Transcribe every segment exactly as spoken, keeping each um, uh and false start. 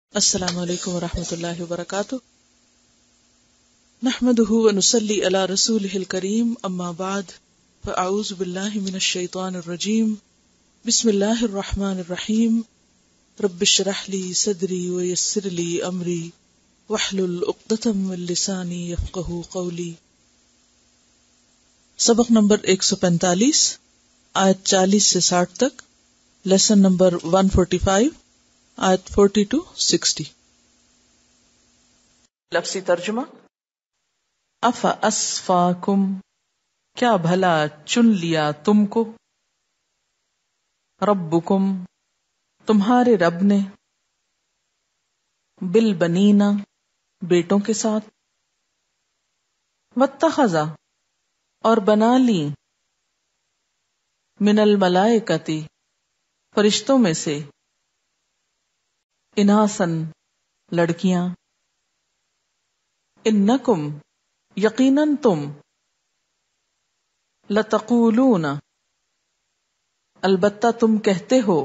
السلام علیکم ورحمۃ اللہ وبرکاتہ، نحمده ونصلی علی رسولہ الکریم، اما بعد فاعوذ باللہ من الشیطان الرجیم، بسم اللہ الرحمن الرحیم، رب اشرح لی صدری ویسر لی امری واحلل عقدۃ من لسانی یفقہوا قولی۔ سبق نمبر ایک سو پینتالیس، آیت چالیس سے ساٹھ تک، لیسن نمبر ایک سو پچاس، آیت فورٹی ٹو سکسٹی۔ لفظی ترجمہ: اف اسفاکم، کیا بھلا چن لیا تم کو، ربکم، تمہارے رب نے، بالبنین، بیٹوں کے ساتھ، واتخذ، اور بنا لی، من الملائکۃ، فرشتوں میں سے، اناسن، لڑکیاں، انکم، یقیناً تم، لتقولون، البتہ تم کہتے ہو،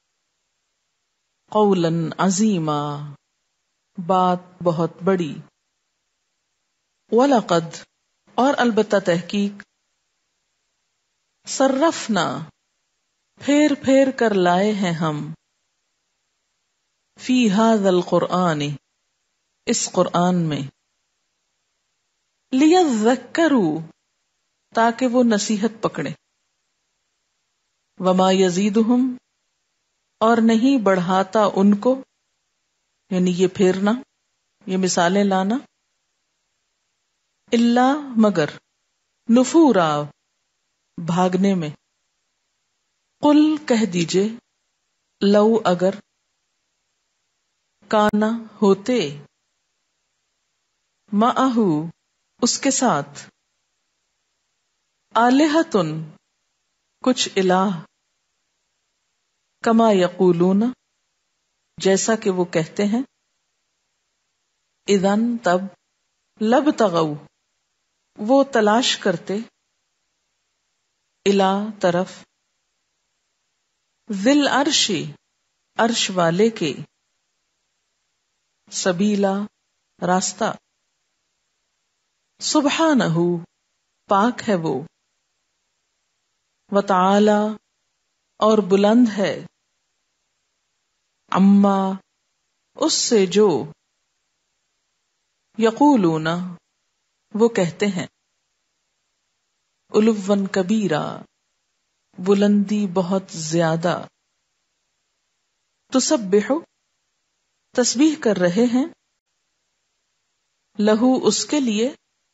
قولا عظیما، بات بہت بڑی، وَلَقَدْ، اور البتہ تحقیق، صرفنا، پھیر پھیر کر لائے ہیں ہم، فی ھذا القرآن، اس قرآن میں، لیذکروا، تاکہ وہ نصیحت پکڑے، وما یزیدہم، اور نہیں بڑھاتا ان کو، یعنی یہ پھیرنا، یہ مثالیں لانا، الا، مگر، نفورا، بھاگنے میں۔ قل، کہہ دیجئے، لو، اگر، کانا، ہوتے، معہ، اس کے ساتھ، آلہۃ، کچھ الہ، کما یقولون، جیسا کہ وہ کہتے ہیں، اذن، تب، لابتغوا، وہ تلاش کرتے، الی، طرف، ذی العرش، عرش والے کے، سبیلا، راستہ، سبحانہ، پاک ہے وہ، وتعالی، اور بلند ہے، عما، اس سے جو، یقولون، وہ کہتے ہیں، علوا کبیرا، بلندی بہت زیادہ، تسبح، تسبیح کر رہے ہیں، لہو، اس کے لیے،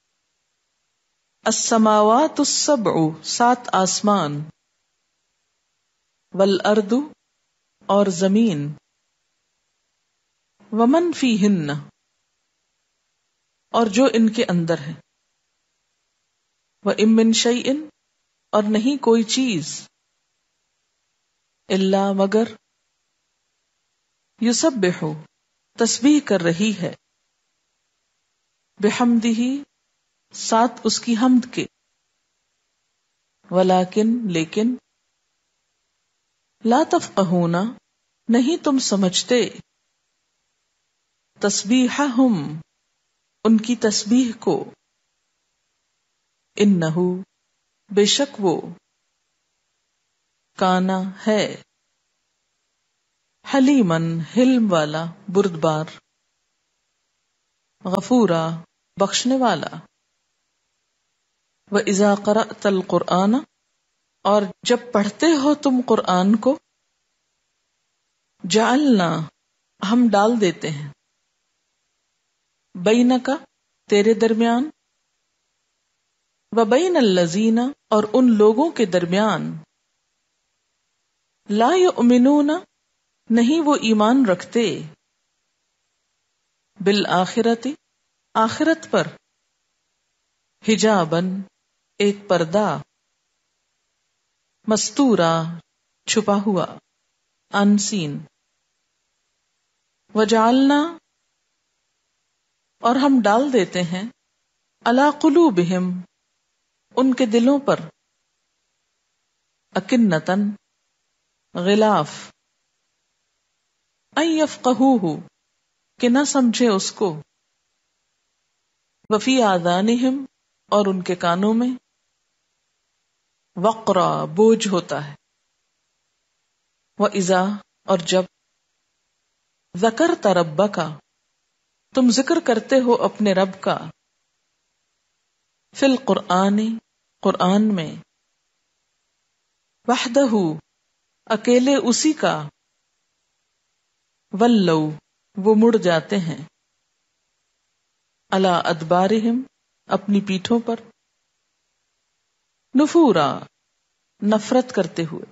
السماوات السبع، سات آسمان، والارض، اور زمین، ومن فیہن، اور جو ان کے اندر ہے، وَإِن مِّن شَيْءٍ، اور نہیں کوئی چیز، الا، مگر، یسبح، تسبیح کر رہی ہے، بحمدہ، ساتھ اس کی حمد کے، ولیکن، لیکن، لا تفقہون، نہیں تم سمجھتے، تسبیحہم، ان کی تسبیح کو، انہ، بے شک وہ، کانا، ہے، حلیمن، حلم والا، بردبار، غفورا، بخشنے والا، وَإِذَا قَرَأْتَ الْقُرْآنَ، اور جب پڑھتے ہو تم قرآن کو، جعلنا، ہم ڈال دیتے ہیں، بینک، تیرے درمیان، وبین الذین، اور ان لوگوں کے درمیان، لا یؤمنون، نہیں وہ ایمان رکھتے، بالآخرۃ، آخرت پر، حجاباً، ایک پردہ، مستورا، چھپا ہوا، انسین، وجعلنا، اور ہم ڈال دیتے ہیں، علی قلوبہم، ان کے دلوں پر، اکنتاً، غلاف، ان یفقہوہ، کہ نہ سمجھے اس کو. وفی آذانہم اور ان کے کانوں میں وقرا بوجھ ہوتا ہے. وَإِذَا اور جب ذکرت ربک تم ذکر کرتے ہو اپنے رب کا فی القرآن قرآن میں وحدہ اکیلے اسی کا ولو وہ مڑ جاتے ہیں علی ادبارہم اپنی پیٹھوں پر نفورا نفرت کرتے ہوئے.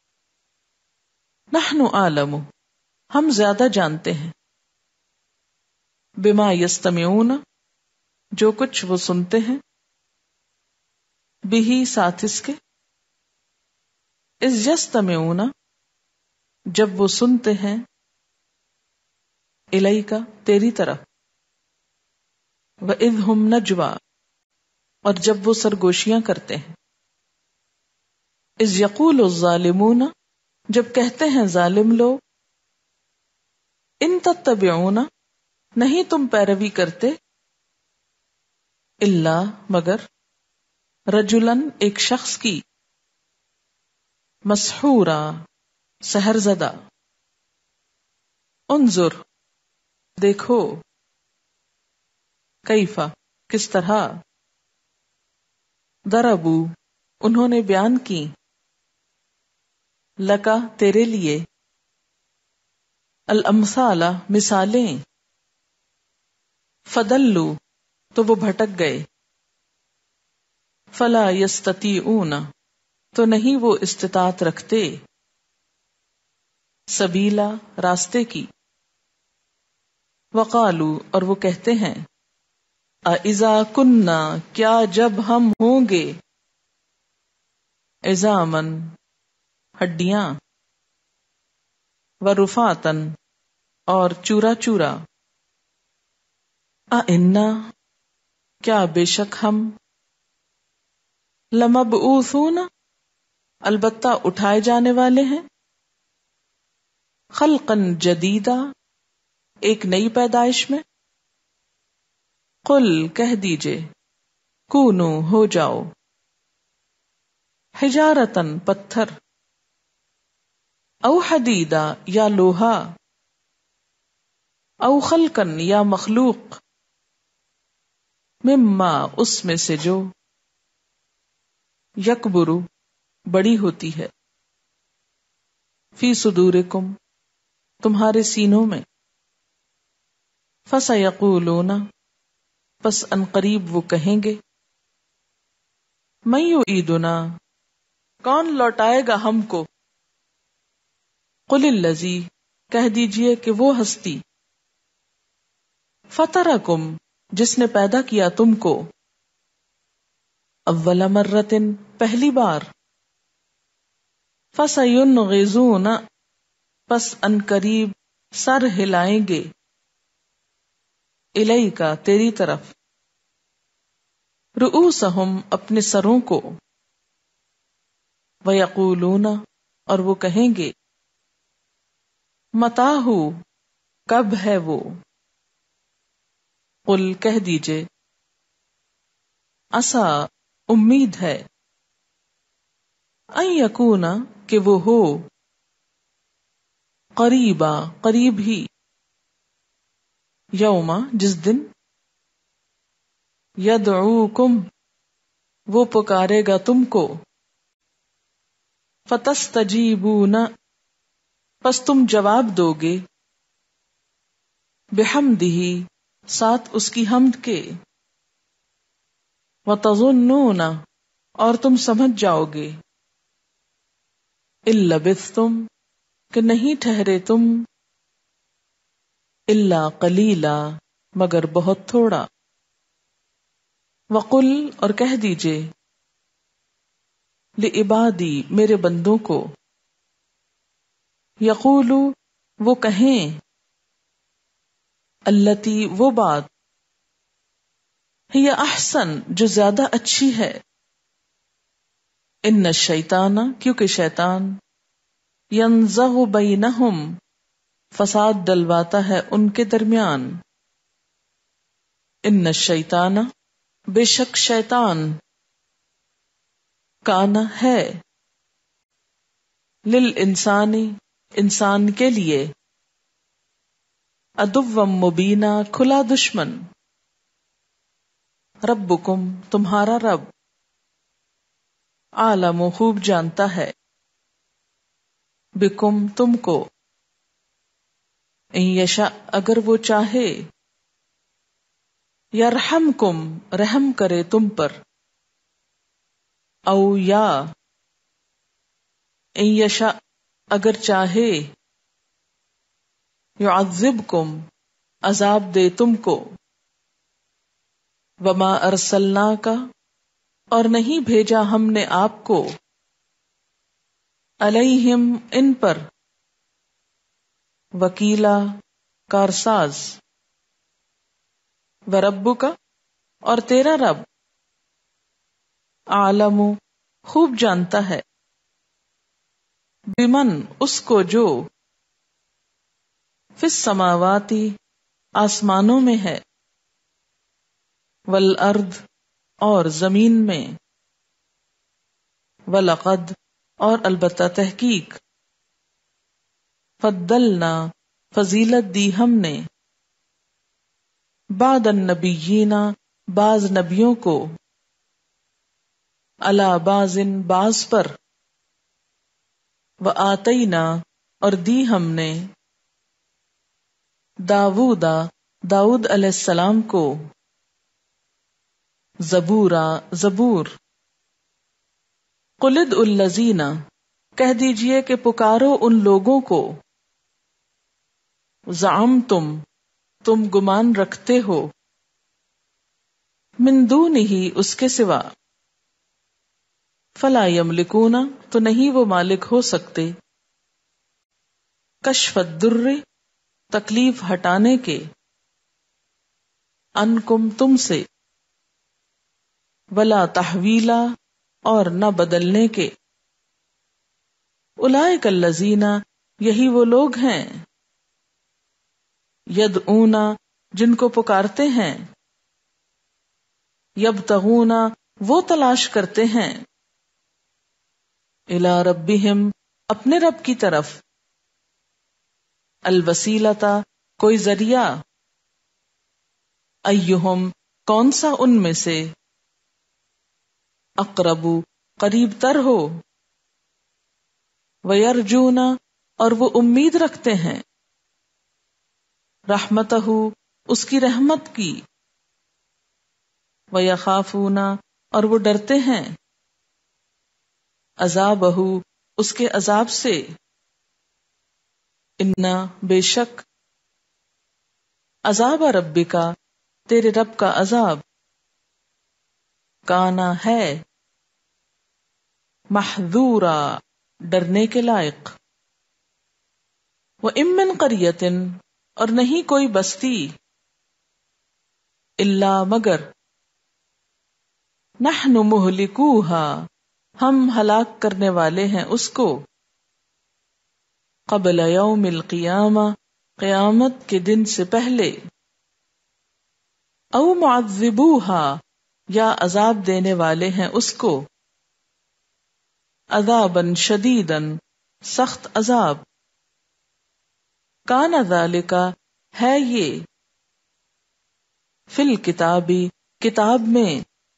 نحن اعلم ہم زیادہ جانتے ہیں بما یستمعون جو کچھ وہ سنتے ہیں بہی ساتھ اس کے اذ یستمعون جب وہ سنتے ہیں الیک تیری طرف وَإِذْ هُمْ نَجْوَى اور جب وہ سرگوشیاں کرتے ہیں. اذ یقول الظالمون جب کہتے ہیں ظالم لوگ ان تتبعون نہیں تم پیروی کرتے الا مگر رجلن ایک شخص کی مسحورا سحر زدہ. انظر دیکھو کیفا کس طرح ضربو انہوں نے بیان کی لکا تیرے لیے الامثال مثالیں فدلو تو وہ بھٹک گئے فلا یستطیعون تو نہیں وہ استطاعت رکھتے سبیلا راستے کی. وقالو اور وہ کہتے ہیں اذا کننا کیا جب ہم ہوں گے عظامن ہڈیاں ورفاتن اور چورا چورا انا کیا بے شک ہم لمبعوثون البتہ اٹھائے جانے والے ہیں خلقا جدیدا ایک نئی پیدائش میں. قل کہہ دیجئے کونو ہو جاؤ حجارتن پتھر او حدیدا یا لوہا او خلقن یا مخلوق مما اس میں سے جو یکبرو بڑی ہوتی ہے فی صدورکم تمہارے سینوں میں فسیقولون پس ان قریب وہ کہیں گے من یعیدنا کون لوٹائے گا ہم کو قل الذی کہہ دیجئے کہ وہ ہستی فطرکم جس نے پیدا کیا تم کو اول مرتن پہلی بار فسینغضون پس ان قریب سر ہلائیں گے الیکا تیری طرف رؤوسہم اپنے سروں کو ویقولون اور وہ کہیں گے متى ہو کب ہے وہ قل کہہ دیجئے عسا امید ہے ان یکون کہ وہ ہو قریبا قریب ہی یوما جس دن یدعوکم وہ پکارے گا تم کو فتستجیبون پس تم جواب دو گے بحمدہ ساتھ اس کی حمد کے وتظنون اور تم سمجھ جاؤ گے الا لبثتم کہ نہیں ٹھہرے تم الا قلیلا مگر بہت تھوڑا. وقل اور کہہ دیجئے لعبادی میرے بندوں کو یقولو وہ کہیں التی وہ بات ہی احسن جو زیادہ اچھی ہے ان الشیطان کیونکہ شیطان ینزغ بینہم فساد ڈلواتا ہے ان کے درمیان. ان الشیطان بے شک شیطان کانا ہے للانسانی انسان کے لیے عدوً مبینا کھلا دشمن. ربکم تمہارا رب عالم خوب جانتا ہے بکم تم کو ان یشاء اگر وہ چاہے یرحمکم رحم کرے تم پر او یا ان یشاء اگر چاہے یعذبکم عذاب دے تم کو. وما ارسلناک اور نہیں بھیجا ہم نے آپ کو علیہم ان پر وکیلا کارساز. وربک اور تیرا رب عالم خوب جانتا ہے بمن اس کو جو فی السماواتی آسمانوں میں ہے والارض اور زمین میں ولقد اور البتہ تحقیق فضلنا فضیلت دی ہم نے بعد النبیین بعض نبیوں کو علی بعض بعض پر وآتینا اور دی ہم نے داودا داؤد علیہ السلام کو زبورا زبور. قل ادعوا الذین کہہ دیجئے کہ پکارو ان لوگوں کو زعمتم تم گمان رکھتے ہو من دونہ اس کے سوا فلا یملکون تو نہیں وہ مالک ہو سکتے کشف الضر تکلیف ہٹانے کے انکم تم سے ولا تحویلا اور نہ بدلنے کے. اولئک الذین یہی وہ لوگ ہیں یدعون جن کو پکارتے ہیں یبتغون وہ تلاش کرتے ہیں الی ربہم اپنے رب کی طرف الوسیلۃ کوئی ذریعہ ایہم کون سا ان میں سے اقرب قریب تر ہو ویرجون اور وہ امید رکھتے ہیں رحمتہ اس کی رحمت کی ویخافون اور وہ ڈرتے ہیں عذابہ اس کے عذاب سے انا بے شک عذاب ربک تیرے رب کا عذاب کانا ہے محذورا ڈرنے کے لائق. وَإِن مِّن قَرْيَةٍ اور نہیں کوئی بستی الا مگر نحن مہلکوها ہم ہلاک کرنے والے ہیں اس کو قبل یوم القیامہ قیامت کے دن سے پہلے او معذبوها یا عذاب دینے والے ہیں اس کو عذاباً شدیداً سخت عذاب. کان ذالک ہے یہ فی الکتابی کتاب میں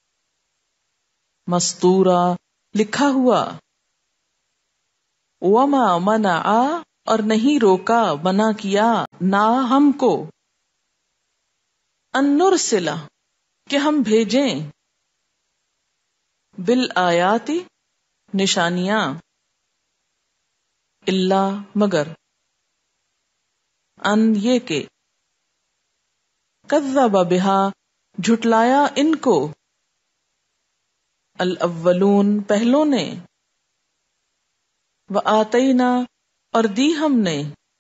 مستورا لکھا ہوا وما منع اور نہیں روکا منع کیا نہ ہم کو ان نرسل کہ ہم بھیجیں بالآیاتی نشانیاں اللہ مگر ان یہ کہ کذب بہا جھٹلایا ان کو الاولون پہلوں نے وآتینا اور دی ہم نے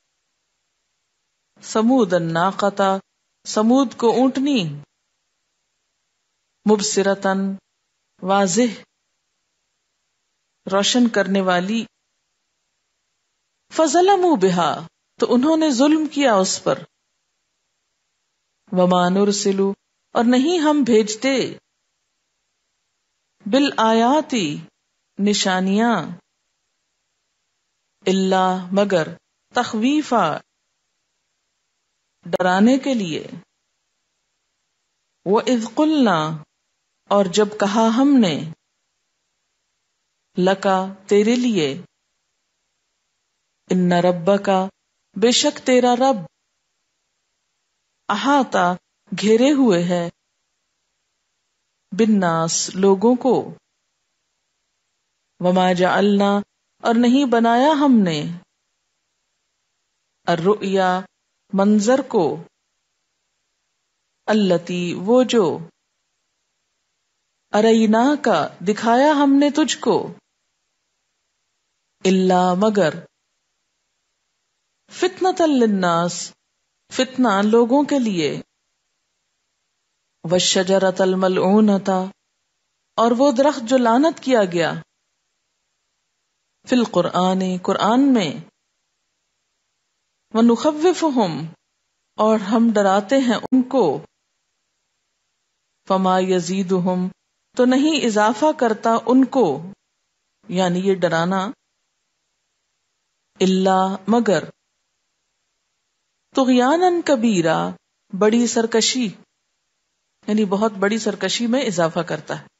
سمود الناقۃ سمود کو اونٹنی مبصرتن واضح روشن کرنے والی فظلموا بہا تو انہوں نے ظلم کیا اس پر. وما نرسل، اور نہیں ہم بھیجتے، بالآیاتی، نشانیاں، الا مگر، تخویفا، ڈرانے کے لیے. وَإِذْ قُلْنَا، اور جب کہا ہم نے، لکا، تیرے لیے، ان ربک، بے شک تیرا رب، احاطہ، گھیرے ہوئے ہے، بالناس، لوگوں کو. وما جعلنا، اور نہیں بنایا ہم نے، الرؤیا، منظر کو، التی، وہ جو، ارینہ کا، دکھایا ہم نے تجھ کو، الا مگر، فتنۃ للناس، فتنہ لوگوں کے لیے، والشجرۃ الملعونۃ، اور وہ درخت جو لعنت کیا گیا، فی القرآن، قرآن میں، ونخوفہم، اور ہم ڈراتے ہیں ان کو، فما یزیدہم، تو نہیں اضافہ کرتا ان کو، یعنی یہ ڈرانا، الا مگر، طغیانا کبیرا، بڑی سرکشی، یعنی بہت بڑی سرکشی میں اضافہ کرتا ہے.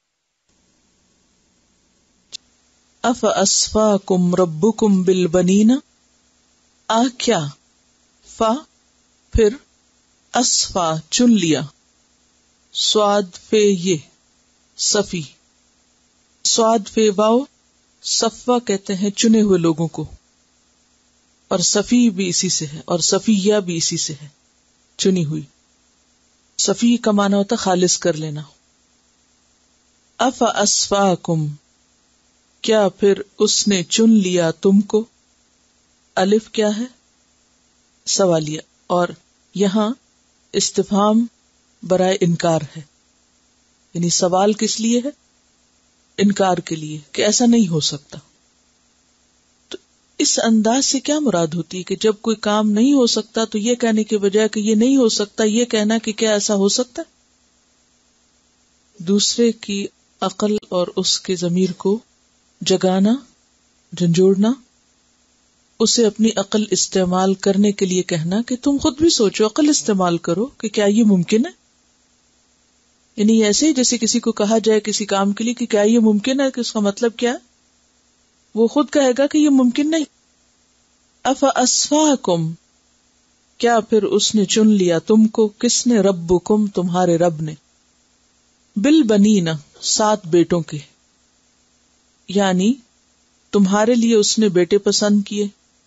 اف اسفاکم ربکم بالبنین، آ کیا، فا، پھر، اسفا، چن لیا، سواد فے یہ، صفی، سواد فے واو، صفا کہتے ہیں چنے ہوئے لوگوں کو، اور صفی بھی اسی سے ہے، اور صفیہ بھی اسی سے ہے، چنی ہوئی. صفی کا معنی ہوتا خالص کر لینا. اف اسفاکم، کیا پھر اس نے چن لیا تم کو، الف کیا ہے، سوالیہ، اور یہاں استفہام برائے انکار ہے، یعنی سوال کس لیے ہے، انکار کے لیے، کہ ایسا نہیں ہو سکتا. تو اس انداز سے کیا مراد ہوتی ہے کہ جب کوئی کام نہیں ہو سکتا تو یہ کہنے کے بجائے کہ یہ نہیں ہو سکتا، یہ کہنا کہ کیا ایسا ہو سکتا ہے. دوسرے کی عقل اور اس کے ضمیر کو جگانا، جھنجھوڑنا، اسے اپنی عقل استعمال کرنے کے لیے کہنا کہ تم خود بھی سوچو، عقل استعمال کرو کہ کیا یہ ممکن ہے. یعنی ایسے ہی جیسے کسی کو کہا جائے کسی کام کے لیے کہ کیا یہ ممکن ہے، کہ اس کا مطلب کیا ہے، وہ خود کہے گا کہ یہ ممکن نہیں. اف اسفاکم، کیا پھر اس نے چن لیا تم کو، کس نے، ربکم، تمہارے رب نے، بالبنین، سات بیٹوں کے، یعنی تمہارے لیے اس نے بیٹے پسند کیے،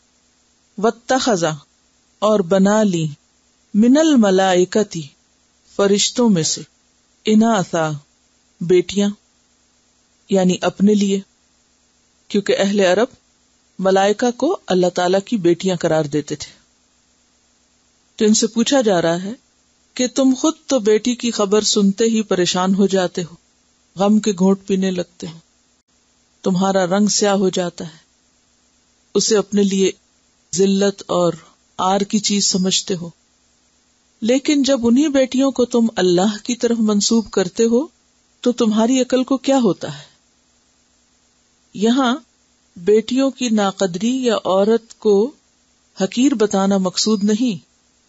واتخذ، اور بنا لی، من الملائکتی، فرشتوں میں سے، اناثا، بیٹیاں، یعنی اپنے لیے، کیونکہ اہل عرب ملائکہ کو اللہ تعالی کی بیٹیاں قرار دیتے تھے. تو ان سے پوچھا جا رہا ہے کہ تم خود تو بیٹی کی خبر سنتے ہی پریشان ہو جاتے ہو، غم کے گھونٹ پینے لگتے ہو، تمہارا رنگ سیاہ ہو جاتا ہے، اسے اپنے لیے ذلت اور آر کی چیز سمجھتے ہو. لیکن جب انہی بیٹیوں کو تم اللہ کی طرف منسوب کرتے ہو تو تمہاری عقل کو کیا ہوتا ہے. یہاں بیٹیوں کی ناقدری یا عورت کو حقیر بتانا مقصود نہیں،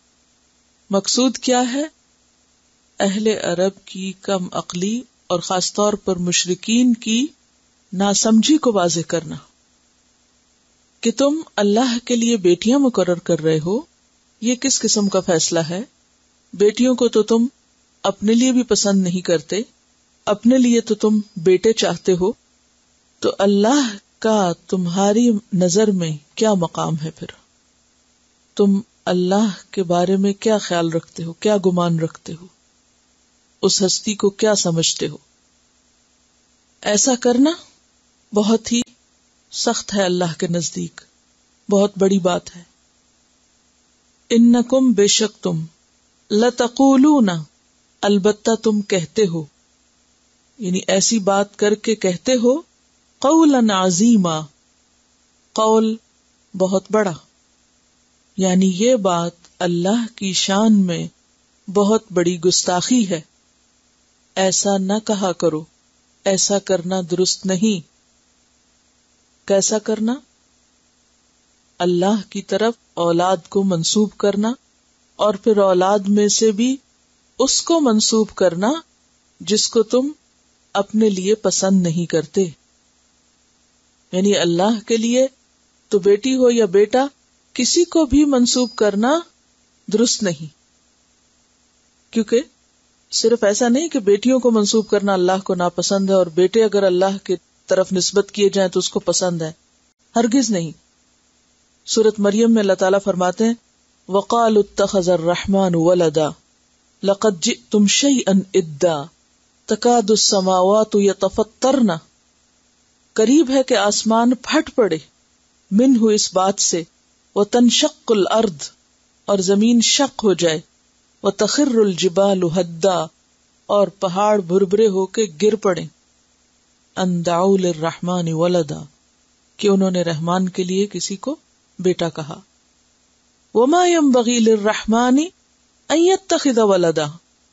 مقصود کیا ہے، اہل عرب کی کم عقلی اور خاص طور پر مشرکین کی ناسمجھی کو واضح کرنا کہ تم اللہ کے لیے بیٹیاں مقرر کر رہے ہو. یہ کس قسم کا فیصلہ ہے؟ بیٹیوں کو تو تم اپنے لیے بھی پسند نہیں کرتے، اپنے لیے تو تم بیٹے چاہتے ہو، تو اللہ کا تمہاری نظر میں کیا مقام ہے؟ پھر تم اللہ کے بارے میں کیا خیال رکھتے ہو، کیا گمان رکھتے ہو، اس ہستی کو کیا سمجھتے ہو؟ ایسا کرنا بہت ہی سخت ہے اللہ کے نزدیک، بہت بڑی بات ہے. انکم، بے شک تم، لتقولون، البتہ تم کہتے ہو، یعنی ایسی بات کر کے کہتے ہو، قولا عظیما، قول بہت بڑا، یعنی یہ بات اللہ کی شان میں بہت بڑی گستاخی ہے. ایسا نہ کہا کرو، ایسا کرنا درست نہیں. کیسا کرنا؟ اللہ کی طرف اولاد کو منسوب کرنا، اور پھر اولاد میں سے بھی اس کو منسوب کرنا جس کو تم اپنے لیے پسند نہیں کرتے. یعنی اللہ کے لیے تو بیٹی ہو یا بیٹا کسی کو بھی منسوب کرنا درست نہیں. کیونکہ صرف ایسا نہیں کہ بیٹیوں کو منسوب کرنا اللہ کو ناپسند ہے اور بیٹے اگر اللہ کی طرف نسبت کیے جائیں تو اس کو پسند ہے. ہرگز نہیں. سورۃ مریم میں اللہ تعالیٰ فرماتے ہیں وَقَالُوا اتَّخَذَ الرَّحْمَنُ وَلَدًا لَقَدْ جِئْتُمْ شَيْئًا إِدًّا تَكَادُ السَّمَاوَاتُ يَتَفَطَّرْنَ. قریب ہے کہ آسمان پھٹ پڑے منہ اس بات سے، وَتَنشَقُّ الْأَرْضُ اور زمین شق ہو جائے، وَتَخِرُّ الْجِبَالُ هَدًّا اور پہاڑ بھربھرے ہو کے گر پڑے. أَن دَعَوْا لِلرَّحْمَنِ وَلَدًا کہ انہوں نے رحمان کے لیے کسی کو بیٹا کہا. وَمَا يَنبَغِي لِلرَّحْمَنِ أَن يَتَّخِذَ وَلَدًا.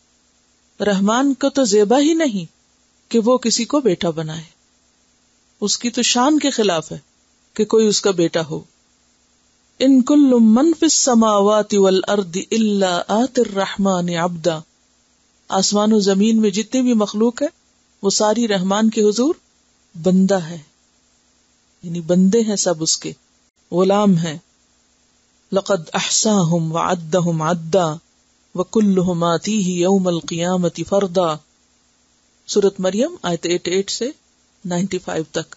رحمان کو تو زیبا ہی نہیں کہ وہ کسی کو بیٹا بنائے. اس کی تو شان کے خلاف ہے کہ کوئی اس کا بیٹا ہو. ان کل من فی السماوات والارض الا آتی الرحمن عبدا. آسمان و زمین میں جتنی بھی مخلوق ہے وہ ساری رحمان کے حضور بندہ ہے، یعنی بندے ہیں، سب اس کے غلام ہیں. لقد احصاهم وعدهم عدا وكلهم آتيه يوم القيامة فردا. سورۃ مریم آیت اٹھاسی سے پچانوے تک.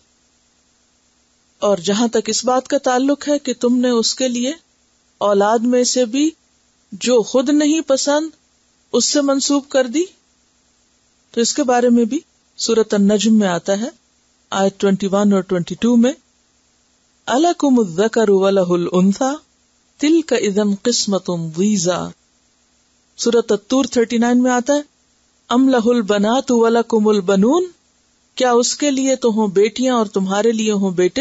اور جہاں تک اس بات کا تعلق ہے کہ تم نے اس کے لیے اولاد میں سے بھی جو خود نہیں پسند اس سے منسوب کر دی، تو اس کے بارے میں بھی سورۃ النجم میں آتا ہے آیت اکیس اور بائیس میں أَلَكُمُ الذَّكَرُ وَلَهُ الْأُنثَى تِلْكَ إِذًا قِسْمَةٌ ضِیزَى. سورۃ الطور انتیس میں آتا ہے أَمْ لَهُ الْبَنَاتُ وَلَكُمُ الْبَنُونَ. کیا اس کے لیے تو ہوں بیٹیاں اور تمہارے لیے ہوں بیٹے.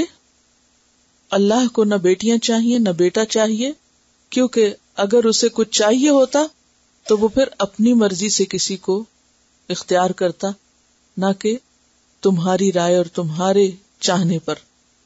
اللہ کو نہ بیٹیاں چاہیے نہ بیٹا چاہیے، کیونکہ اگر اسے کچھ چاہیے ہوتا تو وہ پھر اپنی مرضی سے کسی کو اختیار کرتا، نہ کہ تمہاری رائے اور تمہارے چاہنے پر.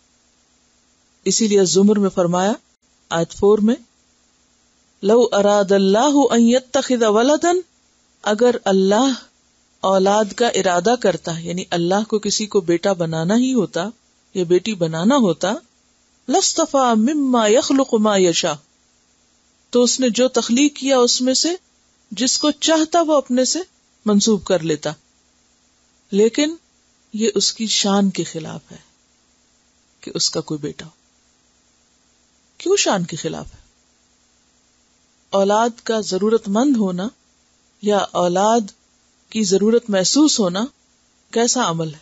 اسی لیے زمر میں فرمایا آیت فور میں لو اراد اللہ ان یتخذ ولدا، اگر اللہ اولاد کا ارادہ کرتا، یعنی اللہ کو کسی کو بیٹا بنانا ہی ہوتا یا بیٹی بنانا ہوتا، لاصطفى مما يخلق ما يشاء، تو اس نے جو تخلیق کیا اس میں سے جس کو چاہتا وہ اپنے سے منسوب کر لیتا. لیکن یہ اس کی شان کے خلاف ہے کہ اس کا کوئی بیٹا ہو. کیوں شان کے خلاف ہے؟ اولاد کا ضرورت مند ہونا یا اولاد کی ضرورت محسوس ہونا کیسا عمل ہے؟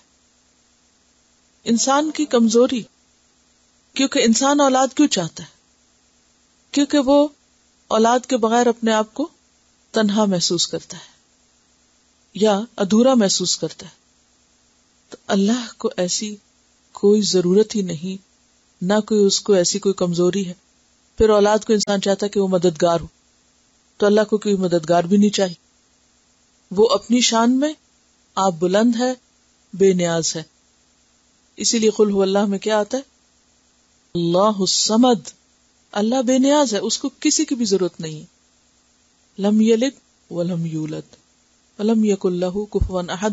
انسان کی کمزوری. کیونکہ انسان اولاد کیوں چاہتا ہے؟ کیونکہ وہ اولاد کے بغیر اپنے آپ کو تنہا محسوس کرتا ہے یا ادھورا محسوس کرتا ہے. تو اللہ کو ایسی کوئی ضرورت ہی نہیں، نہ کوئی اس کو ایسی کوئی کمزوری ہے. پھر اولاد کو انسان چاہتا ہے کہ وہ مددگار ہو، تو اللہ کو کوئی مددگار بھی نہیں چاہیے. وہ اپنی شان میں آپ بلند ہے، بے نیاز ہے. اسی لیے قل هو اللہ میں کیا آتا ہے؟ اللہ الصمد. اللہ بے نیاز ہے، اس کو کسی کی بھی ضرورت نہیں ہے. لم یلد ولم یولد ولم یکن لہ کفوا احد.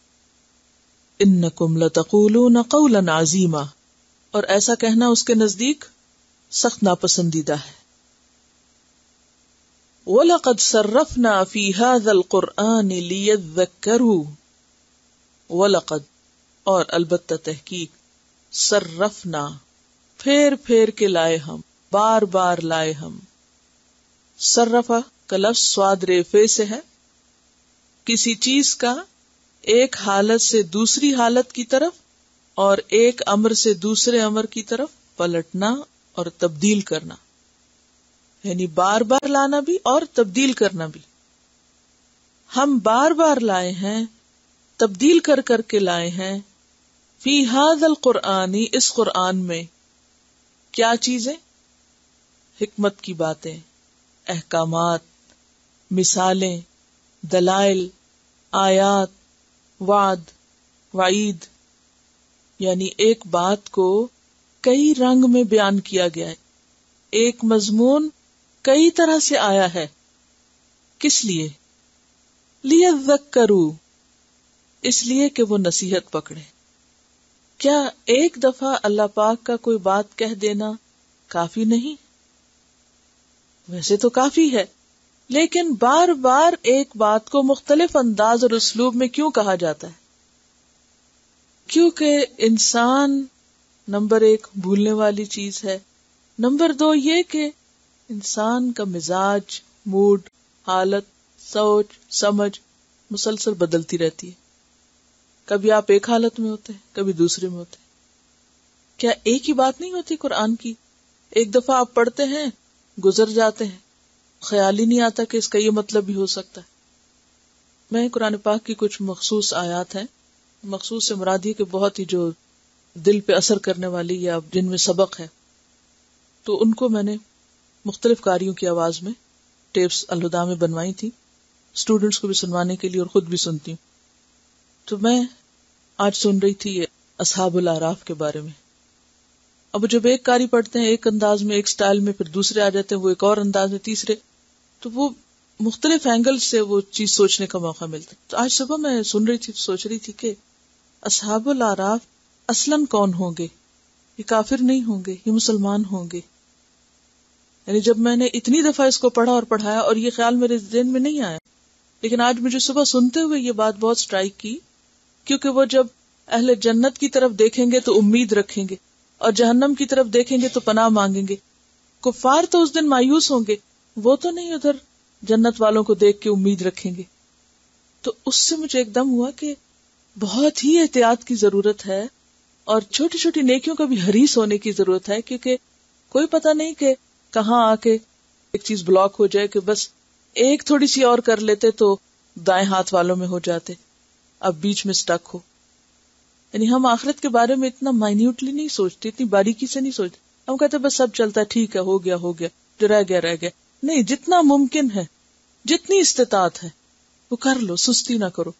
انکم لتقولون قولا عظیما. اور ایسا کہنا اس کے نزدیک سخت ناپسندیدہ ہے. وَلَقَدْ صَرَّفْنَا فِي هَذَا الْقُرْآنِ لِيَذَّكَّرُوا. وَلَقَدْ اور البتہ تحقیق، صرفنا پھیر پھیر کے لائے ہم، بار بار لائے ہم. صرفا کا لفظ سواد ریفے سے ہے، کسی چیز کا ایک حالت سے دوسری حالت کی طرف اور ایک امر سے دوسرے امر کی طرف پلٹنا اور تبدیل کرنا، یعنی بار بار لانا بھی اور تبدیل کرنا بھی. ہم بار بار لائے ہیں، تبدیل کر کر کے لائے ہیں. فی ھذا القرآن، اس قرآن میں کیا چیزیں؟ حکمت کی باتیں، احکامات، مثالیں، دلائل، آیات، وعد، وعید، یعنی ایک بات کو کئی رنگ میں بیان کیا گیا ہے، ایک مضمون کئی طرح سے آیا ہے. کس لیے؟ لیذکروا، اس لیے کہ وہ نصیحت پکڑے. کیا ایک دفعہ اللہ پاک کا کوئی بات کہہ دینا کافی نہیں؟ ویسے تو کافی ہے، لیکن بار بار ایک بات کو مختلف انداز اور اسلوب میں کیوں کہا جاتا ہے؟ کیونکہ انسان نمبر ایک بھولنے والی چیز ہے، نمبر دو یہ کہ انسان کا مزاج، موڈ، حالت، سوچ، سمجھ مسلسل بدلتی رہتی ہے. کبھی آپ ایک حالت میں ہوتے ہیں، کبھی دوسرے میں ہوتے ہیں. کیا ایک ہی بات نہیں ہوتی قرآن کی؟ ایک دفعہ آپ پڑھتے ہیں، گزر جاتے ہیں، خیال ہی نہیں آتا کہ اس کا یہ مطلب بھی ہو سکتا ہے. میں قرآن پاک کی کچھ مخصوص آیات ہیں، مخصوص سے مراد یہ کہ بہت ہی جو دل پہ اثر کرنے والی یا جن میں سبق ہے، تو ان کو میں نے مختلف قاریوں کی آواز میں ٹیپس الہدا میں بنوائی تھی، اسٹوڈنٹس کو بھی سنوانے کے لیے اور خود بھی سنتی ہوں. تو میں آج سن رہی تھی یہ اصحاب الاعراف کے بارے میں. اب جب ایک قاری پڑھتے ہیں ایک انداز میں، ایک سٹائل میں، پھر دوسرے آ جاتے ہیں وہ ایک اور انداز میں، تیسرے، تو وہ مختلف اینگل سے وہ چیز سوچنے کا موقع ملتا ہے. تو آج صبح میں سن رہی تھی، سوچ رہی تھی کہ اصحاب الاعراف اصلاً کون ہوں گے؟ یہ کافر نہیں ہوں گے، یہ مسلمان ہوں گے. یعنی جب میں نے اتنی دفعہ اس کو پڑھا اور پڑھایا اور یہ خیال میرے ذہن میں نہیں آیا، لیکن آج مجھے صبح سنتے ہوئے یہ بات بہت سٹرائک کی، کیونکہ وہ جب اہل جنت کی طرف دیکھیں گے تو امید رکھیں گے اور جہنم کی طرف دیکھیں گے تو پناہ مانگیں گے. کفار تو اس دن مایوس ہوں گے، وہ تو نہیں ادھر جنت والوں کو دیکھ کے امید رکھیں گے. تو اس سے مجھے ایک دم ہوا کہ بہت ہی احتیاط کی ضرورت ہے اور چھوٹی چھوٹی نیکیوں کا بھی حریص ہونے کی ضرورت ہے، کیونکہ کوئی پتہ نہیں کہ کہاں آ کے ایک چیز بلاک ہو جائے کہ بس ایک تھوڑی سی اور کر لیتے تو دائیں ہاتھ والوں میں ہو جاتے، اب بیچ میں سٹک ہو. یعنی ہم آخرت کے بارے میں اتنا مائنیوٹلی نہیں سوچتے، اتنی باریکی سے نہیں سوچتے. ہم کہتے بس سب چلتا ہے، ٹھیک ہے، ہو گیا ہو گیا، جو رہ گیا رہ گیا. نہیں، جتنا ممکن ہے، جتنی استطاعت ہے وہ کر لو، سستی نہ کرو.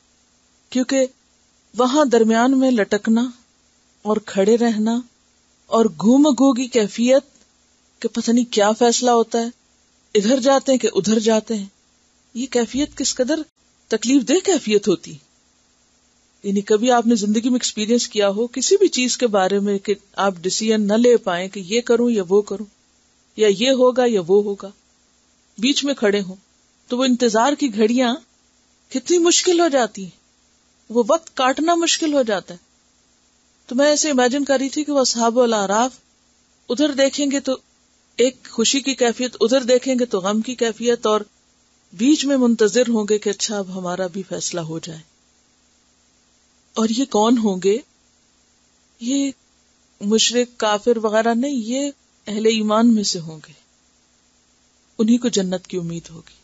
کیونکہ وہاں درمیان میں لٹکنا اور کھڑے رہنا اور گھوم گھوگی کیفیت کہ پتہ نہیں کیا فیصلہ ہوتا ہے، ادھر جاتے ہیں کہ ادھر جاتے ہیں، یہ کیفیت کس قدر تکلیف دہ کیفیت ہوتی. یعنی کبھی آپ نے زندگی میں ایکسپیرینس کیا ہو کسی بھی چیز کے بارے میں کہ آپ ڈیسیژن نہ لے پائیں کہ یہ کروں یا وہ کروں، یا یہ ہوگا یا وہ ہوگا، بیچ میں کھڑے ہوں، تو وہ انتظار کی گھڑیاں کتنی مشکل ہو جاتی ہیں، وہ وقت کاٹنا مشکل ہو جاتا ہے. تو میں ایسے امیجن کر رہی تھی کہ وہ اصحاب الاعراف ادھر دیکھیں گے تو ایک خوشی کی کیفیت، ادھر دیکھیں گے تو غم کی کیفیت، اور بیچ میں منتظر ہوں گے کہ اچھا اب ہمارا بھی فیصلہ ہو جائے. اور یہ کون ہوں گے؟ یہ مشرک، کافر وغیرہ نہیں، یہ اہل ایمان میں سے ہوں گے، انہی کو جنت کی امید ہوگی.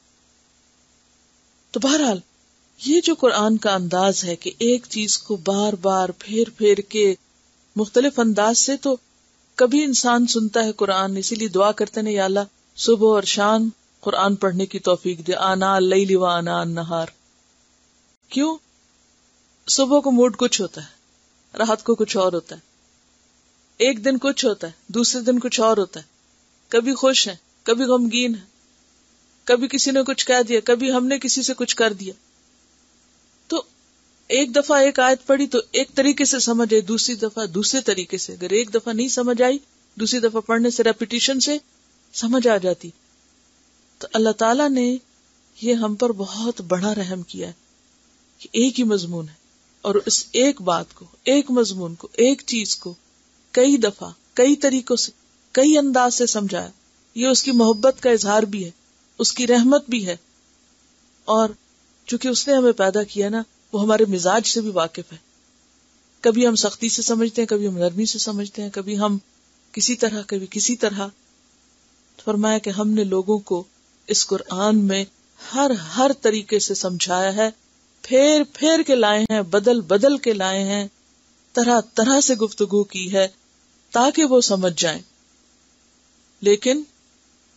تو بہرحال یہ جو قرآن کا انداز ہے کہ ایک چیز کو بار بار پھیر پھیر کے مختلف انداز سے، تو کبھی انسان سنتا ہے قرآن، اسی لیے دعا کرتے ہیں یا اللہ صبح اور شام قرآن پڑھنے کی توفیق دے، آنا اللیل و آنا النہار. کیوں؟ صبح کو موڈ کچھ ہوتا ہے، رات کو کچھ اور ہوتا ہے، ایک دن کچھ ہوتا ہے، دوسرے دن کچھ اور ہوتا ہے، کبھی خوش ہیں، کبھی غمگین ہیں، کبھی کسی نے کچھ کہہ دیا، کبھی ہم نے کسی سے کچھ کر دیا. تو ایک دفعہ ایک آیت پڑھی تو ایک طریقے سے سمجھ آئی، دوسری دفعہ دوسرے طریقے سے، اگر ایک دفعہ نہیں سمجھ آئی دوسری دفعہ پڑھنے سے، ریپیٹیشن سے سمجھ آ جاتی. تو اللہ تعالیٰ نے یہ ہم پر بہت بڑا رحم کیا ہے کہ ایک ہی مضمون ہے اور اس ایک بات کو، ایک مضمون کو، ایک چیز کو کئی دفعہ کئی طریقوں سے کئی انداز سے سمجھایا. یہ اس کی محبت کا اظہار بھی ہے، اس کی رحمت بھی ہے، اور چونکہ اس نے ہمیں پیدا کیا نا، وہ ہمارے مزاج سے بھی واقف ہے. کبھی ہم سختی سے سمجھتے ہیں، کبھی ہم نرمی سے سمجھتے ہیں، کبھی ہم کسی طرح کبھی کسی طرح. فرمایا کہ ہم نے لوگوں کو اس قرآن میں ہر ہر طریقے سے سمجھایا ہے، پھیر پھیر کے لائے ہیں، بدل بدل کے لائے ہیں، طرح طرح سے گفتگو کی ہے تاکہ وہ سمجھ جائیں. لیکن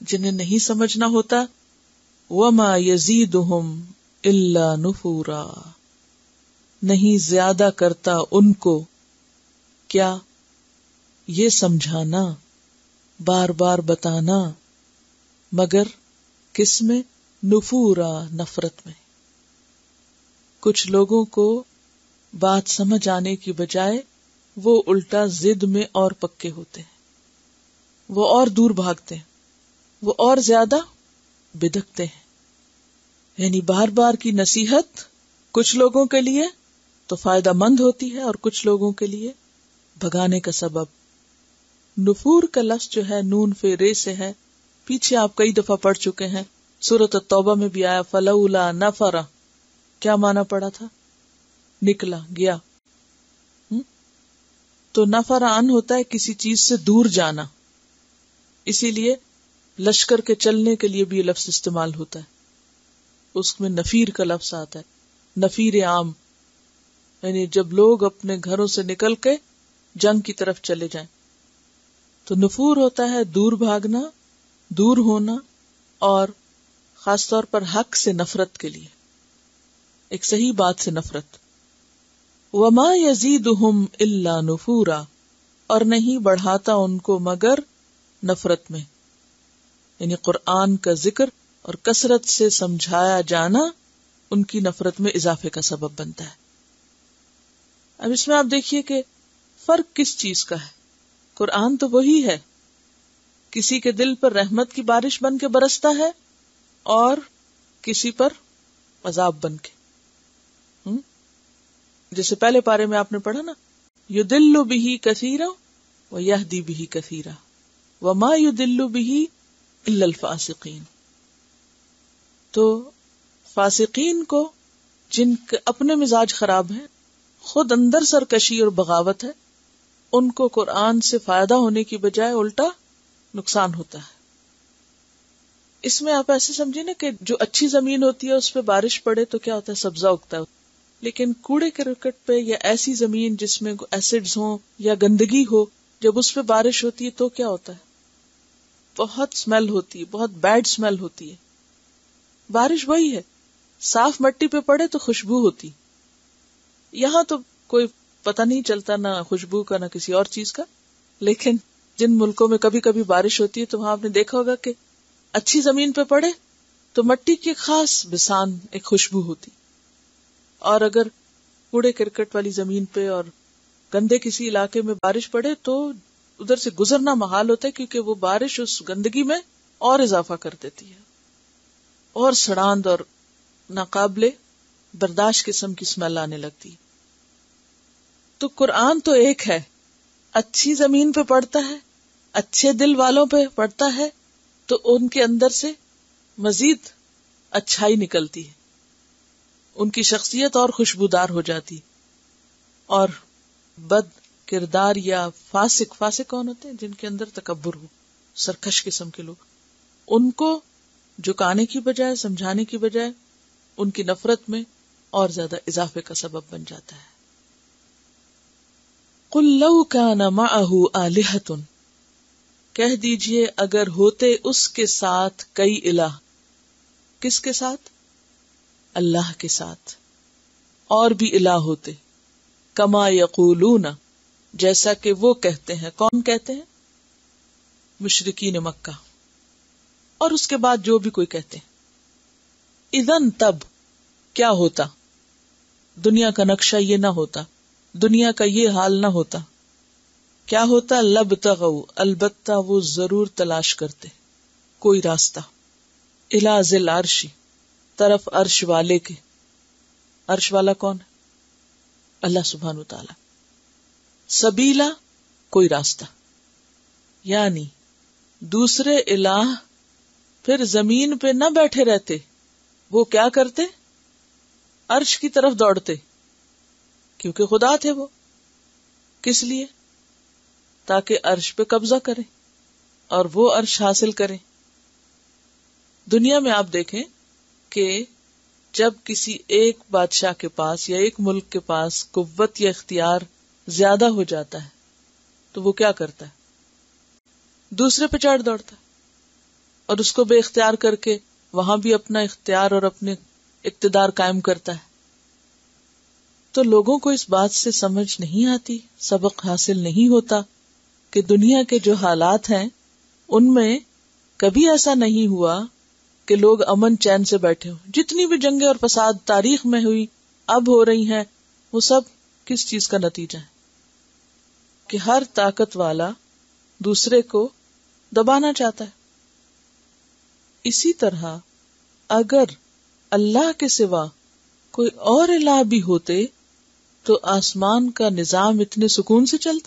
جنہیں نہیں سمجھنا ہوتا وَمَا يَزِيدُهُمْ إِلَّا نُفُورًا، نہیں زیادہ کرتا ان کو کیا، یہ سمجھانا، بار بار بتانا، مگر کس میں؟ نفورا، نفرت میں۔ کچھ لوگوں کو بات سمجھ آنے کی بجائے وہ الٹا ضد میں اور پکے ہوتے ہیں، وہ اور دور بھاگتے ہیں، وہ اور زیادہ بدکتے ہیں۔ یعنی بار بار کی نصیحت کچھ لوگوں کے لیے تو فائدہ مند ہوتی ہے اور کچھ لوگوں کے لیے بھگانے کا سبب۔ نفور کا لفظ جو ہے نون فے رے سے ہے، پیچھے آپ کئی دفعہ پڑھ چکے ہیں، سورۃ التوبہ میں بھی آیا فلولا نفر، کیا معنی پڑا تھا؟ نکلا، گیا۔ تو نفر ان ہوتا ہے کسی چیز سے دور جانا، اسی لیے لشکر کے چلنے کے لیے بھی یہ لفظ استعمال ہوتا ہے، اس میں نفیر کا لفظ آتا ہے، نفیر عام، یعنی جب لوگ اپنے گھروں سے نکل کے جنگ کی طرف چلے جائیں۔ تو نفور ہوتا ہے دور بھاگنا، دور ہونا، اور خاص طور پر حق سے نفرت کے لیے، ایک صحیح بات سے نفرت۔ وَمَا يَزِيدُهُمْ إِلَّا نُفُورًا، اور نہیں بڑھاتا ان کو مگر نفرت میں، یعنی قرآن کا ذکر اور کثرت سے سمجھایا جانا ان کی نفرت میں اضافے کا سبب بنتا ہے۔ اب اس میں آپ دیکھیے کہ فرق کس چیز کا ہے؟ قرآن تو وہی ہے، کسی کے دل پر رحمت کی بارش بن کے برستا ہے اور کسی پر عذاب بن کے۔ ہم؟ جیسے پہلے پارے میں آپ نے پڑھا نا، یضل بہ کثیرا ویہدی بہ کثیرا وما یضل بہ الا الفاسقین۔ تو فاسقین کو، جن کے اپنے مزاج خراب ہیں، خود اندر سرکشی اور بغاوت ہے، ان کو قرآن سے فائدہ ہونے کی بجائے الٹا نقصان ہوتا ہے۔ اس میں آپ ایسے سمجھیں نا کہ جو اچھی زمین ہوتی ہے اس پہ بارش پڑے تو کیا ہوتا ہے؟ سبزہ اگتا ہے، لیکن کوڑے کرکٹ پہ یا ایسی زمین جس میں ایسڈز ہوں یا گندگی ہو، جب اس پہ بارش ہوتی ہے تو کیا ہوتا ہے؟ بہت اسمیل ہوتی ہے، بہت بیڈ اسمیل ہوتی ہے۔ بارش وہی ہے، صاف مٹی پہ پڑے تو خوشبو ہوتی، یہاں تو کوئی پتہ نہیں چلتا نہ خوشبو کا نہ کسی اور چیز کا، لیکن جن ملکوں میں کبھی کبھی بارش ہوتی ہے تو وہاں آپ نے دیکھا ہوگا کہ اچھی زمین پہ پڑے تو مٹی کی خاص بسان ایک خوشبو ہوتی، اور اگر کوڑے کرکٹ والی زمین پہ اور گندے کسی علاقے میں بارش پڑے تو ادھر سے گزرنا محال ہوتا ہے، کیونکہ وہ بارش اس گندگی میں اور اضافہ کر دیتی ہے، اور سڑاند اور ناقابل برداشت قسم کی اسمیل آنے لگتی ہے۔ تو قرآن تو ایک ہے، اچھی زمین پہ پڑتا ہے، اچھے دل والوں پہ پڑتا ہے تو ان کے اندر سے مزید اچھائی نکلتی ہے، ان کی شخصیت اور خوشبودار ہو جاتی۔ اور بد کردار یا فاسق، فاسق کون ہوتے ہیں؟ جن کے اندر تکبر ہو، سرکش قسم کے لوگ، ان کو جھکانے کی بجائے، سمجھانے کی بجائے ان کی نفرت میں اور زیادہ اضافے کا سبب بن جاتا ہے۔ قُل لَوْ كَانَ مَعَهُ آلِهَةٌ، کہہ دیجئے اگر ہوتے اس کے ساتھ کئی الہ، کس کے ساتھ؟ اللہ کے ساتھ، اور بھی الہ ہوتے، کما یقولون، جیسا کہ وہ کہتے ہیں۔ کون کہتے ہیں؟ مشرکین مکہ، اور اس کے بعد جو بھی کوئی کہتے ہیں۔ اذن، تب کیا ہوتا؟ دنیا کا نقشہ یہ نہ ہوتا، دنیا کا یہ حال نہ ہوتا۔ کیا ہوتا؟ لبتغوا، البتہ وہ ضرور تلاش کرتے کوئی راستہ، الی ذی العرش، طرف عرش والے کے۔ عرش والا کون ہے؟ اللہ سبحانہ و تعالی۔ سبیلا، کوئی راستہ، یعنی دوسرے الہ پھر زمین پہ نہ بیٹھے رہتے، وہ کیا کرتے؟ عرش کی طرف دوڑتے، کیونکہ خدا تھے وہ۔ کس لیے؟ تاکہ عرش پہ قبضہ کریں اور وہ عرش حاصل کریں۔ دنیا میں آپ دیکھیں کہ جب کسی ایک بادشاہ کے پاس یا ایک ملک کے پاس قوت یا اختیار زیادہ ہو جاتا ہے تو وہ کیا کرتا ہے؟ دوسرے پہ چڑھ دوڑتا ہے۔ اور اس کو بے اختیار کر کے وہاں بھی اپنا اختیار اور اپنے اقتدار قائم کرتا ہے. تو لوگوں کو اس بات سے سمجھ نہیں آتی، سبق حاصل نہیں ہوتا کہ دنیا کے جو حالات ہیں ان میں کبھی ایسا نہیں ہوا کہ لوگ امن چین سے بیٹھے ہوں. جتنی بھی جنگیں اور فساد تاریخ میں ہوئی، اب ہو رہی ہیں، وہ سب کس چیز کا نتیجہ ہے؟ کہ ہر طاقت والا دوسرے کو دبانا چاہتا ہے. اسی طرح اگر اللہ کے سوا کوئی اور الہ بھی ہوتے تو آسمان کا نظام اتنے سکون سے چلتا؟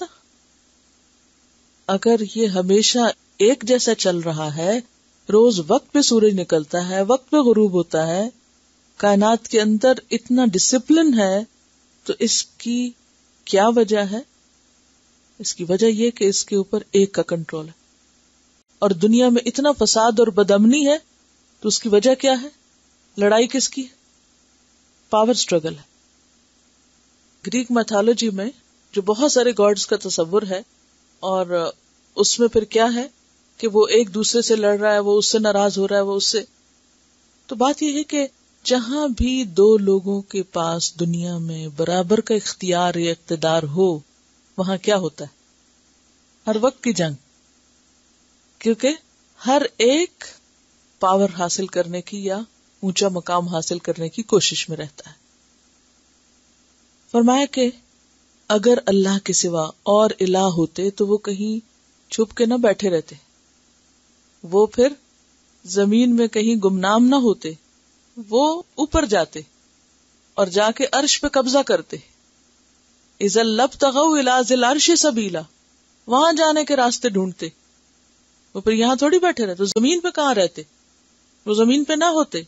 اگر یہ ہمیشہ ایک جیسا چل رہا ہے، روز وقت پہ سورج نکلتا ہے، وقت پہ غروب ہوتا ہے، کائنات کے اندر اتنا ڈسپلن ہے، تو اس کی کیا وجہ ہے؟ اس کی وجہ یہ کہ اس کے اوپر ایک کا کنٹرول ہے. اور دنیا میں اتنا فساد اور بدامنی ہے تو اس کی وجہ کیا ہے؟ لڑائی کس کی ہے؟ پاور سٹرگل ہے. گریک میتھالوجی میں جو بہت سارے گاڈز کا تصور ہے، اور اس میں پھر کیا ہے کہ وہ ایک دوسرے سے لڑ رہا ہے، وہ اس سے ناراض ہو رہا ہے، وہ اس سے. تو بات یہ ہے کہ جہاں بھی دو لوگوں کے پاس دنیا میں برابر کا اختیار یا اقتدار ہو، وہاں کیا ہوتا ہے؟ ہر وقت کی جنگ، کیونکہ ہر ایک پاور حاصل کرنے کی یا اونچا مقام حاصل کرنے کی کوشش میں رہتا ہے. فرمایا کہ اگر اللہ کے سوا اور الہ ہوتے تو وہ کہیں چھپ کے نہ بیٹھے رہتے، وہ پھر زمین میں کہیں گمنام نہ ہوتے، وہ اوپر جاتے اور جا کے عرش پہ قبضہ کرتے. اذا لابتغوا الی ذی العرش سبیلا، وہاں جانے کے راستے ڈھونڈتے. وہ پھر یہاں تھوڑی بیٹھے رہتے، زمین پہ کہاں رہتے، وہ زمین پہ نہ ہوتے.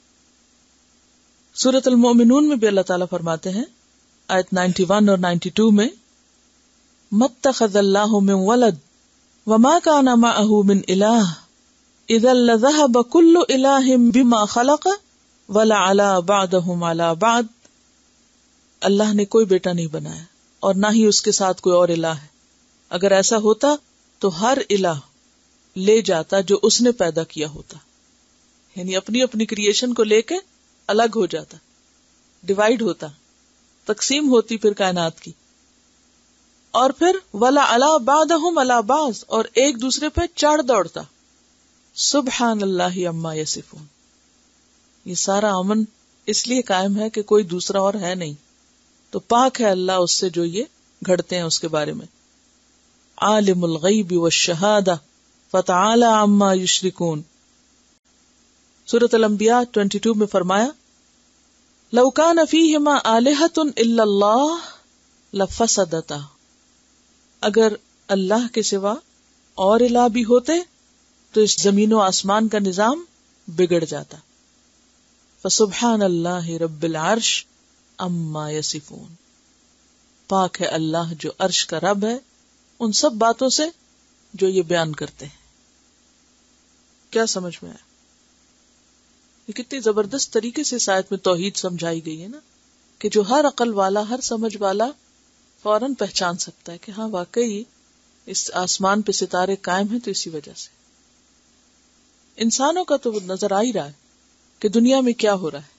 سورۃ المؤمنون میں بھی اللہ تعالیٰ فرماتے ہیں آیت نائنٹی ون اور نائنٹی ٹو میں، مَتَّخَذَ اللَّهُ مِن وَلَدٍ وَمَا كَانَ مَعَهُ مِنْ إِلَٰهٍ إِذًا لَذَهَبَ كُلُّ إِلَٰهٍ بِمَا خَلَقَ وَلَعَلَا بَعْضُهُمْ عَلَىٰ بَعْضٍ. اللہ نے کوئی بیٹا نہیں بنایا اور نہ ہی اس کے ساتھ کوئی اور الہ ہے. اگر ایسا ہوتا تو ہر الہ لے جاتا جو اس نے پیدا کیا ہوتا، یعنی اپنی اپنی کریشن کو لے کے الگ ہو جاتا، ڈیوائیڈ ہوتا، تقسیم ہوتی پھر کائنات کی. اور پھر وَلَعَلَا بَعْضُهُمْ عَلَىٰ بَعْضٍ، اور ایک دوسرے پہ چڑھ دوڑتا. سبحان اللہ عما یصفون. یہ سارا امن اس لیے قائم ہے کہ کوئی دوسرا اور ہے نہیں، تو پاک ہے اللہ اس سے جو یہ گھڑتے ہیں اس کے بارے میں. عالم الغیب والشہادہ فتعالی عما یشرکون. سورۃ الانبیاء بائیس میں فرمایا، لو کان فیہما آلہۃ الا اللہ لفسدتا. اگر اللہ کے سوا اور الہ بھی ہوتے تو اس زمین و آسمان کا نظام بگڑ جاتا. فسبحان اللہ رب العرش اما یصفون. پاک ہے اللہ جو عرش کا رب ہے ان سب باتوں سے جو یہ بیان کرتے ہیں. کیا سمجھ میں آیا؟ یہ کتنی زبردست طریقے سے اس آیت میں توحید سمجھائی گئی ہے نا، کہ جو ہر عقل والا، ہر سمجھ والا فوراً پہچان سکتا ہے کہ ہاں واقعی اس آسمان پہ ستارے قائم ہیں تو اسی وجہ سے. انسانوں کا تو نظر آ ہی رہا ہے کہ دنیا میں کیا ہو رہا ہے.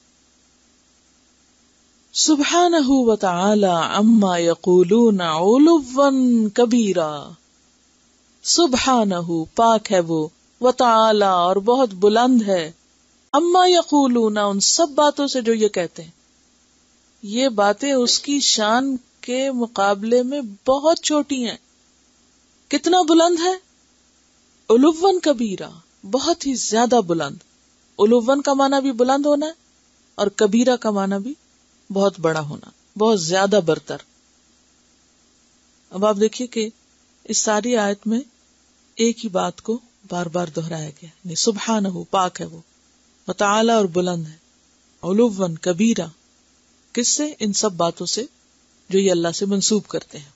سبحانہ وتعالی عما یقولون علوا کبیرا. سبحانہ پاک ہے وہ، وتعالی اور بہت بلند ہے، اما یقولون ان سب باتوں سے جو یہ کہتے ہیں. یہ باتیں اس کی شان کے مقابلے میں بہت چھوٹی ہیں. کتنا بلند ہے؟ علوا کبیرا، بہت ہی زیادہ بلند. علوا کا معنی بھی بلند ہونا ہے اور کبیرہ کا معنی بھی بہت بڑا ہونا، بہت زیادہ برتر. اب آپ دیکھیے کہ اس ساری آیت میں ایک ہی بات کو بار بار دہرایا گیا، یعنی سبحانہ پاک ہے وہ، وتعالی اور بلند ہے، علوا کبیرہ. کس سے؟ ان سب باتوں سے جو یہ اللہ سے منسوب کرتے ہیں.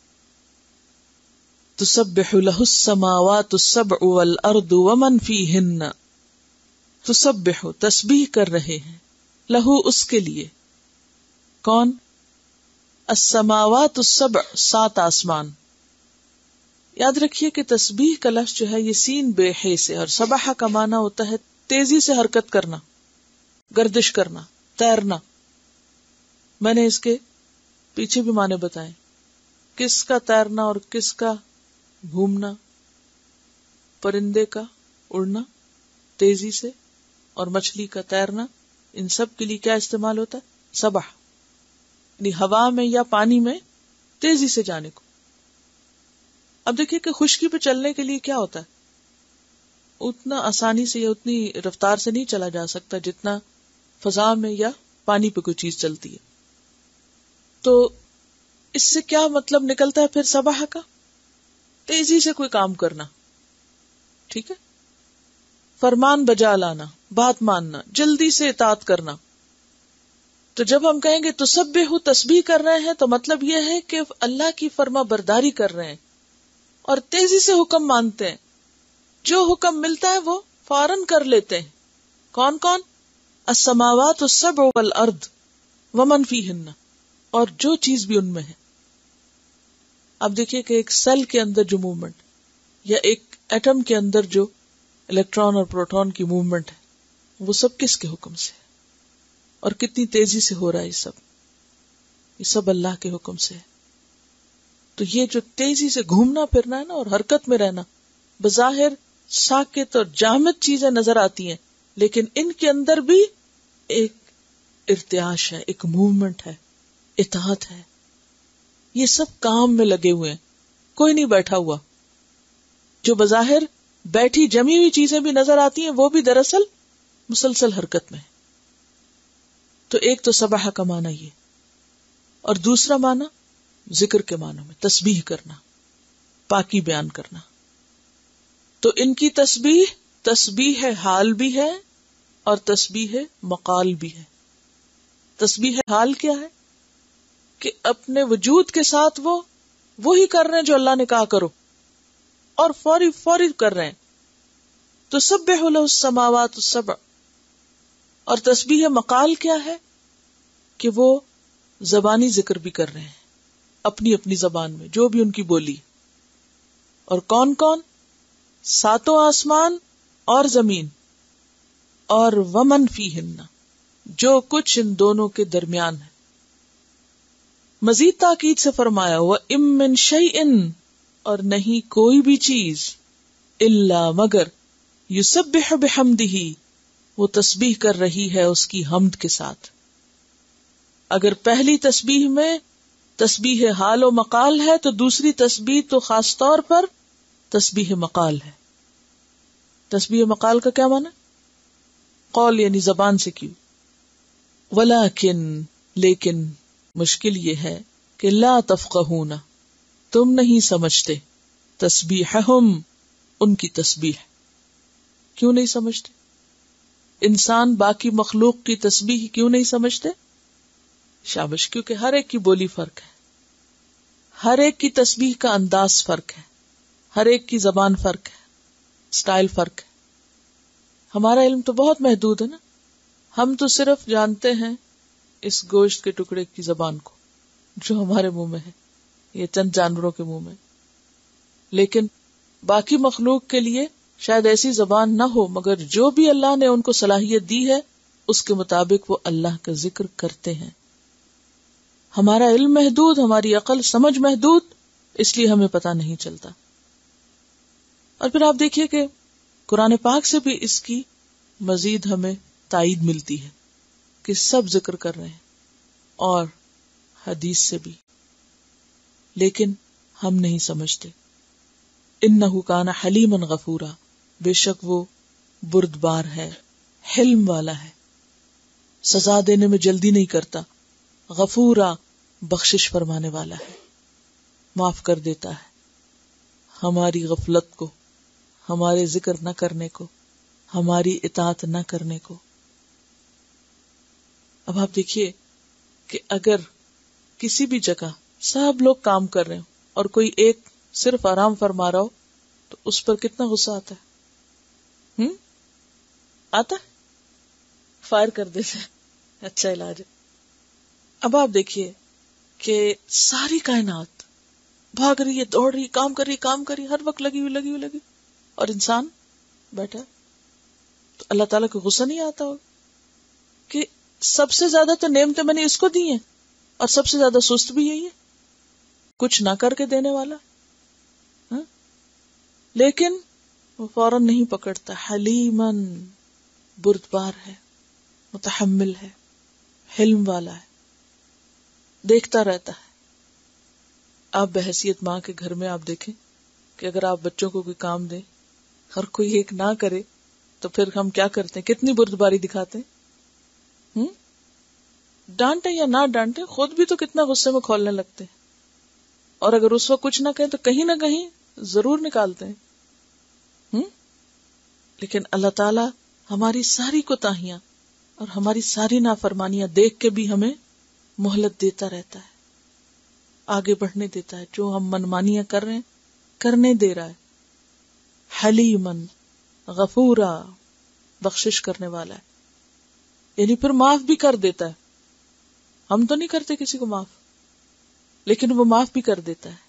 تسبح له السماوات السبع والارض ومن فیہن. تسبح تسبیح کر رہے ہیں، لہو اس کے لیے. کون؟ السماوات السبع سات آسمان، یاد رکھیے کہ تسبیح کا لفظ جو ہے یہ سین بے ہے سے، اور سبحہ کا معنی ہوتا ہے تیزی سے حرکت کرنا، گردش کرنا، تیرنا. میں نے اس کے پیچھے بھی معنی بتائے، کس کا تیرنا اور کس کا گھومنا، پرندے کا اڑنا تیزی سے اور مچھلی کا تیرنا، ان سب کے لیے کیا استعمال ہوتا ہے؟ سبح، یعنی ہوا میں یا پانی میں تیزی سے جانے کو. اب دیکھیے کہ خشکی پہ چلنے کے لیے کیا ہوتا ہے، اتنا آسانی سے یا اتنی رفتار سے نہیں چلا جا سکتا جتنا فضا میں یا پانی پہ کوئی چیز چلتی ہے. تو اس سے کیا مطلب نکلتا ہے پھر سبح کا؟ تیزی سے کوئی کام کرنا، ٹھیک ہے، فرمان بجا لانا، بات ماننا، جلدی سے اطاعت کرنا. تو جب ہم کہیں گے تسبح تسبیح کر رہے ہیں تو مطلب یہ ہے کہ اللہ کی فرما برداری کر رہے ہیں اور تیزی سے حکم مانتے ہیں. جو حکم ملتا ہے وہ فوراً کر لیتے ہیں. کون کون؟ السماوات السبع والارض ومن فیہن، اور جو چیز بھی ان میں ہے. اب دیکھیے کہ ایک سیل کے اندر جو موومنٹ یا ایک ایٹم کے اندر جو الیکٹران اور پروٹون کی موومنٹ ہے وہ سب کس کے حکم سے اور کتنی تیزی سے ہو رہا ہے؟ یہ سب یہ سب اللہ کے حکم سے ہے. تو یہ جو تیزی سے گھومنا پھرنا ہے نا اور حرکت میں رہنا، بظاہر ساکت اور جامد چیزیں نظر آتی ہیں، لیکن ان کے اندر بھی ایک ارتعاش ہے، ایک موومنٹ ہے، اطاعت ہے. یہ سب کام میں لگے ہوئے ہیں، کوئی نہیں بیٹھا ہوا. جو بظاہر بیٹھی جمی ہوئی چیزیں بھی نظر آتی ہیں وہ بھی دراصل مسلسل حرکت میں. تو ایک تو سبح کا معنی یہ، اور دوسرا معنی ذکر کے معنی میں تسبیح کرنا، پاکی بیان کرنا. تو ان کی تسبیح تسبیح حال بھی ہے اور تسبیح مقال بھی ہے. تسبیح حال کیا ہے؟ کہ اپنے وجود کے ساتھ وہ وہی کر رہے ہیں جو اللہ نے کہا کرو، اور فوری فوری کر رہے ہیں. تسبح له السماوات السبع. اور تسبیح مقال کیا ہے؟ کہ وہ زبانی ذکر بھی کر رہے ہیں اپنی اپنی زبان میں، جو بھی ان کی بولی. اور کون کون؟ ساتوں آسمان اور زمین، اور ومن فیہن، جو کچھ ان دونوں کے درمیان ہے. مزید تاکید سے فرمایا وَإِن مِّن شَيْءٍ، اور نہیں کوئی بھی چیز، الا مگر، یسبح بحمدہ، وہ تسبیح کر رہی ہے اس کی حمد کے ساتھ. اگر پہلی تسبیح میں تسبیح حال و مقال ہے تو دوسری تسبیح تو خاص طور پر تسبیح مقال ہے. تسبیح مقال کا کیا معنی؟ قول یعنی زبان سے کی. ولیکن، لیکن مشکل یہ ہے کہ لا تفقہون، تم نہیں سمجھتے، تسبیحہم، ان کی تسبیح. کیوں نہیں سمجھتے؟ انسان باقی مخلوق کی تسبیح کیوں نہیں سمجھتے؟ شابش، کیونکہ ہر ایک کی بولی فرق ہے، ہر ایک کی تسبیح کا انداز فرق ہے، ہر ایک کی زبان فرق ہے، سٹائل فرق ہے. ہمارا علم تو بہت محدود ہے نا، ہم تو صرف جانتے ہیں اس گوشت کے ٹکڑے کی زبان کو جو ہمارے منہ میں ہے، یہ چند جانوروں کے منہ میں. لیکن باقی مخلوق کے لیے شاید ایسی زبان نہ ہو، مگر جو بھی اللہ نے ان کو صلاحیت دی ہے اس کے مطابق وہ اللہ کا ذکر کرتے ہیں. ہمارا علم محدود، ہماری عقل سمجھ محدود، اس لیے ہمیں پتہ نہیں چلتا. اور پھر آپ دیکھیے کہ قرآن پاک سے بھی اس کی مزید ہمیں تائید ملتی ہے کہ سب ذکر کر رہے ہیں، اور حدیث سے بھی، لیکن ہم نہیں سمجھتے. انہ کان حلیما غفورا، بے شک وہ بردبار ہے، حلم والا ہے، سزا دینے میں جلدی نہیں کرتا. غفورا، بخشش فرمانے والا ہے، معاف کر دیتا ہے ہماری غفلت کو، ہمارے ذکر نہ کرنے کو، ہماری اطاعت نہ کرنے کو. اب آپ دیکھیے کہ اگر کسی بھی جگہ سب لوگ کام کر رہے ہوں اور کوئی ایک صرف آرام فرما رہا ہو تو اس پر کتنا غصہ آتا ہے؟ ہم آتا ہے؟ فائر کر دیتے ہیں، اچھا علاج ہے. اب آپ دیکھیے کہ ساری کائنات بھاگ رہی ہے، دوڑ رہی ہے، کام کر رہی کام کر رہی ہر وقت لگی ہوئی لگی ہوئی لگی اور انسان بیٹھا. تو اللہ تعالیٰ کو غصہ نہیں آتا ہوگا کہ سب سے زیادہ تو نعمتیں میں نے اس کو دی ہیں اور سب سے زیادہ سست بھی یہی ہے، کچھ نہ کر کے دینے والا. ہاں؟ لیکن وہ فوراً نہیں پکڑتا، حلیمن بردبار ہے، متحمل ہے، حلم والا ہے، دیکھتا رہتا ہے. آپ بحیثیت ماں کے گھر میں آپ دیکھیں کہ اگر آپ بچوں کو کوئی کام دیں اور کوئی ایک نہ کرے تو پھر ہم کیا کرتے ہیں، کتنی بردباری دکھاتے ہیں. ہم؟ ڈانٹے یا نہ ڈانٹے خود بھی تو کتنا غصے میں کھولنے لگتے ہیں، اور اگر اس وقت کچھ نہ کہیں تو کہیں نہ کہیں ضرور نکالتے ہیں. ہم؟ لیکن اللہ تعالی ہماری ساری کوتاہیاں اور ہماری ساری نافرمانیاں دیکھ کے بھی ہمیں مہلت دیتا رہتا ہے، آگے بڑھنے دیتا ہے. جو ہم منمانیاں کر رہے ہیں کرنے دے رہا ہے. حلیمن غفورا، بخشش کرنے والا ہے، یعنی پھر معاف بھی کر دیتا ہے. ہم تو نہیں کرتے کسی کو معاف، لیکن وہ معاف بھی کر دیتا ہے.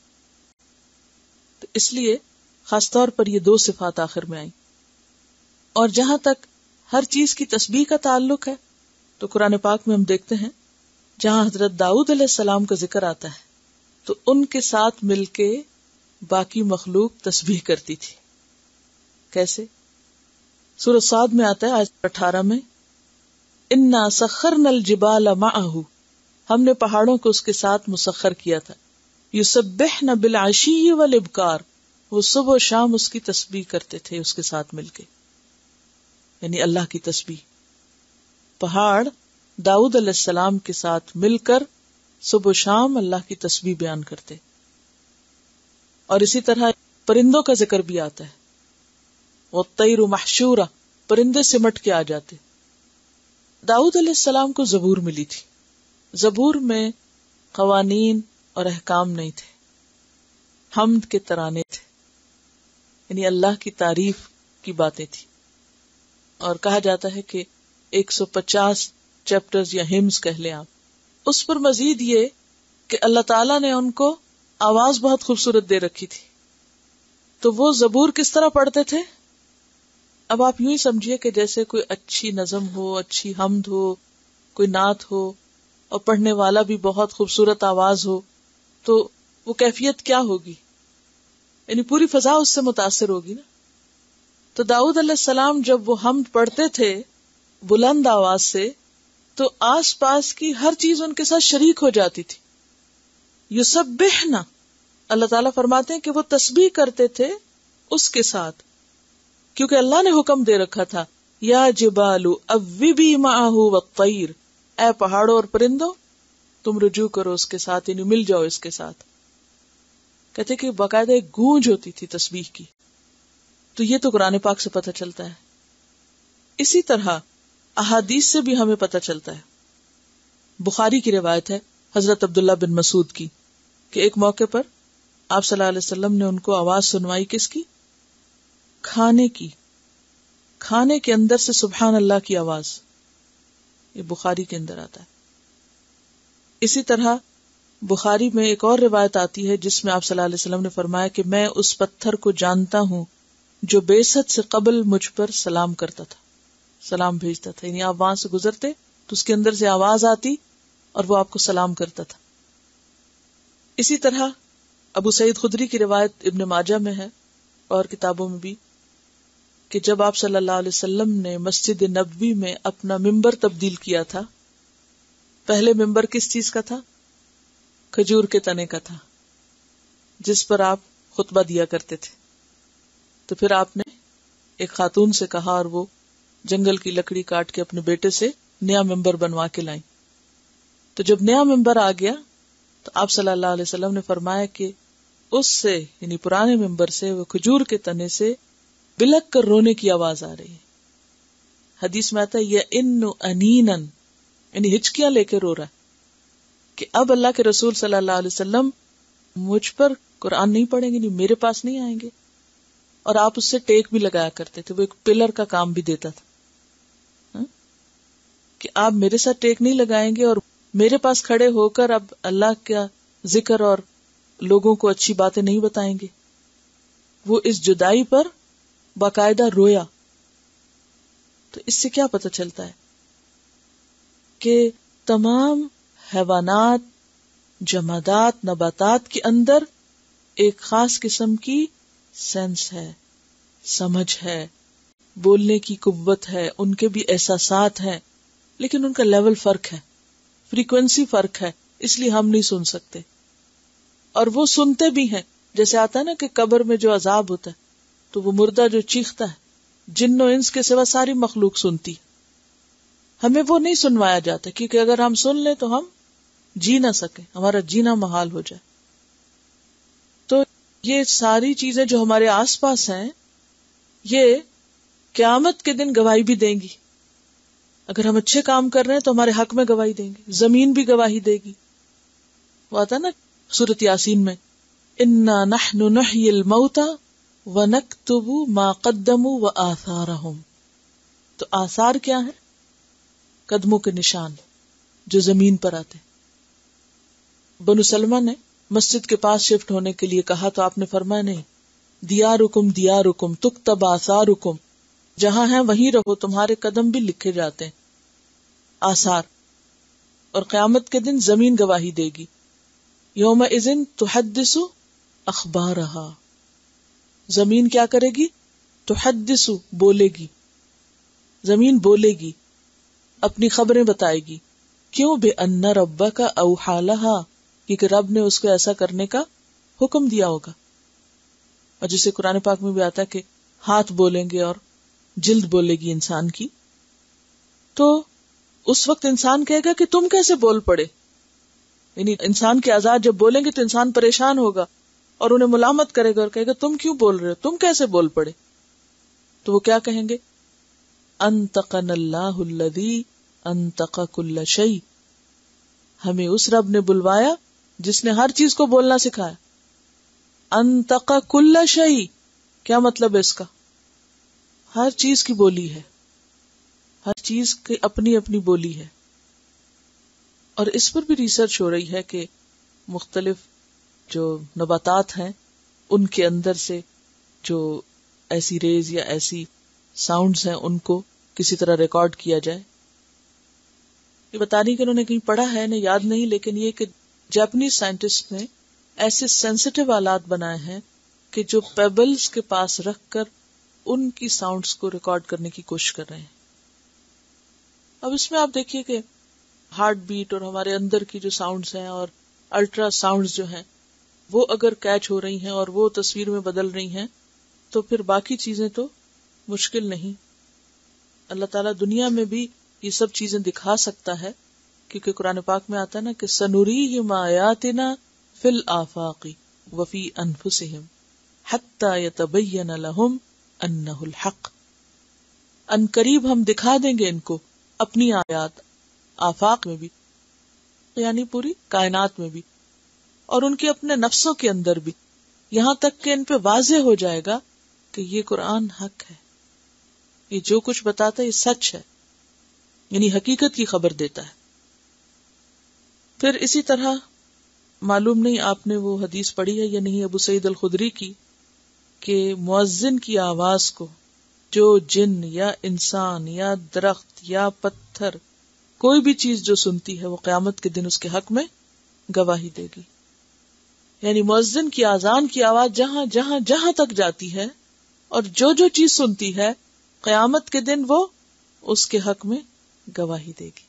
تو اس لیے خاص طور پر یہ دو صفات آخر میں آئیں. اور جہاں تک ہر چیز کی تسبیح کا تعلق ہے تو قرآن پاک میں ہم دیکھتے ہیں جہاں حضرت داؤد علیہ السلام کا ذکر آتا ہے تو ان کے ساتھ مل کے باقی مخلوق تسبیح کرتی تھی. کیسے؟ سورۃ صاد میں آتا ہے آیت اٹھارہ میں، انا سخرنا الجبال معه، ہم نے پہاڑوں کو اس کے ساتھ مسخر کیا تھا. یسبحن بالعشی والابکار، وہ صبح و شام اس کی تسبیح کرتے تھے اس کے ساتھ مل کے، یعنی اللہ کی تسبیح. پہاڑ داؤد علیہ السلام کے ساتھ مل کر صبح و شام اللہ کی تسبیح بیان کرتے. اور اسی طرح پرندوں کا ذکر بھی آتا ہے، والطیر محشورہ، پرندے سمٹ کے آ جاتے. داؤد علیہ السلام کو زبور ملی تھی. زبور میں قوانین اور احکام نہیں تھے، حمد کے ترانے تھے، یعنی اللہ کی تعریف کی باتیں تھی. اور کہا جاتا ہے کہ ایک سو پچاس چیپٹرز یا ہمز کہہ لیں آپ. اس پر مزید یہ کہ اللہ تعالیٰ نے ان کو آواز بہت خوبصورت دے رکھی تھی. تو وہ زبور کس طرح پڑھتے تھے؟ اب آپ یوں ہی سمجھیے کہ جیسے کوئی اچھی نظم ہو، اچھی حمد ہو، کوئی نعت ہو اور پڑھنے والا بھی بہت خوبصورت آواز ہو، تو وہ کیفیت کیا ہوگی؟ یعنی پوری فضا اس سے متاثر ہوگی نا. تو داؤد علیہ السلام جب وہ حمد پڑھتے تھے بلند آواز سے تو آس پاس کی ہر چیز ان کے ساتھ شریک ہو جاتی تھی. یسبحنا، اللہ تعالیٰ فرماتے ہیں کہ وہ تسبیح کرتے تھے اس کے ساتھ، کیونکہ اللہ نے حکم دے رکھا تھا یا جبال اوبی معہ والطیر، اے پہاڑوں اور پرندوں تم رجوع کرو اس کے ساتھ، یعنی مل جاؤ اس کے ساتھ. کہتے کہ باقاعدہ ایک گونج ہوتی تھی تسبیح کی. تو یہ تو قرآن پاک سے پتہ چلتا ہے. اسی طرح احادیث سے بھی ہمیں پتہ چلتا ہے. بخاری کی روایت ہے حضرت عبداللہ بن مسعود کی کہ ایک موقع پر آپ صلی اللہ علیہ وسلم نے ان کو آواز سنوائی. کس کی؟ کھانے کی. کھانے کے اندر سے سبحان اللہ کی آواز. یہ بخاری کے اندر آتا ہے. اسی طرح بخاری میں ایک اور روایت آتی ہے جس میں آپ صلی اللہ علیہ وسلم نے فرمایا کہ میں اس پتھر کو جانتا ہوں جو بعثت سے قبل مجھ پر سلام کرتا تھا، سلام بھیجتا تھا. یعنی آپ وہاں سے گزرتے تو اس کے اندر سے آواز آتی اور وہ آپ کو سلام کرتا تھا. اسی طرح ابو سعید خدری کی روایت ابن ماجہ میں ہے اور کتابوں میں بھی کہ جب آپ صلی اللہ علیہ وسلم نے مسجد نبوی میں اپنا ممبر تبدیل کیا تھا، پہلے ممبر کس چیز کا تھا؟ کھجور کے تنے کا تھا جس پر آپ خطبہ دیا کرتے تھے. تو پھر آپ نے ایک خاتون سے کہا اور وہ جنگل کی لکڑی کاٹ کے اپنے بیٹے سے نیا ممبر بنوا کے لائیں. تو جب نیا ممبر آ گیا تو آپ صلی اللہ علیہ وسلم نے فرمایا کہ اس سے یعنی پرانے ممبر سے وہ کھجور کے تنے سے بلک کر رونے کی آواز آ رہی ہے. حدیث میں آتا ہے یہ انو انینن، یعنی ہچکیاں لے کے رو رہا ہے کہ اب اللہ کے رسول صلی اللہ علیہ وسلم مجھ پر قرآن نہیں پڑھیں گے، نہیں میرے پاس نہیں آئیں گے. اور آپ اس سے ٹیک بھی لگایا کرتے تھے، وہ ایک پلر کا کام بھی دیتا تھا ہاں؟ کہ آپ میرے ساتھ ٹیک نہیں لگائیں گے اور میرے پاس کھڑے ہو کر اب اللہ کا ذکر اور لوگوں کو اچھی باتیں نہیں بتائیں گے. وہ اس جدائی پر باقاعدہ رویا. تو اس سے کیا پتہ چلتا ہے کہ تمام حیوانات، جمادات، نباتات کے اندر ایک خاص قسم کی سینس ہے، سمجھ ہے، بولنے کی قوت ہے، ان کے بھی احساسات ہیں، لیکن ان کا لیول فرق ہے، فریکوینسی فرق ہے، اس لیے ہم نہیں سن سکتے. اور وہ سنتے بھی ہیں. جیسے آتا ہے نا کہ قبر میں جو عذاب ہوتا ہے تو وہ مردہ جو چیختا ہے، جن و انس کے سوا ساری مخلوق سنتی. ہمیں وہ نہیں سنوایا جاتا، کیونکہ اگر ہم سن لیں تو ہم جی نہ سکیں، ہمارا جینا محال ہو جائے. تو یہ ساری چیزیں جو ہمارے آس پاس ہیں، یہ قیامت کے دن گواہی بھی دیں گی. اگر ہم اچھے کام کر رہے ہیں تو ہمارے حق میں گواہی دیں گے. زمین بھی گواہی دے گی. وہ آتا نا سورۃ یاسین میں، انا نحن نحیی الموتى ونکتب ما قدموا وآثارهم. تو آثار کیا ہے؟ قدموں کے نشان جو زمین پر آتے. بنو سلمہ نے مسجد کے پاس شفٹ ہونے کے لیے کہا تو آپ نے فرمایا نہیں، دیارکم دیارکم تکتب آثارکم، جہاں ہیں وہیں رہو، تمہارے قدم بھی لکھے جاتے ہیں. آثار. اور قیامت کے دن زمین گواہی دے گی. یومئذ تحدث اخبارہا. زمین کیا کرے گی؟ تحدث، بولے گی. زمین بولے گی، اپنی خبریں بتائے گی. کیوں؟ بے ان ربک اوحی لہا، کیونکہ رب نے اس کو ایسا کرنے کا حکم دیا ہوگا. اور جسے قرآن پاک میں بھی آتا ہے کہ ہاتھ بولیں گے اور جلد بولے گی انسان کی. تو اس وقت انسان کہے گا کہ تم کیسے بول پڑے. یعنی انسان کے اعضاء جب بولیں گے تو انسان پریشان ہوگا اور انہیں ملامت کرے گا اور کہے گا تم کیوں بول رہے ہو، تم کیسے بول پڑے. تو وہ کیا کہیں گے؟ انطقنا اللہ الذی انطق کل شیء. ہمیں اس رب نے بلوایا جس نے ہر چیز کو بولنا سکھایا. انطق کل شیء، کیا مطلب ہے اس کا؟ ہر چیز کی بولی ہے، ہر چیز کی اپنی اپنی بولی ہے. اور اس پر بھی ریسرچ ہو رہی ہے کہ مختلف جو نباتات ہیں ان کے اندر سے جو ایسی ریز یا ایسی ساؤنڈز ہیں ان کو کسی طرح ریکارڈ کیا جائے. یہ بتا نہیں کہ انہوں نے کہیں پڑھا ہے، انہیں یاد نہیں، لیکن یہ کہ جاپنیز سائنٹسٹ نے ایسے سینسیٹیو آلات بنائے ہیں کہ جو پیبلز کے پاس رکھ کر ان کی ساؤنڈز کو ریکارڈ کرنے کی کوشش کر رہے ہیں. اب اس میں آپ دیکھیے کہ ہارٹ بیٹ اور ہمارے اندر کی جو ساؤنڈز ہیں اور الٹرا ساؤنڈز جو ہیں وہ اگر کیچ ہو رہی ہیں اور وہ تصویر میں بدل رہی ہیں تو پھر باقی چیزیں تو مشکل نہیں. اللہ تعالیٰ دنیا میں بھی یہ سب چیزیں دکھا سکتا ہے، کیونکہ قرآن پاک میں آتا ہے نا کہ سنریہم آیاتنا فی الآفاق وفی انفسہم حتی یتبین لہم انہ الحق. ان قریب ہم دکھا دیں گے ان کو اپنی آیات، آفاق میں بھی یعنی پوری کائنات میں بھی، اور ان کے اپنے نفسوں کے اندر بھی، یہاں تک کہ ان پہ واضح ہو جائے گا کہ یہ قرآن حق ہے، یہ جو کچھ بتاتا ہے یہ سچ ہے، یعنی حقیقت کی خبر دیتا ہے. پھر اسی طرح معلوم نہیں آپ نے وہ حدیث پڑھی ہے یا نہیں ابو سعید الخدری کی، کہ مؤذن کی آواز کو جو جن یا انسان یا درخت یا پتھر کوئی بھی چیز جو سنتی ہے وہ قیامت کے دن اس کے حق میں گواہی دے گی. یعنی مؤذن کی اذان کی آواز جہاں جہاں جہاں تک جاتی ہے اور جو جو چیز سنتی ہے قیامت کے دن وہ اس کے حق میں گواہی دے گی.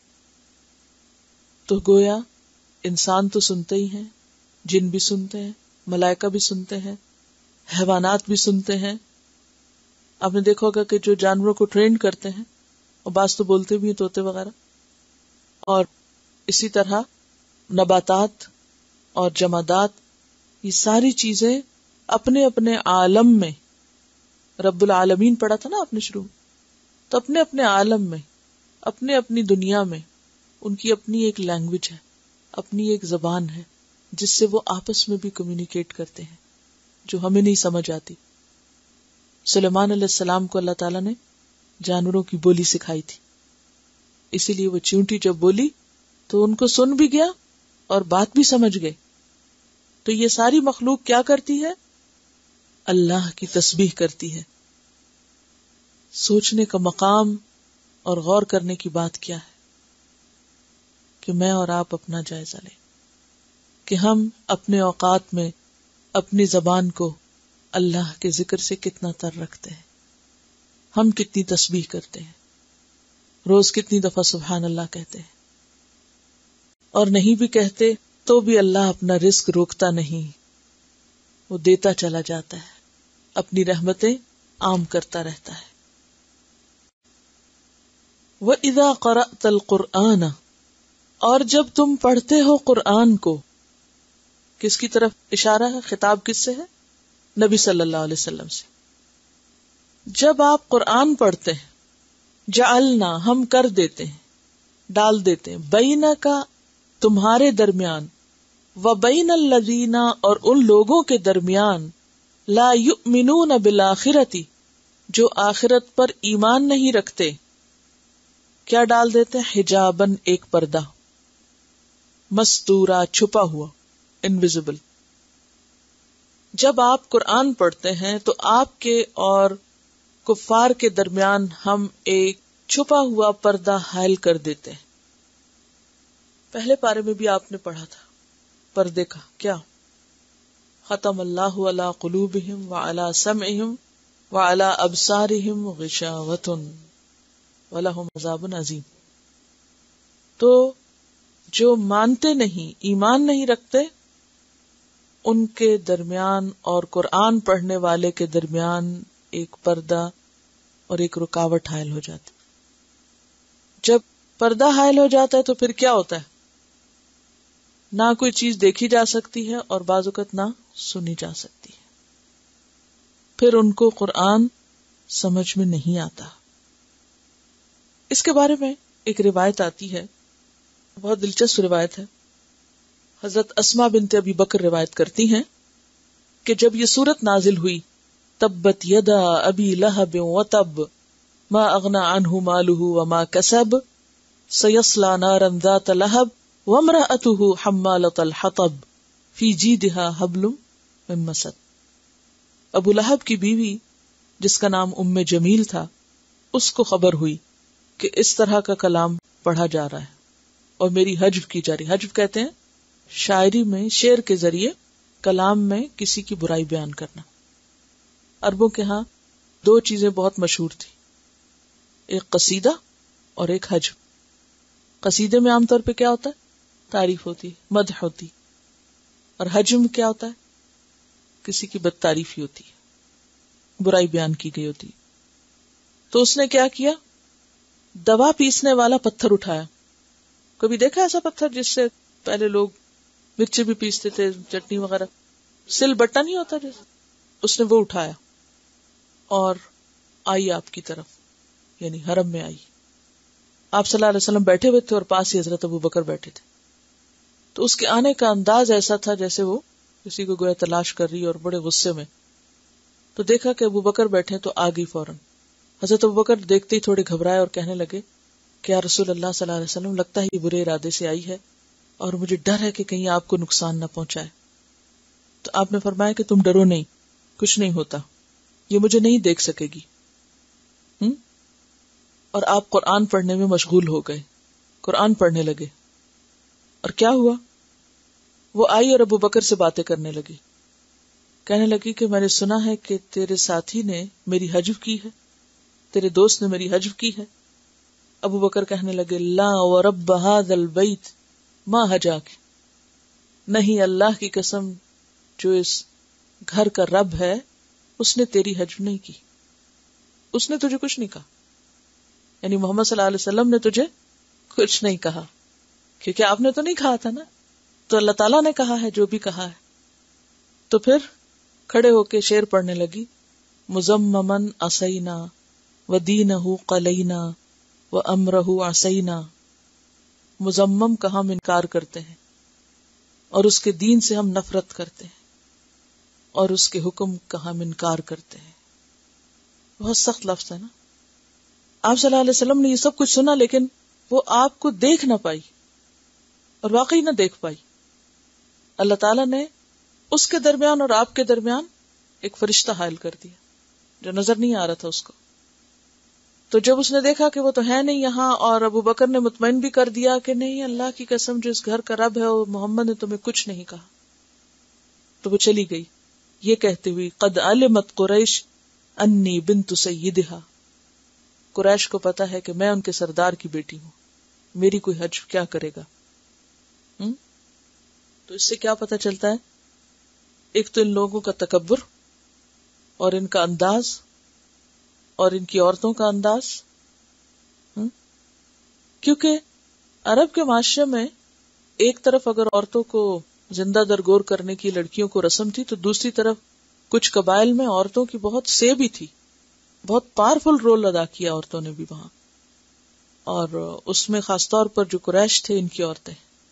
تو گویا انسان تو سنتے ہی ہیں، جن بھی سنتے ہیں، ملائکہ بھی سنتے ہیں، حیوانات بھی سنتے ہیں. آپ نے دیکھا ہوگا کہ جو جانوروں کو ٹرین کرتے ہیں اور بعض تو بولتے بھی ہیں، طوطے وغیرہ. اور اسی طرح نباتات اور جمادات، یہ ساری چیزیں اپنے اپنے عالم میں، رب العالمین پڑھا تھا نا آپ نے شروع، تو اپنے اپنے عالم میں، اپنے اپنی دنیا میں ان کی اپنی ایک لینگویج ہے، اپنی ایک زبان ہے جس سے وہ آپس میں بھی کمیونیکیٹ کرتے ہیں جو ہمیں نہیں سمجھ آتی. سلیمان علیہ السلام کو اللہ تعالیٰ نے جانوروں کی بولی سکھائی تھی، اسی لیے وہ چیونٹی جب بولی تو ان کو سن بھی گیا اور بات بھی سمجھ گئے. تو یہ ساری مخلوق کیا کرتی ہے؟ اللہ کی تسبیح کرتی ہے. سوچنے کا مقام اور غور کرنے کی بات کیا ہے کہ میں اور آپ اپنا جائزہ لیں کہ ہم اپنے اوقات میں اپنی زبان کو اللہ کے ذکر سے کتنا تر رکھتے ہیں. ہم کتنی تسبیح کرتے ہیں، روز کتنی دفعہ سبحان اللہ کہتے ہیں، اور نہیں بھی کہتے تو بھی اللہ اپنا رزق روکتا نہیں، وہ دیتا چلا جاتا ہے، اپنی رحمتیں عام کرتا رہتا ہے. وَإِذَا قَرَأْتَ الْقُرْآنَ، اور جب تم پڑھتے ہو قرآن کو، کس کی طرف اشارہ ہے؟ خطاب کس سے ہے؟ نبی صلی اللہ علیہ وسلم سے. جب آپ قرآن پڑھتے ہیں، جعلنا، ہم کر دیتے ہیں، ڈال دیتے ہیں، بینک، تمہارے درمیان، وبین الذین، اور ان لوگوں کے درمیان، لا یؤمنون بالآخرۃ، جو آخرت پر ایمان نہیں رکھتے. کیا ڈال دیتے ہیں؟ حجابن، ایک پردہ، مستورا، چھپا ہوا، انویزیبل. جب آپ قرآن پڑھتے ہیں تو آپ کے اور کفار کے درمیان ہم ایک چھپا ہوا پردہ حائل کر دیتے ہیں. پہلے پارے میں بھی آپ نے پڑھا تھا پردے کا کیا؟ ختم اللہ علی قلوبہم وعلی سمعہم وعلی ابصارہم غشاوۃ ولہم عذاب عظیم. تو جو مانتے نہیں، ایمان نہیں رکھتے، ان کے درمیان اور قرآن پڑھنے والے کے درمیان ایک پردہ اور ایک رکاوٹ حائل ہو جاتی. جب پردہ حائل ہو جاتا ہے تو پھر کیا ہوتا ہے؟ نہ کوئی چیز دیکھی جا سکتی ہے اور بعض اوقات نہ سنی جا سکتی ہے. پھر ان کو قرآن سمجھ میں نہیں آتا. اس کے بارے میں ایک روایت آتی ہے، بہت دلچسپ روایت ہے. حضرت اسماء بنت ابی بکر روایت کرتی ہیں کہ جب یہ سورت نازل ہوئی، تبت یدا ابی لہب وتب ما اغنى عنہ مالہ وما کسب سیصلی نارا ذات لہب وامرأته حمالۃ الحطب فی جیدها حبل من مسد. ابو لہب کی بیوی جس کا نام ام جمیل تھا، اس کو خبر ہوئی کہ اس طرح کا کلام پڑھا جا رہا ہے اور میری حجب کی جا رہی. حجب کہتے ہیں شاعری میں شعر کے ذریعے کلام میں کسی کی برائی بیان کرنا. عربوں کے ہاں دو چیزیں بہت مشہور تھی، ایک قصیدہ اور ایک حجب. قصیدے میں عام طور پہ کیا ہوتا ہے؟ تعریف ہوتی، مدح ہوتی. اور حجب میں کیا ہوتا ہے؟ کسی کی بد تعریفی ہوتی، برائی بیان کی گئی ہوتی. تو اس نے کیا کیا؟ دوا پیسنے والا پتھر اٹھایا. کبھی دیکھا ایسا پتھر جس سے پہلے لوگ مرچی بھی پیستے تھے، چٹنی وغیرہ، سل بٹا نہیں ہوتا جیسے، اس نے وہ اٹھایا اور آئی آپ کی طرف، یعنی حرم میں آئی. آپ صلی اللہ علیہ وسلم بیٹھے ہوئے تھے اور پاس ہی حضرت ابو بکر بیٹھے تھے. تو اس کے آنے کا انداز ایسا تھا جیسے وہ کسی کو گویا تلاش کر رہی اور بڑے غصے میں. تو دیکھا کہ ابو بکر بیٹھے تو آ گئی فوراً. حضرت ابو بکر دیکھتے ہی تھوڑے گھبرائے اور کہنے لگے کہ یا رسول اللہ صلی اللہ علیہ وسلم، لگتا ہے یہ برے ارادے سے آئی ہے اور مجھے ڈر ہے کہ کہیں آپ کو نقصان نہ پہنچائے. تو آپ نے فرمایا کہ تم ڈرو نہیں، کچھ نہیں ہوتا، یہ مجھے نہیں دیکھ سکے گی. ہم؟ اور آپ قرآن پڑھنے میں مشغول ہو گئے، قرآن پڑھنے لگے. اور کیا ہوا؟ وہ آئی اور ابو بکر سے باتیں کرنے لگی. کہنے لگی کہ میں نے سنا ہے کہ تیرے ساتھی نے میری حجب کی ہے، تیرے دوست نے میری حجب کی ہے. ابو بکر کہنے لگے لا ورب ھذا البیت ما حجاک، نہیں اللہ کی قسم جو اس گھر کا رب ہے اس نے تیری حجب نہیں کی، اس نے تجھے کچھ نہیں کہا. یعنی محمد صلی اللہ علیہ وسلم نے تجھے کچھ نہیں کہا، کیونکہ آپ نے تو نہیں کہا تھا نا، تو اللہ تعالیٰ نے کہا ہے جو بھی کہا ہے. تو پھر کھڑے ہو کے شعر پڑھنے لگی، مزممن عصینا ودینہ قلینا وامرہ عصینا. مزمم کا ہم انکار کرتے ہیں اور اس کے دین سے ہم نفرت کرتے ہیں اور اس کے حکم کا ہم انکار کرتے ہیں. بہت سخت لفظ ہے نا. آپ صلی اللہ علیہ وسلم نے یہ سب کچھ سنا لیکن وہ آپ کو دیکھ نہ پائی اور واقعی نہ دیکھ پائی. اللہ تعالیٰ نے اس کے درمیان اور آپ کے درمیان ایک فرشتہ حائل کر دیا جو نظر نہیں آ رہا تھا اس کو. تو جب اس نے دیکھا کہ وہ تو ہے نہیں یہاں، اور ابو بکر نے مطمئن بھی کر دیا کہ نہیں، اللہ کی قسم جو اس گھر کا رب ہے وہ محمد نے تمہیں کچھ نہیں کہا، تو وہ چلی گئی یہ کہتے ہوئی قد علمت قریش انی بنت سیدہا، قریش کو پتا ہے کہ میں ان کے سردار کی بیٹی ہوں، میری کوئی حج کیا کرے گا. ہم؟ تو اس سے کیا پتا چلتا ہے؟ ایک تو ان لوگوں کا تکبر اور ان کا انداز اور ان کی عورتوں کا انداز. ہم؟ کیونکہ عرب کے معاشرے میں ایک طرف اگر عورتوں کو زندہ درگور کرنے کی لڑکیوں کو رسم تھی، تو دوسری طرف کچھ قبائل میں عورتوں کی بہت سے بھی تھی، بہت پاورفل رول ادا کیا عورتوں نے بھی وہاں، اور اس میں خاص طور پر جو قریش تھے ان کی عورتیں.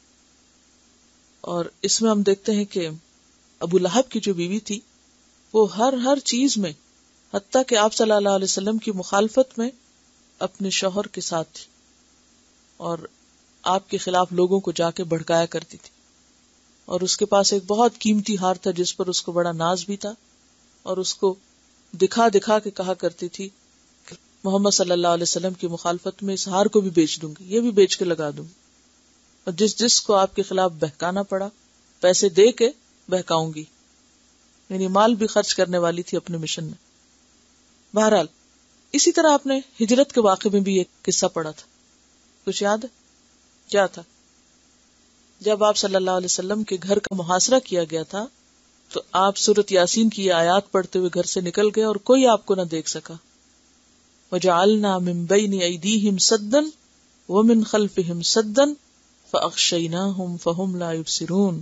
اور اس میں ہم دیکھتے ہیں کہ ابو لہب کی جو بیوی تھی وہ ہر ہر چیز میں، حتیٰ کہ آپ صلی اللہ علیہ وسلم کی مخالفت میں اپنے شوہر کے ساتھ تھی اور آپ کے خلاف لوگوں کو جا کے بھڑکایا کرتی تھی. اور اس کے پاس ایک بہت قیمتی ہار تھا جس پر اس کو بڑا ناز بھی تھا، اور اس کو دکھا دکھا کے کہا کرتی تھی کہ محمد صلی اللہ علیہ وسلم کی مخالفت میں اس ہار کو بھی بیچ دوں گی، یہ بھی بیچ کے لگا دوں گی، اور جس جس کو آپ کے خلاف بہکانا پڑا پیسے دے کے بہکاؤں گی. یعنی مال بھی خرچ کرنے والی تھی اپنے مشن میں. بہرحال اسی طرح آپ نے ہجرت کے واقعے میں بھی ایک قصہ پڑھا تھا، کچھ یاد ہے کیا تھا؟ جب آپ صلی اللہ علیہ وسلم کے گھر کا محاصرہ کیا گیا تھا تو آپ سورۃ یاسین کی یہ آیات پڑھتے ہوئے گھر سے نکل گئے اور کوئی آپ کو نہ دیکھ سکا. وَجَعَلْنَا مِن بَيْنِ أَيْدِيهِمْ سَدًّا وَمِن خَلْفِهِمْ سَدًّا فَأَغْشَيْنَاهُمْ فَهُمْ لَا يُبْصِرُونَ.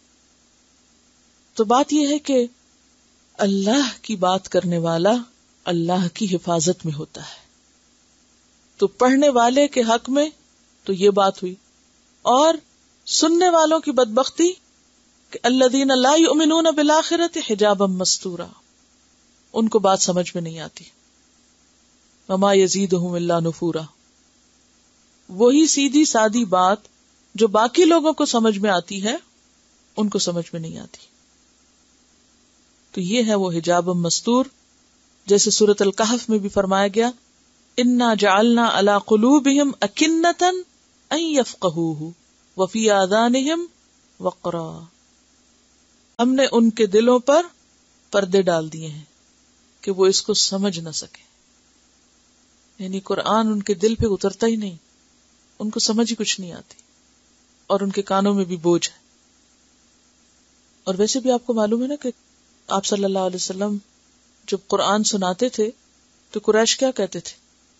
تو بات یہ ہے کہ اللہ کی بات کرنے والا اللہ کی حفاظت میں ہوتا ہے. تو پڑھنے والے کے حق میں تو یہ بات ہوئی، اور سننے والوں کی بدبختی کہ الذین لا یؤمنون بالآخرۃ حجابا مستورا، ان کو بات سمجھ میں نہیں آتی. وما یزیدہم الا نفورا، وہی سیدھی سادی بات جو باقی لوگوں کو سمجھ میں آتی ہے ان کو سمجھ میں نہیں آتی. تو یہ ہے وہ حجاب مستور، جیسے سورۃ الکہف میں بھی فرمایا گیا انا جعلنا علی قلوبہم اکنۃ ان یفقہوہ وفی آذانہم وقرا، ہم نے ان کے دلوں پر پردے ڈال دیے ہیں کہ وہ اس کو سمجھ نہ سکے. یعنی قرآن ان کے دل پہ اترتا ہی نہیں، ان کو سمجھ ہی کچھ نہیں آتی، اور ان کے کانوں میں بھی بوجھ ہے. اور ویسے بھی آپ کو معلوم ہے نا کہ آپ صلی اللہ علیہ وسلم جب قرآن سناتے تھے تو قریش کیا کہتے تھے؟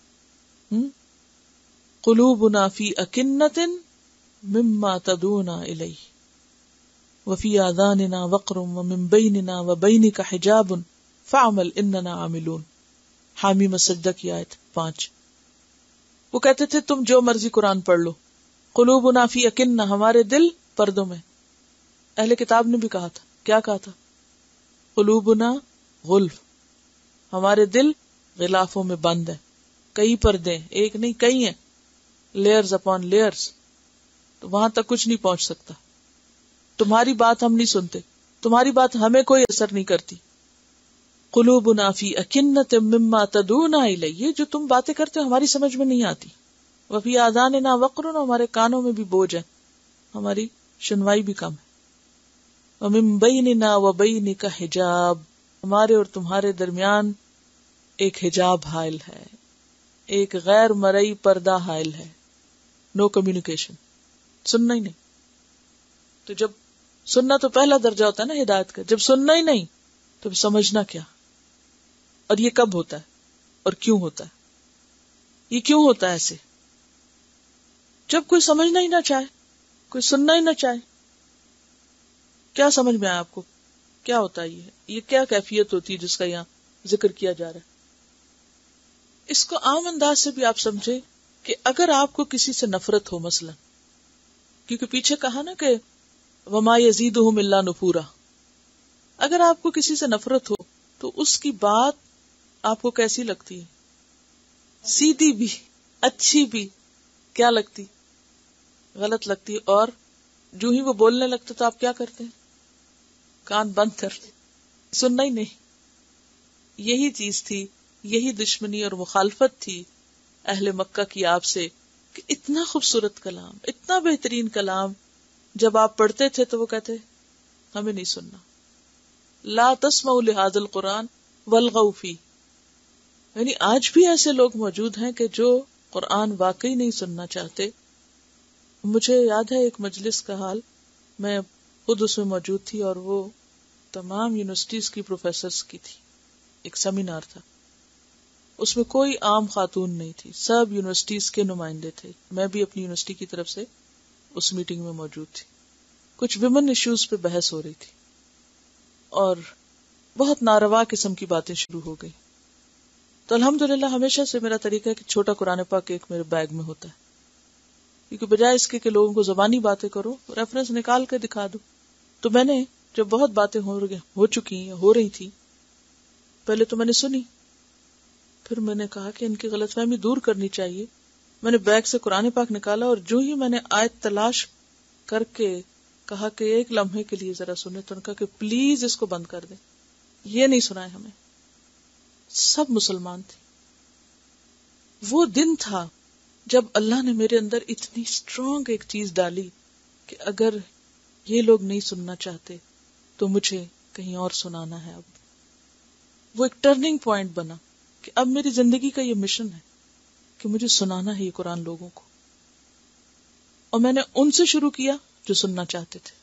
قلوبنا فی اکنۃ مما تدعونا الیہ وفی آذاننا وقر ومن بیننا وبینک حجاب فاعمل اننا عاملون. حامیم السجدہ کی آیت پانچ. وہ کہتے تھے تم جو مرضی قرآن پڑھ لو، قلوبنا فی اکنہ، ہمارے دل پردوں میں. اہل کتاب نے بھی کہا تھا، کیا کہا تھا؟ قلوبنا غلف، ہمارے دل غلافوں میں بند ہے. کئی پردے، ایک نہیں کئی ہیں، لیئرز اپون لیئرز، تو وہاں تک کچھ نہیں پہنچ سکتا. تمہاری بات ہم نہیں سنتے، تمہاری بات ہمیں کوئی اثر نہیں کرتی. قلوبنا فی اکنۃ مما تدعونا الیہ، جو تم باتیں کرتے ہو ہماری سمجھ میں نہیں آتی. وفی آذاننا وقر، ہمارے کانوں میں بھی بوجھ ہے، ہماری سنوائی بھی کم ہے. ومن بیننا وبینک حجاب، ہمارے اور تمہارے درمیان ایک حجاب حائل ہے، ایک غیر مرئی پردہ حائل ہے. نو کمیونیکیشن، سننا ہی نہیں. تو جب سننا تو پہلا درجہ ہوتا ہے نا ہدایت کا، جب سننا ہی نہیں تو سمجھنا کیا؟ اور یہ کب ہوتا ہے اور کیوں ہوتا ہے؟ یہ کیوں ہوتا ہے ایسے؟ جب کوئی سمجھنا ہی نہ چاہے، کوئی سننا ہی نہ چاہے. کیا سمجھ میں آیا آپ کو؟ کیا ہوتا ہے یہ یہ کیا کیفیت ہوتی ہے جس کا یہاں ذکر کیا جا رہا ہے؟ اس کو عام انداز سے بھی آپ سمجھے کہ اگر آپ کو کسی سے نفرت ہو، مثلا کیونکہ پیچھے کہا نا کہ وما یزیدہم الا نفورا، اگر آپ کو کسی سے نفرت ہو تو اس کی بات آپ کو کیسی لگتی ہے؟ سیدھی بھی، اچھی بھی، کیا لگتی؟ غلط لگتی. اور جو ہی وہ بولنے لگتے تو آپ کیا کرتے ہیں؟ کان بند کر سننا ہی نہیں. یہی چیز تھی، یہی دشمنی اور مخالفت تھی اہل مکہ کی آپ سے کہ اتنا خوبصورت کلام، اتنا بہترین کلام جب آپ پڑھتے تھے تو وہ کہتے ہمیں نہیں سننا. لا تسمعوا لهذا القرآن والغوا فیہ. یعنی آج بھی ایسے لوگ موجود ہیں کہ جو قرآن واقعی نہیں سننا چاہتے. مجھے یاد ہے ایک مجلس کا حال، میں خود اس میں موجود تھی اور وہ تمام یونیورسٹیز کی پروفیسرز کی تھی. ایک سیمینار تھا، اس میں کوئی عام خاتون نہیں تھی، سب یونیورسٹیز کے نمائندے تھے. میں بھی اپنی یونیورسٹی کی طرف سے اس میٹنگ میں موجود تھی. کچھ ویمن ایشوز پہ بحث ہو رہی تھی اور بہت ناروا قسم کی باتیں شروع ہو گئی. تو الحمدللہ ہمیشہ سے میرا طریقہ ہے کہ چھوٹا قرآن پاک ایک میرے بیگ میں ہوتا ہے، کیونکہ بجائے اس کے کہ لوگوں کو زبانی باتیں کرو، ریفرنس نکال کے دکھا دو. تو میں نے جب بہت باتیں ہو رہی ہو چکی ہیں ہو رہی تھی، پہلے تو میں نے سنی، پھر میں نے کہا کہ ان کی غلط فہمی دور کرنی چاہیے. میں نے بیگ سے قرآن پاک نکالا اور جو ہی میں نے آیت تلاش کر کے کہا کہ ایک لمحے کے لیے ذرا سنیں، تو نے کہا کہ پلیز اس کو بند کر دیں، یہ نہیں سنائے ہمیں. سب مسلمان تھے. وہ دن تھا جب اللہ نے میرے اندر اتنی اسٹرانگ ایک چیز ڈالی کہ اگر یہ لوگ نہیں سننا چاہتے تو مجھے کہیں اور سنانا ہے. اب وہ ایک ٹرننگ پوائنٹ بنا کہ اب میری زندگی کا یہ مشن ہے کہ مجھے سنانا ہے یہ قرآن لوگوں کو. اور میں نے ان سے شروع کیا جو سننا چاہتے تھے.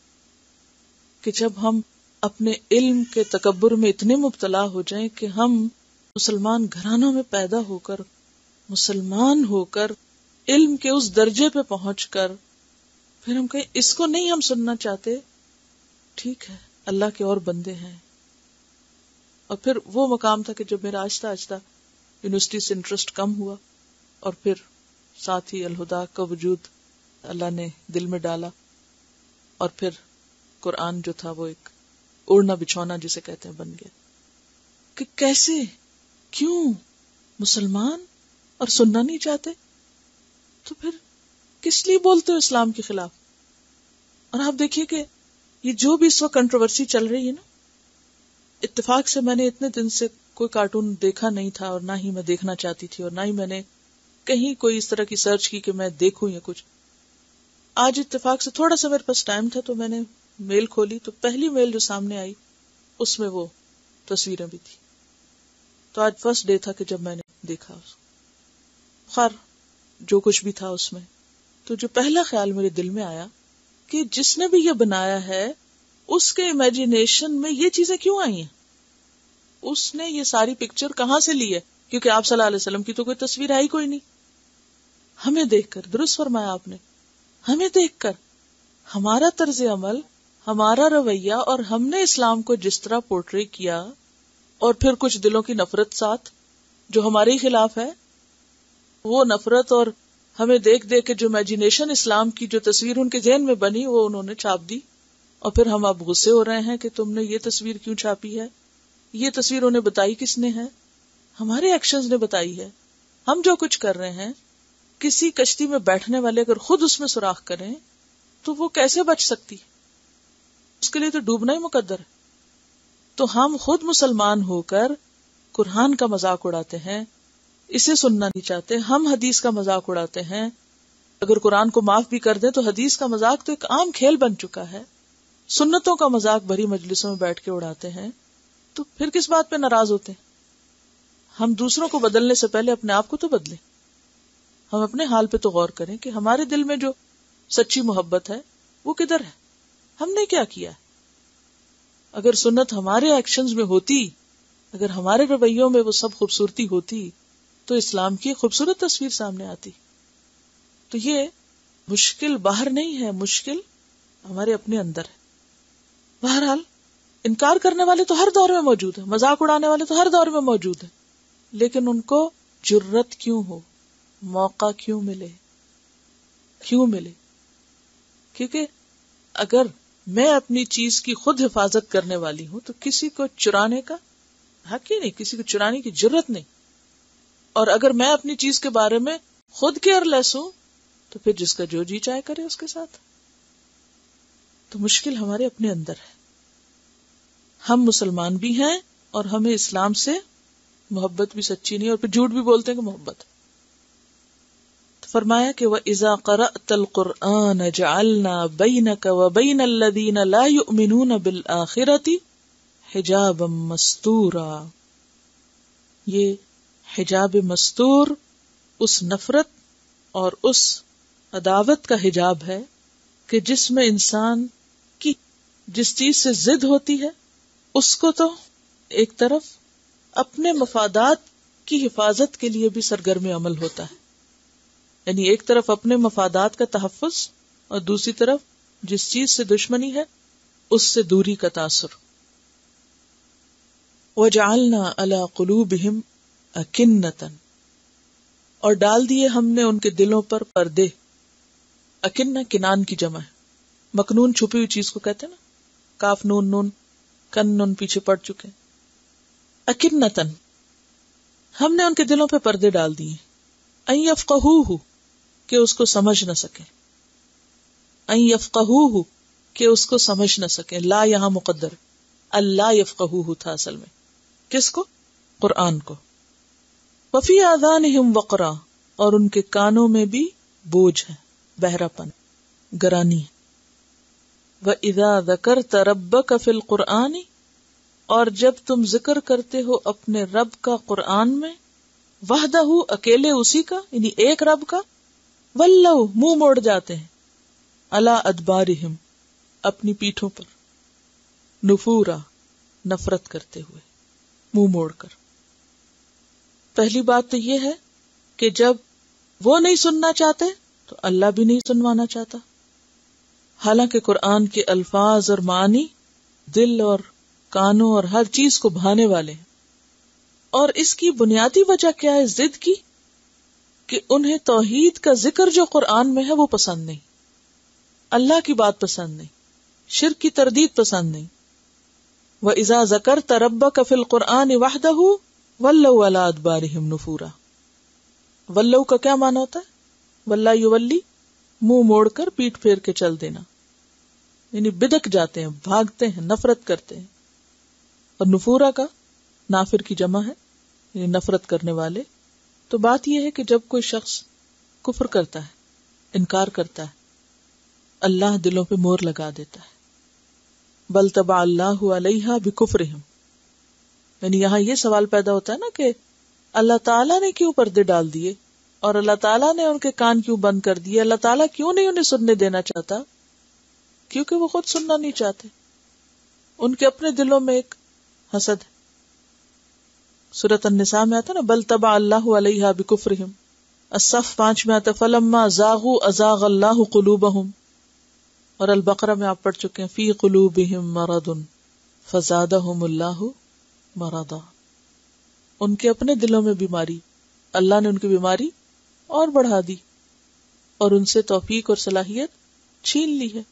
کہ جب ہم اپنے علم کے تکبر میں اتنے مبتلا ہو جائیں کہ ہم مسلمان گھرانوں میں پیدا ہو کر، مسلمان ہو کر، علم کے اس درجے پہ پہنچ کر پھر ہم کہیں اس کو نہیں ہم سننا چاہتے، ٹھیک ہے اللہ کے اور بندے ہیں. اور پھر وہ مقام تھا کہ جب میرا آہستہ آہستہ یونیورسٹی سے انٹرسٹ کم ہوا اور پھر ساتھ ہی الہدا کا وجود اللہ نے دل میں ڈالا، اور پھر قرآن جو تھا وہ ایک اڑنا بچھونا جسے کہتے ہیں بن گیا. کہ کیسے، کیوں مسلمان اور سننا نہیں چاہتے؟ تو پھر کس لیے بولتے ہو اسلام کے خلاف؟ اور آپ دیکھیے کہ یہ جو بھی اس وقت کنٹروورسی چل رہی ہے نا، اتفاق سے میں نے اتنے دن سے کوئی کارٹون دیکھا نہیں تھا اور نہ ہی میں دیکھنا چاہتی تھی، اور نہ ہی میں نے کہیں کوئی اس طرح کی سرچ کی کہ میں دیکھوں یا کچھ. آج اتفاق سے تھوڑا سا میرے پاس ٹائم تھا تو میں نے میل کھولی تو پہلی میل جو سامنے آئی اس میں وہ تصویریں بھی تھی. تو آج فرسٹ ڈے تھا کہ جب میں نے دیکھا اس کو. خیر جو کچھ بھی تھا اس میں، تو جو پہلا خیال میرے دل میں آیا کہ جس نے بھی یہ بنایا ہے اس کے امیجنیشن میں یہ چیزیں کیوں آئی ہیں؟ اس نے یہ ساری پکچر کہاں سے لی ہے؟ کیونکہ آپ صلی اللہ علیہ وسلم کی تو کوئی تصویر آئی کوئی نہیں. ہمیں دیکھ کر، درست فرمایا آپ نے، ہمیں دیکھ کر ہمارا طرز عمل، ہمارا رویہ اور ہم نے اسلام کو جس طرح پورٹری کیا، اور پھر کچھ دلوں کی نفرت ساتھ جو ہمارے خلاف ہے، وہ نفرت اور ہمیں دیکھ دیکھ کے جو امیجنیشن اسلام کی جو تصویر ان کے ذہن میں بنی وہ انہوں نے چھاپ دی. اور پھر ہم اب غصے ہو رہے ہیں کہ تم نے یہ تصویر کیوں چھاپی ہے، یہ تصویر انہیں بتائی کس نے ہے؟ ہمارے ایکشنز نے بتائی ہے. ہم جو کچھ کر رہے ہیں، کسی کشتی میں بیٹھنے والے اگر خود اس میں سوراخ کریں تو وہ کیسے بچ سکتی؟ اس کے لیے تو ڈوبنا ہی مقدر ہے. تو ہم خود مسلمان ہو کر قرآن کا مذاق اڑاتے ہیں، اسے سننا نہیں چاہتے. ہم حدیث کا مذاق اڑاتے ہیں. اگر قرآن کو معاف بھی کر دیں تو حدیث کا مذاق تو ایک عام کھیل بن چکا ہے. سنتوں کا مذاق بھری مجلسوں میں بیٹھ کے اڑاتے ہیں. تو پھر کس بات پہ ناراض ہوتے ہیں؟ ہم دوسروں کو بدلنے سے پہلے اپنے آپ کو تو بدلیں. ہم اپنے حال پہ تو غور کریں کہ ہمارے دل میں جو سچی محبت ہے وہ کدھر ہے، ہم نے کیا کیا. اگر سنت ہمارے ایکشنز میں ہوتی، اگر ہمارے رویوں میں وہ سب خوبصورتی ہوتی تو اسلام کی خوبصورت تصویر سامنے آتی. تو یہ مشکل باہر نہیں ہے، مشکل ہمارے اپنے اندر ہے. بہرحال انکار کرنے والے تو ہر دور میں موجود ہیں، مذاق اڑانے والے تو ہر دور میں موجود ہیں، لیکن ان کو جرت کیوں ہو، موقع کیوں ملے، کیوں ملے؟ کیونکہ اگر میں اپنی چیز کی خود حفاظت کرنے والی ہوں تو کسی کو چرانے کا حق ہی نہیں، کسی کو چرانے کی جرت نہیں. اور اگر میں اپنی چیز کے بارے میں خود کیئر لیس ہوں تو پھر جس کا جو جی چاہے کرے اس کے ساتھ. تو مشکل ہمارے اپنے اندر ہے. ہم مسلمان بھی ہیں اور ہمیں اسلام سے محبت بھی سچی نہیں، اور پھر جھوٹ بھی بولتے ہیں کہ محبت. تو فرمایا کہ وَإِذَا قَرَأْتَ الْقُرْآنَ جَعَلْنَا بَيْنَكَ وَبَيْنَ الَّذِينَ لَا يُؤْمِنُونَ بِالْآخِرَةِ حِجَابًا مَسْتُورًا. یہ حجاب مستور اس نفرت اور اس عداوت کا حجاب ہے کہ جس میں انسان کی جس چیز سے ضد ہوتی ہے اس کو تو ایک طرف اپنے مفادات کی حفاظت کے لیے بھی سرگرم عمل ہوتا ہے، یعنی ایک طرف اپنے مفادات کا تحفظ اور دوسری طرف جس چیز سے دشمنی ہے اس سے دوری کا تاثر. وَجَعَلْنَا عَلَى قُلُوبِهِمْ أَكِنَّةً، اور ڈال دیے ہم نے ان کے دلوں پر پردے. اکنہ کنان کی جمع ہے، مکنون چھپی ہوئی چیز کو کہتے ہیں نا، کاف نون نون کن نون پیچھے پڑ چکے. اکنتن، ہم نے ان کے دلوں پہ پردے ڈال دیے. ان یفقہوہ، کہ اس کو سمجھ نہ سکے. ان یفقہوہ، کہ اس کو سمجھ نہ سکے. لا یہاں مقدر، اللہ یفقہوہ تھا اصل میں. کس کو؟ قرآن کو. وفی آذانہم وقرا، اور ان کے کانوں میں بھی بوجھ ہے، بہرا پن، گرانی ہے. وَإِذَا ذَكَرْتَ رَبَّكَ فِي الْقُرْآنِ، اور جب تم ذکر کرتے ہو اپنے رب کا قرآن میں، وحدہ، اکیلے اسی کا، یعنی ایک رب کا، وَلَّوْ، منہ موڑ جاتے ہیں، عَلَىٰ أَدْبَارِهِمْ، اپنی پیٹھوں پر، نفورا، نفرت کرتے ہوئے، منہ موڑ کر. پہلی بات تو یہ ہے کہ جب وہ نہیں سننا چاہتے تو اللہ بھی نہیں سنوانا چاہتا. حالانکہ قرآن کے الفاظ اور معنی دل اور کانوں اور ہر چیز کو بھانے والے ہیں. اور اس کی بنیادی وجہ کیا ہے ضد کی؟ کہ انہیں توحید کا ذکر جو قرآن میں ہے وہ پسند نہیں، اللہ کی بات پسند نہیں، شرک کی تردید پسند نہیں. وَإِذَا ذَكَرْتَ رَبَّكَ فِي الْقُرْآنِ وَحْدَهُ وَلَّوْا عَلَىٰ أَدْبَارِهِمْ نُفُورًا. ولو کا کیا معنی ہوتا ہے؟ وَلَّا يُوَلِّ، منہ موڑ کر پیٹ پھیر کے چل دینا، یعنی بدک جاتے ہیں، بھاگتے ہیں، نفرت کرتے ہیں. اور نفورا کا نافر کی جمع ہے، یعنی نفرت کرنے والے. تو بات یہ ہے کہ جب کوئی شخص کفر کرتا ہے، انکار کرتا ہے، اللہ دلوں پہ مور لگا دیتا ہے. بل طبع اللہ علیہا بکفرہم، یعنی یہاں یہ سوال پیدا ہوتا ہے نا کہ اللہ تعالیٰ نے کیوں پردے ڈال دیے، اور اللہ تعالیٰ نے ان کے کان کیوں بند کر دیے؟ اللہ تعالیٰ کیوں نہیں انہیں سننے دینا چاہتا؟ کیونکہ وہ خود سننا نہیں چاہتے. ان کے اپنے دلوں میں ایک حسد ہے. سورۃ النساء میں آتا نا بل طبع اللہ علیہا بکفرہم. الصف پانچ میں آتا فلما زاغوا ازاغ اللہ قلوبہم. اور البقرہ میں آپ پڑھ چکے ہیں فی قلوبہم مرض فزادہم اللہ مرضا. ان کے اپنے دلوں میں بیماری، اللہ نے ان کی بیماری اور بڑھا دی اور ان سے توفیق اور صلاحیت چھین لی ہے.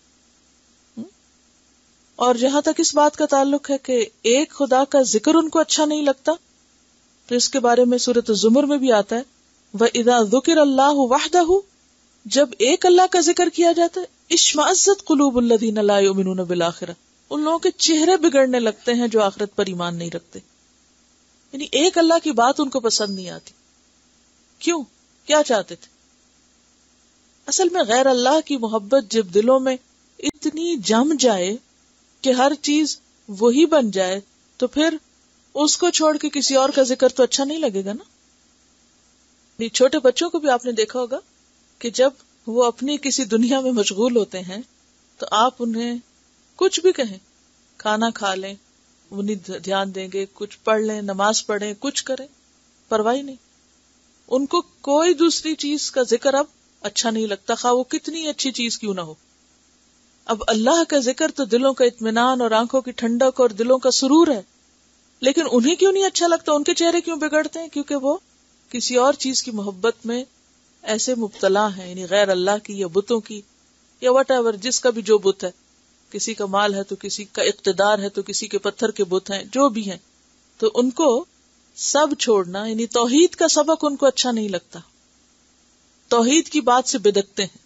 اور جہاں تک اس بات کا تعلق ہے کہ ایک خدا کا ذکر ان کو اچھا نہیں لگتا، تو اس کے بارے میں سورۃ الزمر میں بھی آتا ہے وَإِذَا ذُكِرَ اللَّهُ وَحْدَهُ، جب ایک اللہ کا ذکر کیا جاتا ہے اشمئزت قلوب الذین لا یؤمنون بالآخرہ، ان لوگوں کے چہرے بگڑنے لگتے ہیں جو آخرت پر ایمان نہیں رکھتے. یعنی ایک اللہ کی بات ان کو پسند نہیں آتی. کیوں؟ کیا چاہتے تھے؟ اصل میں غیر اللہ کی محبت جب دلوں میں اتنی جم جائے کہ ہر چیز وہی بن جائے تو پھر اس کو چھوڑ کے کسی اور کا ذکر تو اچھا نہیں لگے گا نا. چھوٹے بچوں کو بھی آپ نے دیکھا ہوگا کہ جب وہ اپنی کسی دنیا میں مشغول ہوتے ہیں تو آپ انہیں کچھ بھی کہیں، کھانا کھا لیں، انہیں دھیان دیں گے، کچھ پڑھ لیں، نماز پڑھیں، کچھ کریں، پرواہ نہیں. ان کو کوئی دوسری چیز کا ذکر اب اچھا نہیں لگتا، خواہ وہ کتنی اچھی چیز کیوں نہ ہو. اب اللہ کا ذکر تو دلوں کا اطمینان اور آنکھوں کی ٹھنڈک اور دلوں کا سرور ہے، لیکن انہیں کیوں نہیں اچھا لگتا؟ ان کے چہرے کیوں بگڑتے ہیں؟ کیونکہ وہ کسی اور چیز کی محبت میں ایسے مبتلا ہیں، یعنی غیر اللہ کی یا بتوں کی یا وٹ ایور، جس کا بھی جو بت ہے. کسی کا مال ہے تو کسی کا اقتدار ہے تو کسی کے پتھر کے بت ہیں، جو بھی ہیں، تو ان کو سب چھوڑنا، یعنی توحید کا سبق ان کو اچھا نہیں لگتا، توحید کی بات سے بدکتے ہیں.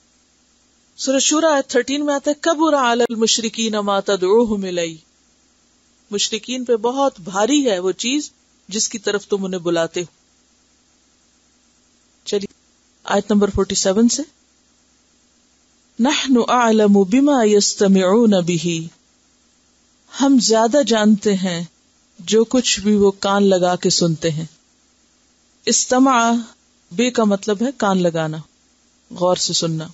سورۃ شورى آیت تیرہ میں آتا ہے کبر علی المشرکین ما تدعوہم الیہ، مشرکین پہ بہت بھاری ہے وہ چیز جس کی طرف تم انہیں بلاتے ہو. چلیے آیت نمبر سینتالیس سے. نحن اعلم بما يستمعون به، ہم زیادہ جانتے ہیں جو کچھ بھی وہ کان لگا کے سنتے ہیں. استمع بے کا مطلب ہے کان لگانا، غور سے سننا.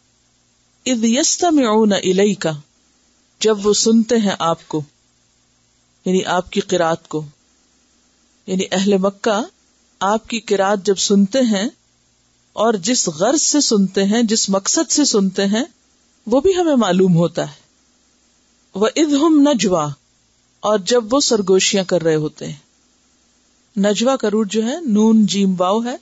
اذ یستمعون الیک، جب وہ سنتے ہیں آپ کو، یعنی آپ کی قرات کو، یعنی اہل مکہ آپ کی قرات جب سنتے ہیں اور جس غرض سے سنتے ہیں، جس مقصد سے سنتے ہیں، وہ بھی ہمیں معلوم ہوتا ہے. وَإِذْ هُمْ نَجْوَى، اور جب وہ سرگوشیاں کر رہے ہوتے ہیں. نجوا کا روٹ جو ہے نون جیم واو ہے.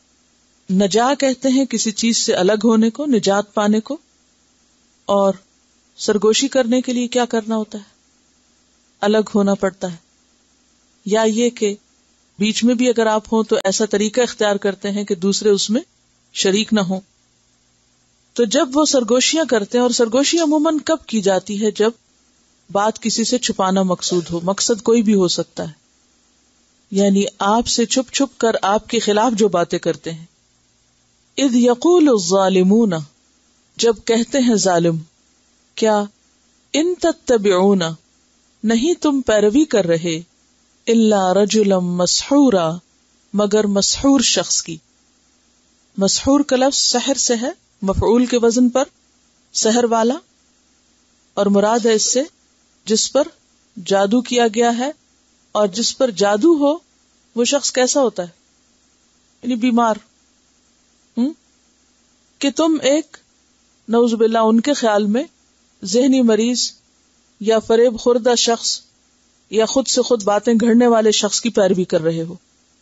نجا کہتے ہیں کسی چیز سے الگ ہونے کو، نجات پانے کو. اور سرگوشی کرنے کے لیے کیا کرنا ہوتا ہے؟ الگ ہونا پڑتا ہے. یا یہ کہ بیچ میں بھی اگر آپ ہوں تو ایسا طریقہ اختیار کرتے ہیں کہ دوسرے اس میں شریک نہ ہوں. تو جب وہ سرگوشیاں کرتے ہیں، اور سرگوشی عموماً کب کی جاتی ہے؟ جب بات کسی سے چھپانا مقصود ہو. مقصد کوئی بھی ہو سکتا ہے، یعنی آپ سے چھپ چھپ کر آپ کے خلاف جو باتیں کرتے ہیں. اذ یقول الظالمون، جب کہتے ہیں ظالم، کیا ان تتبعون، نہیں تم پیروی کر رہے، الا رجلا مسحورا، مگر مسحور شخص کی. مسحور کا لفظ سحر سے ہے، مفعول کے وزن پر سحر والا، اور مراد ہے اس سے جس پر جادو کیا گیا ہے. اور جس پر جادو ہو وہ شخص کیسا ہوتا ہے؟ یعنی بیمار. ہم؟ کہ تم ایک نعوذ باللہ ان کے خیال میں ذہنی مریض یا فریب خوردہ شخص یا خود سے خود باتیں گھڑنے والے شخص کی پیروی کر رہے ہو.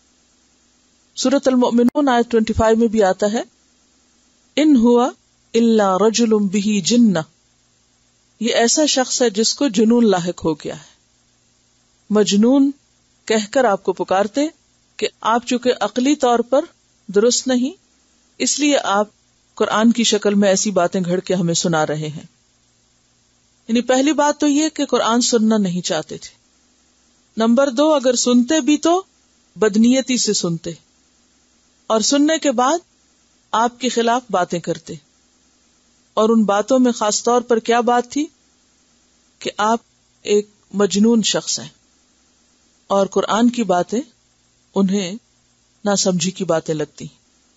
سورۃ المؤمنون آیت پچیس میں بھی آتا ہے، ان ہوا الا رجل بہ جنہ، یہ ایسا شخص ہے جس کو جنون لاحق ہو گیا ہے. مجنون کہہ کر آپ کو پکارتے کہ آپ چونکہ عقلی طور پر درست نہیں، اس لیے آپ قرآن کی شکل میں ایسی باتیں گھڑ کے ہمیں سنا رہے ہیں. یعنی پہلی بات تو یہ کہ قرآن سننا نہیں چاہتے تھے. نمبر دو، اگر سنتے بھی تو بدنیتی سے سنتے، اور سننے کے بعد آپ کے خلاف باتیں کرتے. اور ان باتوں میں خاص طور پر کیا بات تھی کہ آپ ایک مجنون شخص ہیں، اور قرآن کی باتیں انہیں ناسمجھی کی باتیں لگتی.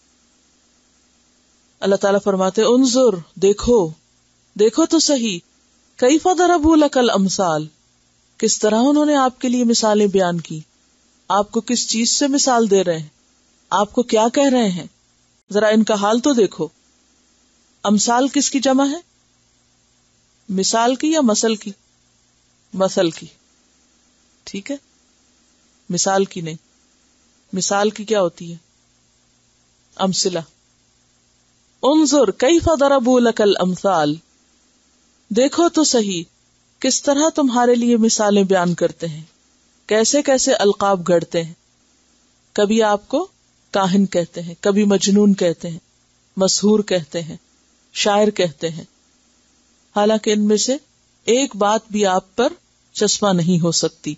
اللہ تعالیٰ فرماتے انظر، دیکھو دیکھو تو صحیح، کیف ضربوا لک الامثال، کس طرح انہوں نے آپ کے لیے مثالیں بیان کی. آپ کو کس چیز سے مثال دے رہے ہیں، آپ کو کیا کہہ رہے ہیں، ذرا ان کا حال تو دیکھو. امثال کس کی جمع ہے؟ مثال کی یا مثل کی؟ مثل کی. ٹھیک ہے، مثال کی نہیں. مثال کی کیا ہوتی ہے؟ امثلہ. انظر کیف ضربوا لک الامثال، دیکھو تو صحیح کس طرح تمہارے لیے مثالیں بیان کرتے ہیں، کیسے کیسے القاب گھڑتے ہیں. کبھی آپ کو کاہن کہتے ہیں، کبھی مجنون کہتے ہیں، مسحور کہتے ہیں، شاعر کہتے ہیں، حالانکہ ان میں سے ایک بات بھی آپ پر چشمہ نہیں ہو سکتی.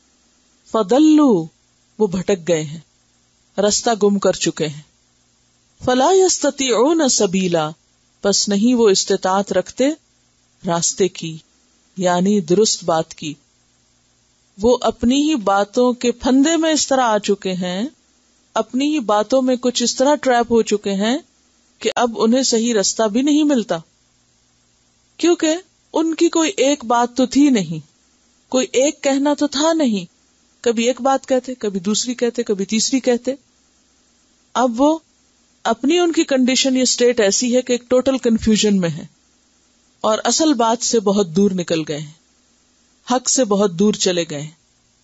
فضلوا، وہ بھٹک گئے ہیں، رستہ گم کر چکے ہیں. فلا یستطیعون سبیلا، پس نہیں وہ استطاعت رکھتے راستے کی، یعنی درست بات کی. وہ اپنی ہی باتوں کے پھندے میں اس طرح آ چکے ہیں، اپنی ہی باتوں میں کچھ اس طرح ٹریپ ہو چکے ہیں کہ اب انہیں صحیح رستہ بھی نہیں ملتا، کیونکہ ان کی کوئی ایک بات تو تھی نہیں، کوئی ایک کہنا تو تھا نہیں. کبھی ایک بات کہتے، کبھی دوسری کہتے، کبھی تیسری کہتے. اب وہ اپنی ان کی کنڈیشن یا سٹیٹ ایسی ہے کہ ایک ٹوٹل کنفیوژن میں ہے، اور اصل بات سے بہت دور نکل گئے ہیں، حق سے بہت دور چلے گئے ہیں.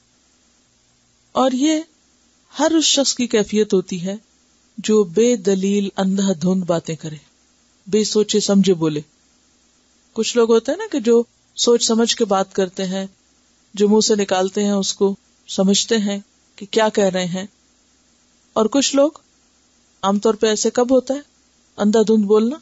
اور یہ ہر اس شخص کی کیفیت ہوتی ہے جو بے دلیل اندھا دھند باتیں کرے، بے سوچے سمجھے بولے. کچھ لوگ ہوتے ہیں نا کہ جو سوچ سمجھ کے بات کرتے ہیں، جو منہ سے نکالتے ہیں اس کو سمجھتے ہیں کہ کیا کہہ رہے ہیں. اور کچھ لوگ عام طور پہ ایسے کب ہوتا ہے اندھا دھند بولنا؟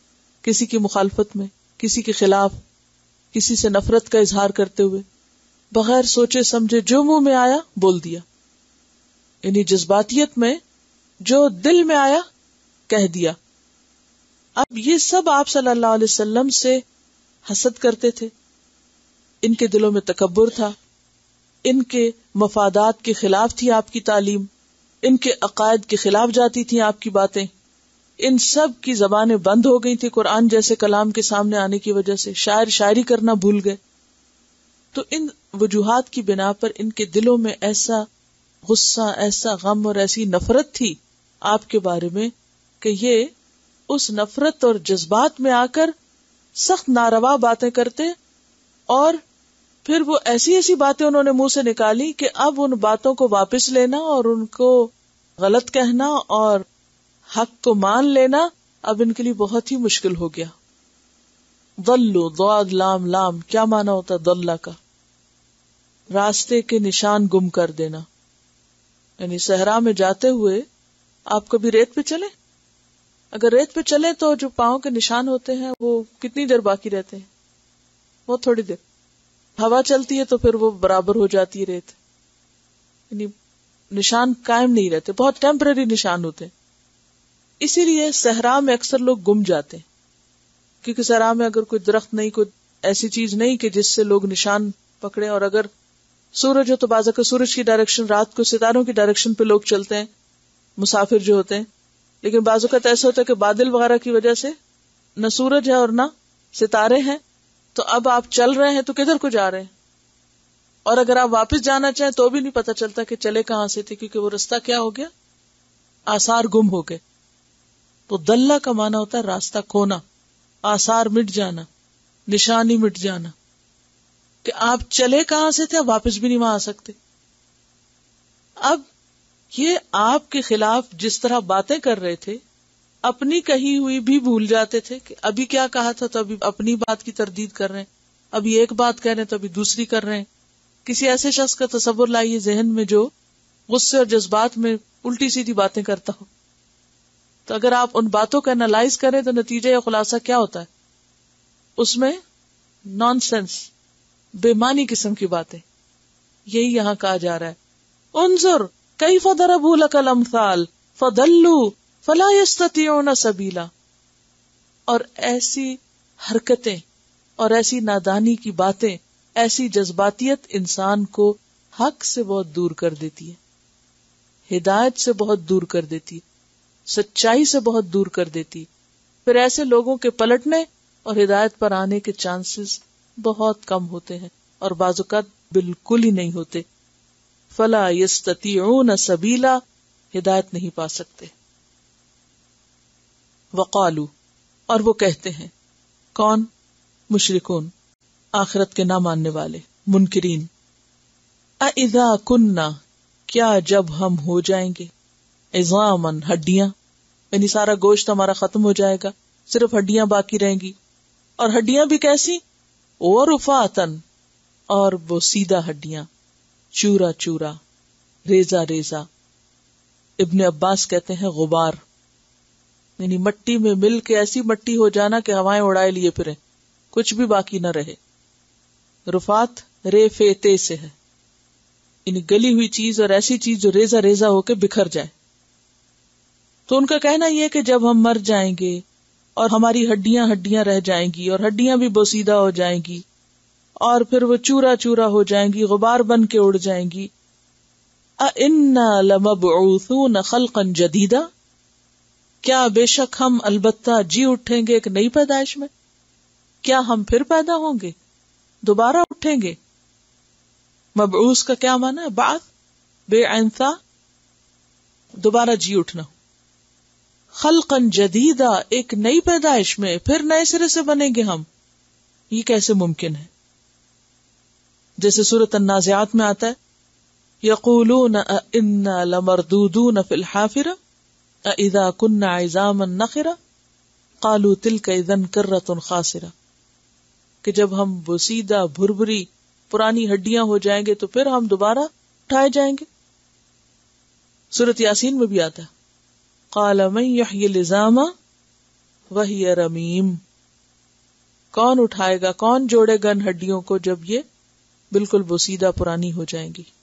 کسی کی مخالفت میں، کسی کے خلاف، کسی سے نفرت کا اظہار کرتے ہوئے، بغیر سوچے سمجھے جو منہ میں آیا بول دیا، یعنی جذباتیت میں جو دل میں آیا کہہ دیا. اب یہ سب آپ صلی اللہ علیہ وسلم سے حسد کرتے تھے، ان کے دلوں میں تکبر تھا، ان کے مفادات کے خلاف تھی آپ کی تعلیم، ان کے عقائد کے خلاف جاتی تھیں آپ کی باتیں، ان سب کی زبانیں بند ہو گئی تھی قرآن جیسے کلام کے سامنے آنے کی وجہ سے، شاعر شاعری کرنا بھول گئے. تو ان وجوہات کی بنا پر ان کے دلوں میں ایسا غصہ، ایسا غم اور ایسی نفرت تھی آپ کے بارے میں کہ یہ اس نفرت اور جذبات میں آ کر سخت ناروا باتیں کرتے، اور پھر وہ ایسی ایسی باتیں انہوں نے منہ سے نکالی کہ اب ان باتوں کو واپس لینا اور ان کو غلط کہنا اور حق کو مان لینا اب ان کے لیے بہت ہی مشکل ہو گیا. ضلوا، ضاد لام لام، کیا مانا ہوتا ضلع کا؟ راستے کے نشان گم کر دینا. یعنی صحرا میں جاتے ہوئے آپ کبھی ریت پہ چلے؟ اگر ریت پہ چلے تو جو پاؤں کے نشان ہوتے ہیں وہ کتنی دیر باقی رہتے ہیں؟ بہت تھوڑی دیر. ہوا چلتی ہے تو پھر وہ برابر ہو جاتی ہے ریت، یعنی نشان قائم نہیں رہتے، بہت ٹیمپرری نشان ہوتے ہیں. اسی لیے صحرا میں اکثر لوگ گم جاتے ہیں، کیونکہ صحرا میں اگر کوئی درخت نہیں، کوئی ایسی چیز نہیں کہ جس سے لوگ نشان پکڑے، اور اگر سورج ہو تو بعض اوقات سورج کی ڈائریکشن، رات کو ستاروں کی ڈائریکشن پہ لوگ چلتے ہیں، مسافر جو ہوتے ہیں. لیکن بعض اوقات ایسا ہوتا ہے کہ بادل وغیرہ کی وجہ سے نہ سورج ہے اور نہ ستارے ہیں، تو اب آپ چل رہے ہیں تو کدھر کو جا رہے ہیں، اور اگر آپ واپس جانا چاہیں تو بھی نہیں پتا چلتا کہ چلے کہاں سے تھے، کیونکہ وہ رستہ کیا ہو گیا، آثار گم ہو گئے. تو دلہ کا معنی ہوتا ہے راستہ کھونا، آثار مٹ جانا، نشانی مٹ جانا، کہ آپ چلے کہاں سے تھے، اب واپس بھی نہیں وہاں آ سکتے. اب یہ آپ کے خلاف جس طرح باتیں کر رہے تھے، اپنی کہی ہوئی بھی بھول جاتے تھے کہ ابھی کیا کہا تھا، تو ابھی اپنی بات کی تردید کر رہے ہیں، ابھی ایک بات کہہ رہے ہیں تو ابھی دوسری کر رہے ہیں. کسی ایسے شخص کا تصور لائیے ذہن میں جو غصے اور جذبات میں الٹی سیدھی باتیں کرتا ہو، تو اگر آپ ان باتوں کا انالائز کریں تو نتیجہ یا خلاصہ کیا ہوتا ہے؟ اس میں نان سینس، بے معنی قسم کی باتیں. یہی یہاں کہا جا رہا ہے، انظر کیف ضربوا لک الامثال فضلوا فلا یستطیعون سبیلا. اور ایسی حرکتیں اور ایسی نادانی کی باتیں، ایسی جذباتیت انسان کو حق سے بہت دور کر دیتی ہے، ہدایت سے بہت دور کر دیتی، سچائی سے بہت دور کر دیتی. پھر ایسے لوگوں کے پلٹنے اور ہدایت پر آنے کے چانسز بہت کم ہوتے ہیں، اور بعض اوقات بالکل ہی نہیں ہوتے. فلا یستطیعون سبیلا، ہدایت نہیں پا سکتے. وقالو، اور وہ کہتے ہیں، کون؟ مشرکون، آخرت کے نہ ماننے والے، منکرین. اذا کننا، کیا جب ہم ہو جائیں گے، عظامن، ہڈیاں، یعنی سارا گوشت ہمارا ختم ہو جائے گا، صرف ہڈیاں باقی رہیں گی. اور ہڈیاں بھی کیسی؟ ورفاتن، اور بوسیدہ ہڈیاں، چورا چورا، ریزہ ریزہ. ابن عباس کہتے ہیں غبار، یعنی مٹی میں مل کے ایسی مٹی ہو جانا کہ ہوائیں اڑائے لیے پھرے، کچھ بھی باقی نہ رہے. رفات رے فیتے سے ہے، یعنی گلی ہوئی چیز اور ایسی چیز جو ریزہ ریزہ ہو کے بکھر جائے. تو ان کا کہنا یہ کہ جب ہم مر جائیں گے اور ہماری ہڈیاں ہڈیاں رہ جائیں گی اور ہڈیاں بھی بوسیدہ ہو جائیں گی اور پھر وہ چورا چورا ہو جائیں گی، غبار بن کے اڑ جائیں گی. اِنَّا لَمَبْعُوثُونَ خَلْقًا جَدِيدًا، کیا بے شک ہم البتہ جی اٹھیں گے ایک نئی پیدائش میں، کیا ہم پھر پیدا ہوں گے، دوبارہ اٹھیں گے. مبعوث کا کیا معنی ہے؟ بعث، بے عنثا، دوبارہ جی اٹھنا. خلقاً جدیدہ، ایک نئی پیدائش میں، پھر نئے سرے سے بنیں گے ہم، یہ کیسے ممکن ہے؟ جیسے سورۃ النازعات میں آتا ہے، یقولون انا لمردودون فی الحافرہ اذا كنا عظاما نخرہ قالوا تلک اذا کرۃ خاسرہ، کہ جب ہم بوسیدہ بھربری پرانی ہڈیاں ہو جائیں گے تو پھر ہم دوبارہ اٹھائے جائیں گے. سورۃ یاسین میں بھی آتا ہے، قال من یحیی العظام وہی رمیم، کون اٹھائے گا، کون جوڑے گا ان ہڈیوں کو جب یہ بالکل بوسیدہ پرانی ہو جائیں گی.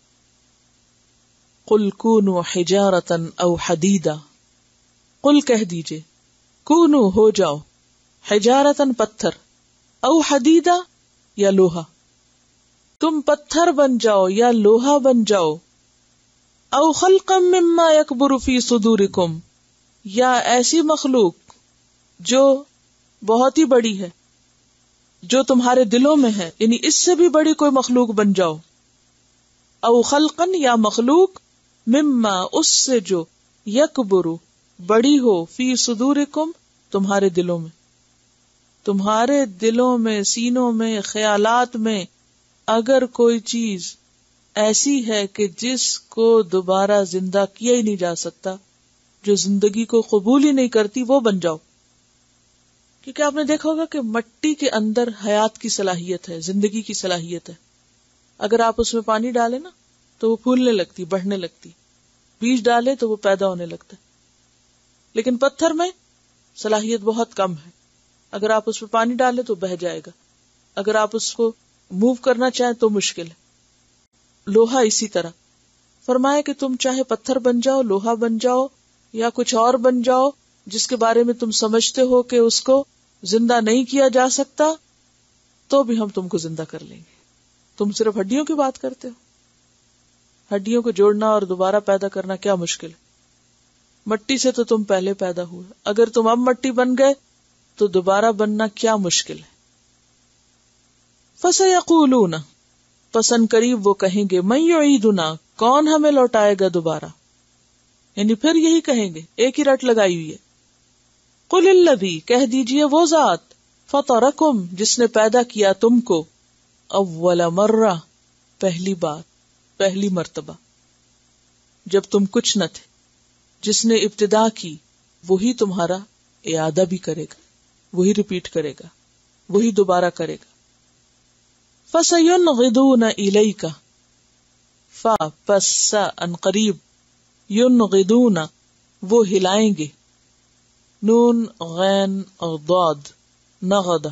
قل کونوا حجارتا او حدیدا، قل کہہ دیجئے، کونو ہو جاؤ، حجارتا پتھر، او حدیدا یا لوہا، تم پتھر بن جاؤ یا لوہا بن جاؤ، او خلقا مما یکبر فی صدورکم، یا ایسی مخلوق جو بہت ہی بڑی ہے، جو تمہارے دلوں میں ہے، یعنی اس سے بھی بڑی کوئی مخلوق بن جاؤ. او خلقا یا مخلوق، مما اس سے جو، یکبر بڑی ہو، فی صدورکم تمہارے دلوں میں، تمہارے دلوں میں، سینوں میں، خیالات میں اگر کوئی چیز ایسی ہے کہ جس کو دوبارہ زندہ کیا ہی نہیں جا سکتا، جو زندگی کو قبول ہی نہیں کرتی، وہ بن جاؤ. کیونکہ آپ نے دیکھا ہوگا کہ مٹی کے اندر حیات کی صلاحیت ہے، زندگی کی صلاحیت ہے. اگر آپ اس میں پانی ڈالیں نا تو وہ پھولنے لگتی، بڑھنے لگتی، بیج ڈالے تو وہ پیدا ہونے لگتا ہے. لیکن پتھر میں صلاحیت بہت کم ہے، اگر آپ اس میں پانی ڈالیں تو بہہ جائے گا، اگر آپ اس کو موو کرنا چاہیں تو مشکل ہے. لوہا اسی طرح فرمایا کہ تم چاہے پتھر بن جاؤ، لوہا بن جاؤ، یا کچھ اور بن جاؤ جس کے بارے میں تم سمجھتے ہو کہ اس کو زندہ نہیں کیا جا سکتا، تو بھی ہم تم کو زندہ کر لیں گے. تم صرف ہڈیوں کی بات کرتے ہو، ہڈیوں کو جوڑنا اور دوبارہ پیدا کرنا کیا مشکل ہے. مٹی سے تو تم پہلے پیدا ہوئے، اگر تم اب مٹی بن گئے تو دوبارہ بننا کیا مشکل ہے. فَسَيَقُولُونَ پس ان قریب وہ کہیں گے، مَن یعیدنا کون ہمیں لوٹائے گا دوبارہ، یعنی پھر یہی کہیں گے، ایک ہی رٹ لگائی ہوئی ہے. قُلِ الَّذِی کہہ دیجئے وہ ذات، فَطَرَکُم جس نے پیدا کیا تم کو، اول مرہ پہلی بار، پہلی مرتبہ، جب تم کچھ نہ تھے، جس نے ابتدا کی وہی تمہارا اعادہ بھی کرے گا، وہی ریپیٹ کرے گا، وہی دوبارہ کرے گا. فَسَيُنْغِضُونَ إِلَيْكَ فا پس سا ان قریب، ينغضون وہ ہلائیں گے، نون غین اور ضاد، نغض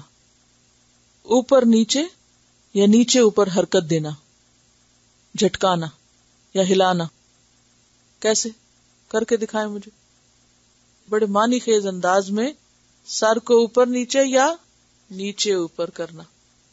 اوپر نیچے یا نیچے اوپر حرکت دینا، جھٹکانا یا ہلانا. کیسے کر کے دکھائیں مجھے، بڑے معنی خیز انداز میں سر کو اوپر نیچے یا نیچے اوپر کرنا.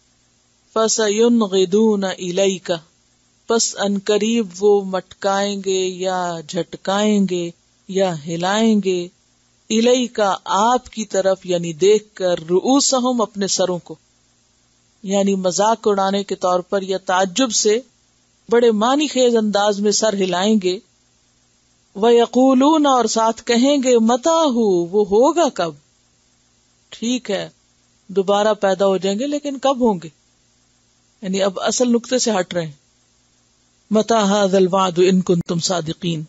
فَسَيُنْغِضُونَ إِلَيْكَ پس ان قریب وہ مٹکائیں گے یا جھٹکائیں گے یا ہلائیں گے، الیک آپ کی طرف، یعنی دیکھ کر، رؤوسہم اپنے سروں کو، یعنی مذاق اڑانے کے طور پر یا تعجب سے بڑے معنی خیز انداز میں سر ہلائیں گے. وَيَقُولُونَ اور ساتھ کہیں گے، مَتَىٰ ہُوَ وہ ہوگا کب. ٹھیک ہے دوبارہ پیدا ہو جائیں گے لیکن کب ہوں گے، یعنی اب اصل نقطے سے ہٹ رہے ہیں. مَتَىٰ هَٰذَا الْوَعْدُ إِن كُنتُمْ صَادِقِينَ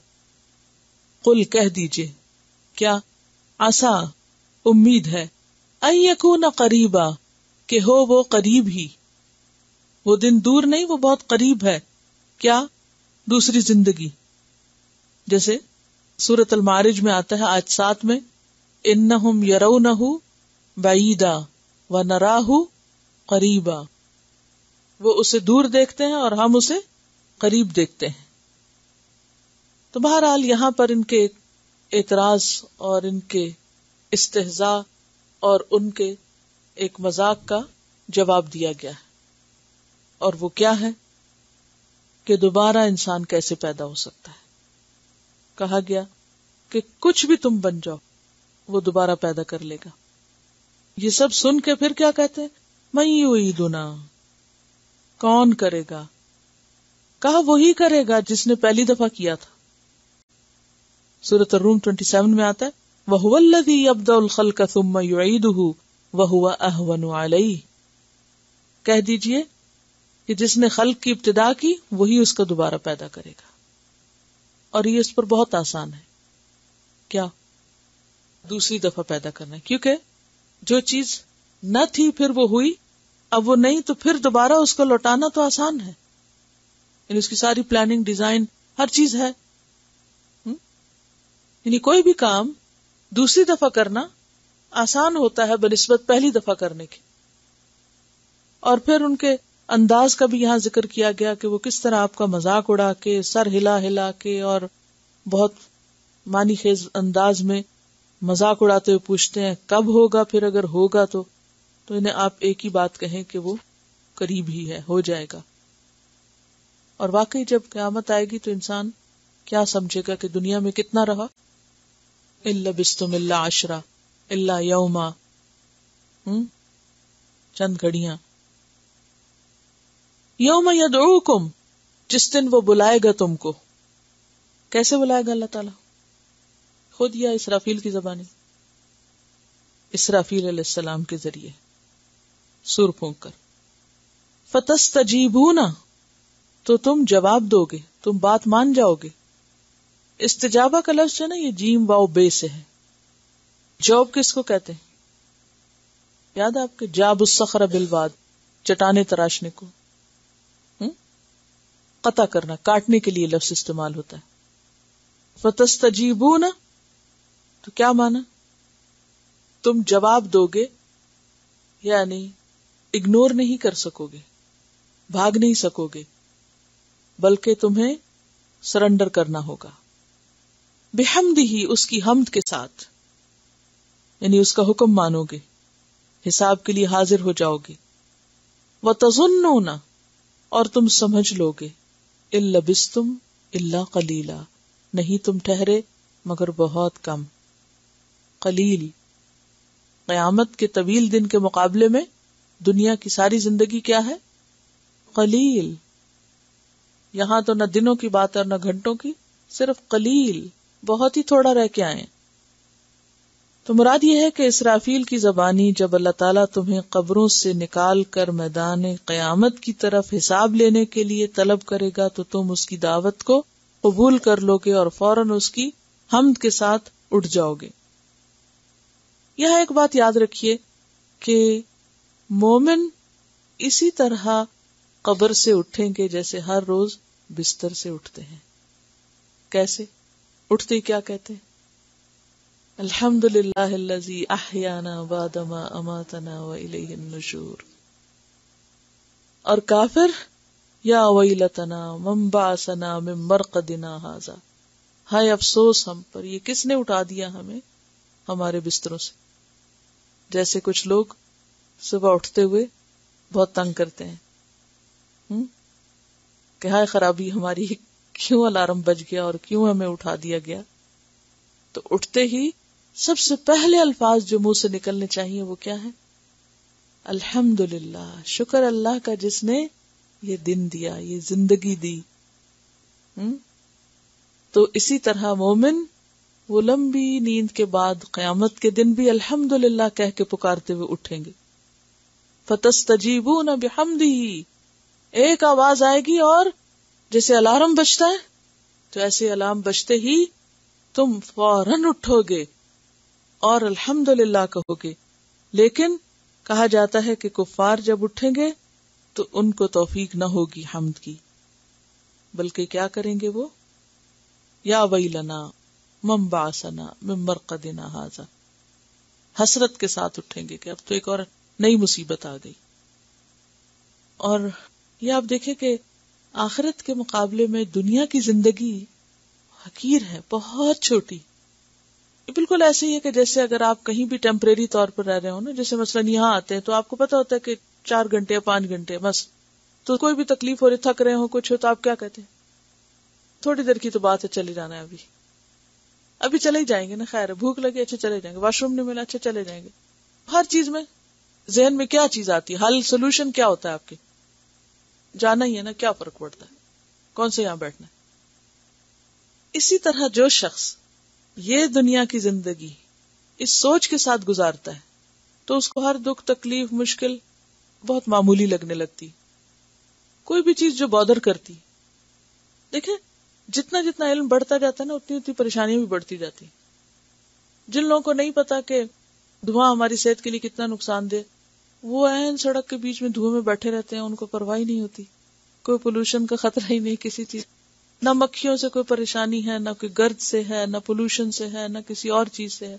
قل کہہ دیجئے، کیا عسا امید ہے، ان یکون قریبا کہ ہو وہ قریب ہی، وہ دن دور نہیں، وہ بہت قریب ہے. کیا؟ دوسری زندگی. جیسے سورۃ المعارج میں آتا ہے آیت سات میں، انہم یرونہ بعیدا ونراہ قریبا، وہ اسے دور دیکھتے ہیں اور ہم اسے قریب دیکھتے ہیں. تو بہرحال یہاں پر ان کے اعتراض اور ان کے استہزاء اور ان کے ایک مذاق کا جواب دیا گیا ہے. اور وہ کیا ہے کہ دوبارہ انسان کیسے پیدا ہو سکتا ہے. کہا گیا کہ کچھ بھی تم بن جاؤ وہ دوبارہ پیدا کر لے گا. یہ سب سن کے پھر کیا کہتے ہیں، من یعیدنا کون کرے گا. کہا وہی کرے گا جس نے پہلی دفعہ کیا تھا. سورۃ الروم سبیس میں آتا ہے، وَهُوَ الَّذِي يَبْدَأُ الْخَلْقَ ثُمَّ يُعِيدُهُ وَهُوَ أَهْوَنُ عَلَيْهِ کہہ دیجئے کہ جس نے خلق کی ابتدا کی وہی اس کو دوبارہ پیدا کرے گا. اور یہ اس پر بہت آسان ہے. کیا؟ دوسری دفعہ پیدا کرنا ہے، کیونکہ جو چیز نہ تھی پھر وہ ہوئی، اب وہ نہیں تو پھر دوبارہ اس کو لوٹانا تو آسان ہے. یعنی اس کی ساری پلاننگ، ڈیزائن، ہر چیز ہے. یعنی کوئی بھی کام دوسری دفعہ کرنا آسان ہوتا ہے بنسبت پہلی دفعہ کرنے کی. اور پھر ان کے انداز کا بھی یہاں ذکر کیا گیا کہ وہ کس طرح آپ کا مذاق اڑا کے، سر ہلا ہلا کے اور بہت معنی خیز انداز میں مذاق اڑاتے ہوئے پوچھتے ہیں کب ہوگا، پھر اگر ہوگا تو تو انہیں آپ ایک ہی بات کہیں کہ وہ قریب ہی ہے، ہو جائے گا. اور واقعی جب قیامت آئے گی تو انسان کیا سمجھے گا کہ دنیا میں کتنا رہا؟ الا بستم الا عشرہ الا یوما، چند گھڑیاں. یوم یدعوکم، جس دن وہ بلائے گا تم کو. کیسے بلائے گا اللہ تعالیٰ؟ خود یا اسرافیل کی زبانی؟ اسرافیل علیہ السلام کے ذریعے سور پھونک کر. فتستجیبون، تو تم جواب دو گے، تم بات مان جاؤ گے. استجابہ کا لفظ ہے نا، یہ جیم واو بے سے ہے. جواب کس کو کہتے ہیں؟ یاد ہے آپ کے جاب الصخر بالواد، چٹانے تراشنے کو قطع کرنا، کاٹنے کے لیے لفظ استعمال ہوتا ہے. فتستجیبون، تو کیا مانا؟ تم جواب دو گے، یعنی اگنور نہیں کر سکو گے، بھاگ نہیں سکو گے، بلکہ تمہیں سرنڈر کرنا ہوگا. بحمدہ، اس کی حمد کے ساتھ، یعنی اس کا حکم مانو گے، حساب کے لیے حاضر ہو جاؤ گے. وتظنون، اور تم سمجھ لو گے، الا لبستم الا قلیلا، نہیں تم ٹھہرے مگر بہت کم. قلیل، قیامت کے طویل دن کے مقابلے میں دنیا کی ساری زندگی کیا ہے؟ قلیل. یہاں تو نہ دنوں کی بات ہے اور نہ گھنٹوں کی، صرف قلیل، بہت ہی تھوڑا رہ کے آئے. تو مراد یہ ہے کہ اسرافیل کی زبانی جب اللہ تعالیٰ تمہیں قبروں سے نکال کر میدان قیامت کی طرف حساب لینے کے لیے طلب کرے گا تو تم اس کی دعوت کو قبول کر لو گے اور فوراً اس کی حمد کے ساتھ اٹھ جاؤ گے. یہاں ایک بات یاد رکھیے کہ مومن اسی طرح قبر سے اٹھیں گے جیسے ہر روز بستر سے اٹھتے ہیں. کیسے اٹھتے ہی کیا کہتے ہیں؟ الحمدللہ الذی احیانا بعد ما اماتنا والیہ النشور. اور کافر یا ویلتنا من بعثنا من مرقدنا ھذا، ہائے افسوس ہم پر، یہ کس نے اٹھا دیا ہمیں ہمارے بستروں سے. جیسے کچھ لوگ صبح اٹھتے ہوئے بہت تنگ کرتے ہیں ہم؟ کہ ہائے خرابی ہماری، کیوں الارم بج گیا اور کیوں ہمیں اٹھا دیا گیا. تو اٹھتے ہی سب سے پہلے الفاظ جو منہ سے نکلنے چاہیے وہ کیا ہے؟ الحمدللہ، شکر اللہ کا جس نے یہ دن دیا، یہ زندگی دی. ہم؟ تو اسی طرح مومن وہ لمبی نیند کے بعد قیامت کے دن بھی الحمدللہ کہہ کے پکارتے ہوئے اٹھیں گے. فتستجیبون بحمدہ، ایک آواز آئے گی اور جیسے الارم بجتا ہے تو ایسے الارم بجتے ہی تم فوراً اٹھو گے اور الحمدللہ کہو گے. لیکن کہا جاتا ہے کہ کفار جب اٹھیں گے تو ان کو توفیق نہ ہوگی حمد کی، بلکہ کیا کریں گے وہ؟ یا ویلنا من بعثنا من مرقدنا ھذا، حسرت کے ساتھ اٹھیں گے کہ اب تو ایک اور نئی مصیبت آ گئی. اور یہ آپ دیکھیں کہ آخرت کے مقابلے میں دنیا کی زندگی حقیر ہے، بہت چھوٹی. یہ بالکل ایسے ہی ہے کہ جیسے اگر آپ کہیں بھی ٹیمپریری طور پر رہ رہے ہو نا، جیسے مثلا یہاں آتے ہیں تو آپ کو پتا ہوتا ہے کہ چار گھنٹے یا پانچ گھنٹے بس، تو کوئی بھی تکلیف ہو رہی، تھک رہے ہو، کچھ ہو، تو آپ کیا کہتے ہیں؟ تھوڑی دیر کی تو بات ہے، چلے جانا ہے، ابھی ابھی چلے ہی جائیں گے نا، خیر ہے، بھوک لگے، اچھا چلے جائیں گے، واش روم نہیں ملا، اچھا چلے جائیں گے. ہر چیز میں ذہن میں کیا چیز آتی ہے؟ حل، سولوشن کیا ہوتا ہے آپ کے؟ جانا ہی ہے نا، کیا فرق پڑتا ہے، کون سے یہاں بیٹھنا ہے. اسی طرح جو شخص یہ دنیا کی زندگی اس سوچ کے ساتھ گزارتا ہے تو اس کو ہر دکھ، تکلیف، مشکل بہت معمولی لگنے لگتی. کوئی بھی چیز جو بادر کرتی، دیکھیں جتنا جتنا علم بڑھتا جاتا ہے نا اتنی اتنی پریشانیاں بھی بڑھتی جاتی. جن لوگوں کو نہیں پتا کہ دھواں ہماری صحت کے لیے کتنا نقصان دہ، وہ عین سڑک کے بیچ میں دھوئیں میں بیٹھے رہتے ہیں، ان کو پرواہ ہی نہیں ہوتی، کوئی پولوشن کا خطرہ ہی نہیں کسی چیز، نہ مکھیوں سے کوئی پریشانی ہے، نہ کوئی گرد سے ہے، نہ پولوشن سے ہے، نہ کسی اور چیز سے ہے.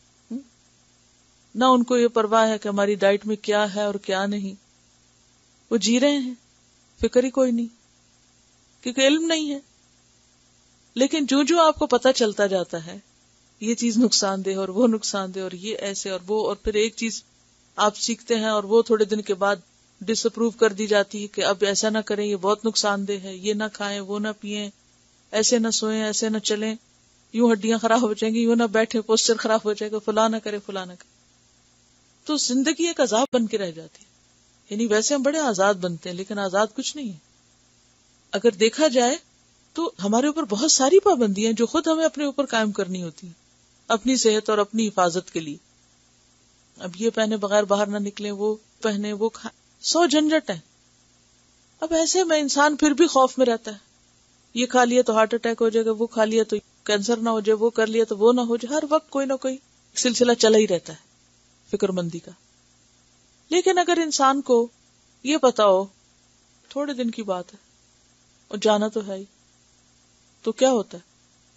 نہ ان کو یہ پرواہ ہے کہ ہماری ڈائٹ میں کیا ہے اور کیا نہیں. وہ جی رہے ہیں، فکر ہی کوئی نہیں، کیونکہ علم نہیں ہے. لیکن جو جو آپ کو پتا چلتا جاتا ہے یہ چیز نقصان دہ اور وہ نقصان دہ اور یہ ایسے اور وہ، اور پھر ایک چیز آپ سیکھتے ہیں اور وہ تھوڑے دن کے بعد ڈس اپروو کر دی جاتی ہے کہ اب ایسا نہ کریں، یہ بہت نقصان دہ ہے، یہ نہ کھائیں، وہ نہ پیئیں، ایسے نہ سوئیں، ایسے نہ چلیں، یوں ہڈیاں خراب ہو جائیں گی، یوں نہ بیٹھے، پوسچر خراب ہو جائے گا، فلاں نہ کرے فلاں نہ کرے. تو زندگی ایک عذاب بن کے رہ جاتی ہے. یعنی ویسے ہم بڑے آزاد بنتے ہیں لیکن آزاد کچھ نہیں ہے. اگر دیکھا جائے تو ہمارے اوپر بہت ساری پابندیاں جو خود ہمیں اپنے اوپر قائم کرنی ہوتی ہیں اپنی صحت اور اپنی حفاظت کے لیے. اب یہ پہنے بغیر باہر نہ نکلیں، وہ پہنے، وہ کھائیں، سو جھنجٹ ہے. اب ایسے میں انسان پھر بھی خوف میں رہتا ہے، یہ کھا لیا تو ہارٹ اٹیک ہو جائے گا، وہ کھا لیا تو کینسر نہ ہو جائے، وہ کر لیا تو وہ نہ ہو جائے. ہر وقت کوئی نہ کوئی سلسلہ چلا ہی رہتا ہے فکر مندی کا. لیکن اگر انسان کو یہ پتا ہو تھوڑے دن کی بات ہے اور جانا تو ہے ہی، تو کیا ہوتا ہے؟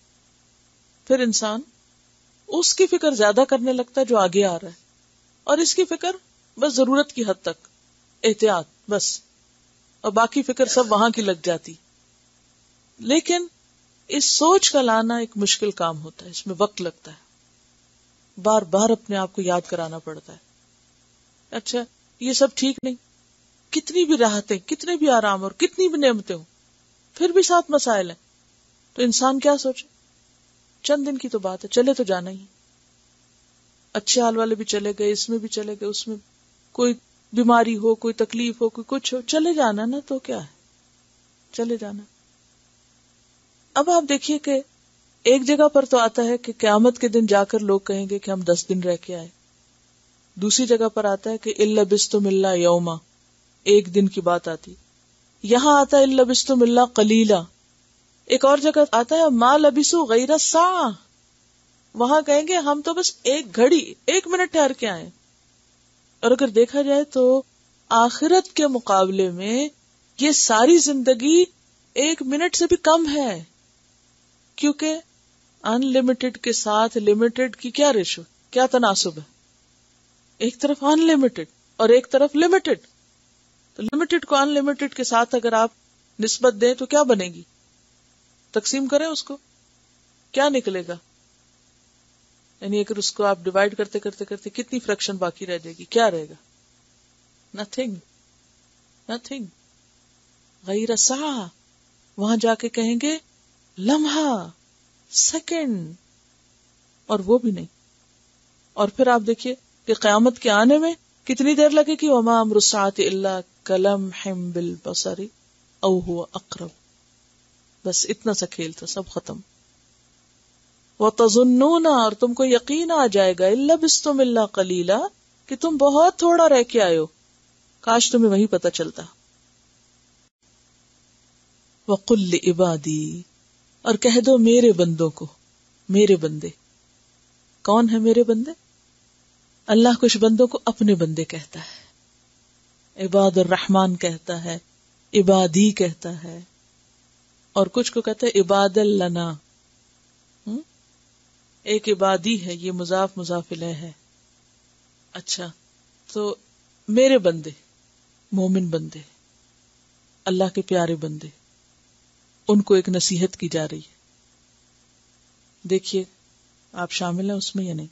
پھر انسان اس کی فکر زیادہ کرنے لگتا ہے جو آگے آ رہا ہے، اور اس کی فکر بس ضرورت کی حد تک، احتیاط بس، اور باقی فکر سب وہاں کی لگ جاتی. لیکن اس سوچ کا لانا ایک مشکل کام ہوتا ہے، اس میں وقت لگتا ہے، بار بار اپنے آپ کو یاد کرانا پڑتا ہے. اچھا یہ سب ٹھیک نہیں، کتنی بھی راحتیں، کتنے بھی آرام اور کتنی بھی نعمتیں ہوں، پھر بھی ساتھ مسائل ہیں. تو انسان کیا سوچے؟ چند دن کی تو بات ہے، چلے تو جانا ہی. اچھے حال والے بھی چلے گئے، اس میں بھی چلے گئے، اس میں کوئی بیماری ہو، کوئی تکلیف ہو، کوئی کچھ ہو، چلے جانا نا. تو کیا ہے، چلے جانا. اب آپ دیکھیے کہ ایک جگہ پر تو آتا ہے کہ قیامت کے دن جا کر لوگ کہیں گے کہ ہم دس دن رہ کے آئے. دوسری جگہ پر آتا ہے کہ الا بستم الا یوما، ایک دن کی بات آتی. یہاں آتا ہے الا بستم الا قلیلا. ایک اور جگہ آتا ہے ما لبثوا غیر ساعہ، وہاں کہیں گے ہم تو بس ایک گھڑی، ایک منٹ ٹھہر کے آئے. اور اگر دیکھا جائے تو آخرت کے مقابلے میں یہ ساری زندگی ایک منٹ سے بھی کم ہے، کیونکہ ان لمیٹڈ کے ساتھ لمیٹڈ کی کیا ریشو، کیا تناسب ہے؟ ایک طرف ان لمیٹڈ اور ایک طرف لمیٹڈ. تو لمیٹڈ کو ان لمیٹڈ کے ساتھ اگر آپ نسبت دیں تو کیا بنے گی؟ تقسیم کریں اس کو، کیا نکلے گا؟ یعنی اگر اس کو آپ ڈیوائڈ کرتے کرتے کرتے کتنی فریکشن باقی رہ جائے گی؟ کیا رہے گا؟ Nothing, nothing. غیر ساعہ، وہاں جا کے کہیں گے لمحہ، سیکنڈ، اور وہ بھی نہیں. اور پھر آپ دیکھیے کہ قیامت کے آنے میں کتنی دیر لگے گی. وما امر الساعة الا کلمح بالبصر او هو اقرب. بس اتنا سا کھیل تھا، سب ختم. وَتَظُنُّونَ، اور تم کو یقین آ جائے گا، إِلَّا بِسْتُمْ إِلَّا قَلِيلًا، کہ تم بہت تھوڑا رہ کے آئے ہو. کاش تمہیں وہی پتا چلتا. وَقُلْ لِعِبَادِي، اور کہہ دو میرے بندوں کو، میرے بندے. کون ہے میرے بندے؟ اللہ کچھ بندوں کو اپنے بندے کہتا ہے، عباد الرحمن کہتا ہے، عبادی کہتا ہے، اور کچھ کو کہتا ہے عباد لنا. ایک عبادی ہے، یہ مضاف مضاف الیہ ہے. اچھا، تو میرے بندے، مومن بندے، اللہ کے پیارے بندے، ان کو ایک نصیحت کی جا رہی ہے. دیکھیے آپ شامل ہیں اس میں یا نہیں.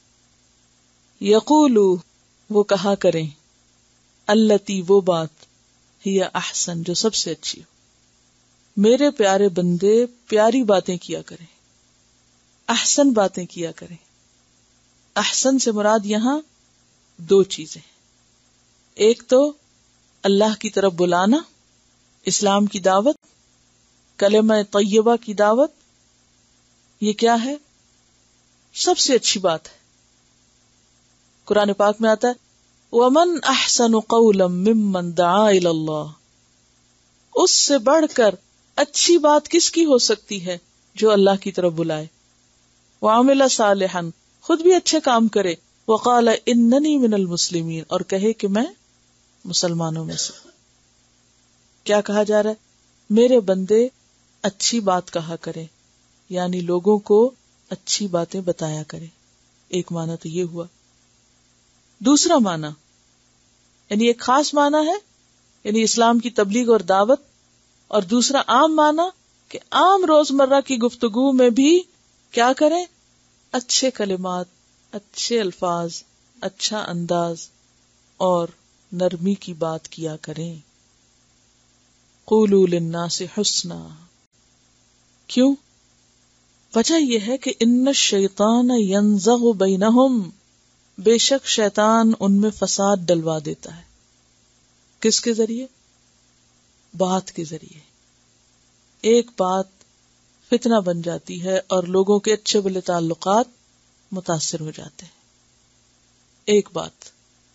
یقولو، وہ کہا کریں، التی، وہ بات، ہی احسن، جو سب سے اچھی ہو. میرے پیارے بندے پیاری باتیں کیا کریں، احسن باتیں کیا کریں. احسن سے مراد یہاں دو چیزیں، ایک تو اللہ کی طرف بلانا، اسلام کی دعوت، کلمہ طیبہ کی دعوت. یہ کیا ہے؟ سب سے اچھی بات ہے. قرآن پاک میں آتا ہے وَمَنْ أَحْسَنُ قَوْلًا مِّمَّنْ دَعَا إِلَى اللَّهِ، اس سے بڑھ کر اچھی بات کس کی ہو سکتی ہے جو اللہ کی طرف بلائے. وَعَمِلَ صَالِحًا، خود بھی اچھے کام کرے. وَقَالَ إِنَّنِي مِنَ الْمُسْلِمِينَ، اور کہے کہ میں مسلمانوں میں سے. کیا کہا جا رہا ہے؟ میرے بندے اچھی بات کہا کرے، یعنی لوگوں کو اچھی باتیں بتایا کرے. ایک معنی تو یہ ہوا. دوسرا معنی، یعنی ایک خاص معنی ہے یعنی اسلام کی تبلیغ اور دعوت، اور دوسرا عام معنی کہ عام روزمرہ کی گفتگو میں بھی کیا کریں؟ اچھے کلمات، اچھے الفاظ، اچھا انداز اور نرمی کی بات کیا کریں. قولوا للناس حسنا. کیوں؟ وجہ یہ ہے کہ ان الشیطان ینزغ بینہم، بے شک شیطان ان میں فساد ڈلوا دیتا ہے. کس کے ذریعے؟ بات کے ذریعے. ایک بات فتنہ بن جاتی ہے اور لوگوں کے اچھے بھلے تعلقات متاثر ہو جاتے ہیں. ایک بات.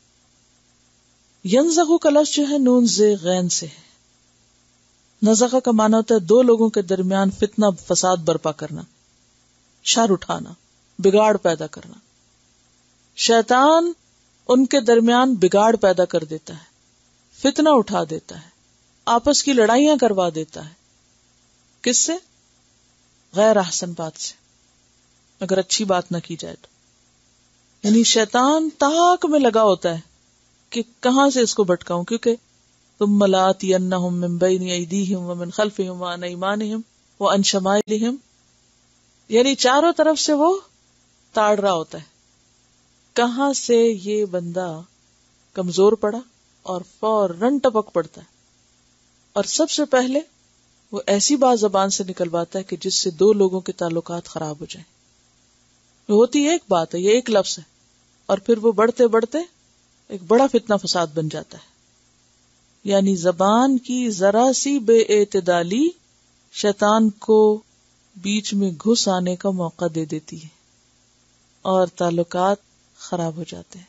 ینزغ کا لفظ جو ہے نون ز غین سے ہے. نزغ کا معنی ہوتا ہے دو لوگوں کے درمیان فتنہ فساد برپا کرنا، شر اٹھانا، بگاڑ پیدا کرنا. شیطان ان کے درمیان بگاڑ پیدا کر دیتا ہے، فتنہ اٹھا دیتا ہے، آپس کی لڑائیاں کروا دیتا ہے. کس سے؟ غیر احسن بات سے، اگر اچھی بات نہ کی جائے تو. یعنی شیطان تاک میں لگا ہوتا ہے کہ کہاں سے اس کو بھٹکاؤں، کیونکہ ثم لآتینہم من بین ایدیہم ومن خلفہم وعن ایمانہم وعن شمائلہم، یعنی چاروں طرف سے وہ تاڑ رہا ہوتا ہے کہاں سے یہ بندہ کمزور پڑا، اور فوراً ٹپک پڑتا ہے. اور سب سے پہلے وہ ایسی بات زبان سے نکلواتا ہے کہ جس سے دو لوگوں کے تعلقات خراب ہو جائیں. ہوتی ایک بات ہے، یہ ایک لفظ ہے، اور پھر وہ بڑھتے بڑھتے ایک بڑا فتنہ فساد بن جاتا ہے. یعنی زبان کی ذرا سی بے اعتدالی شیطان کو بیچ میں گھس آنے کا موقع دے دیتی ہے اور تعلقات خراب ہو جاتے ہیں.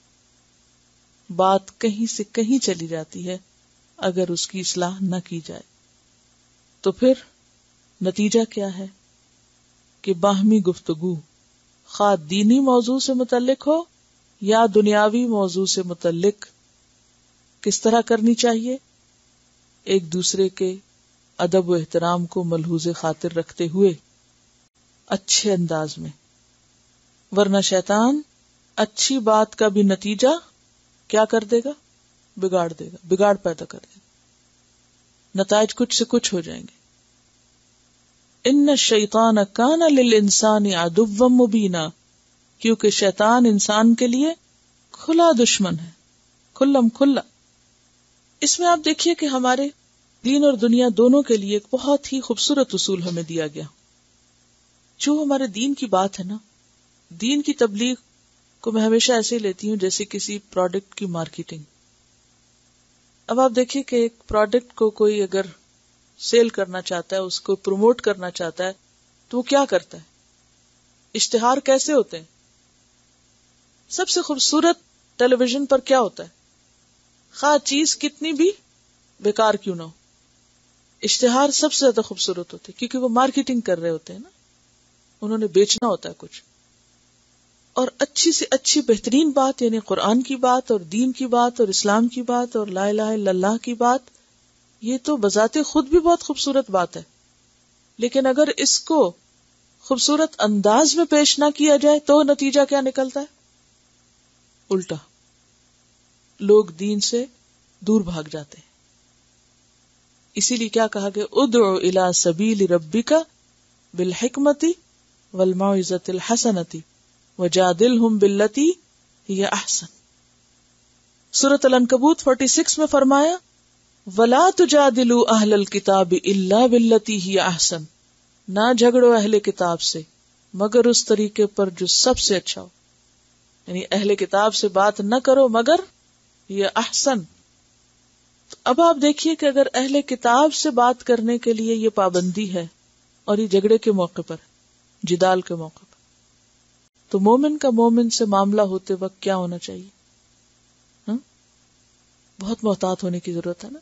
بات کہیں سے کہیں چلی جاتی ہے اگر اس کی اصلاح نہ کی جائے. تو پھر نتیجہ کیا ہے کہ باہمی گفتگو خواہ دینی موضوع سے متعلق ہو یا دنیاوی موضوع سے متعلق کس طرح کرنی چاہیے؟ ایک دوسرے کے ادب و احترام کو ملحوظ خاطر رکھتے ہوئے اچھے انداز میں، ورنہ شیطان اچھی بات کا بھی نتیجہ کیا کر دے گا؟ بگاڑ دے گا، بگاڑ پیدا کر دے گا، نتائج کچھ سے کچھ ہو جائیں گے. ان الشیطان کان للانسان عدوا مبینا، کیونکہ شیطان انسان کے لیے کھلا دشمن ہے، کھلم کھلا. اس میں آپ دیکھیے کہ ہمارے دین اور دنیا دونوں کے لیے ایک بہت ہی خوبصورت اصول ہمیں دیا گیا. جو ہمارے دین کی بات ہے نا، دین کی تبلیغ کو میں ہمیشہ ایسے لیتی ہوں جیسے کسی پروڈکٹ کی مارکیٹنگ. اب آپ دیکھیے کہ ایک پروڈکٹ کو کوئی اگر سیل کرنا چاہتا ہے، اس کو پروموٹ کرنا چاہتا ہے، تو وہ کیا کرتا ہے؟ اشتہار کیسے ہوتے ہیں؟ سب سے خوبصورت ٹیلی ویژن پر کیا ہوتا ہے؟ خواہ چیز کتنی بھی بیکار کیوں نہ ہو، اشتہار سب سے زیادہ خوبصورت ہوتے ہیں، کیونکہ وہ مارکیٹنگ کر رہے ہوتے ہیں نا، انہوں نے بیچنا ہوتا ہے کچھ. اور اچھی سے اچھی بہترین بات یعنی قرآن کی بات اور دین کی بات اور اسلام کی بات اور لا الہ الا اللہ کی بات، یہ تو بذات خود بھی بہت خوبصورت بات ہے. لیکن اگر اس کو خوبصورت انداز میں پیش نہ کیا جائے تو نتیجہ کیا نکلتا ہے؟ الٹا، لوگ دین سے دور بھاگ جاتے ہیں. اسی لیے کیا کہا گیا؟ ادعو الی سبیل ربک بالحکمت والموعظۃ الحسنۃ وجادلہم باللتی ہی احسن. سورۃ العنکبوت چھیالیس میں فرمایا ولا تجادلوا اہل الکتاب الا باللتی ہی احسن، نہ جھگڑو اہل کتاب سے مگر اس طریقے پر جو سب سے اچھا ہو. یعنی اہل کتاب سے بات نہ کرو مگر یہ احسن. تو اب آپ دیکھیے کہ اگر اہل کتاب سے بات کرنے کے لیے یہ پابندی ہے اور یہ جھگڑے کے موقع پر، جدال کے موقع پر، تو مومن کا مومن سے معاملہ ہوتے وقت کیا ہونا چاہیے؟ ہاں؟ بہت محتاط ہونے کی ضرورت ہے نا.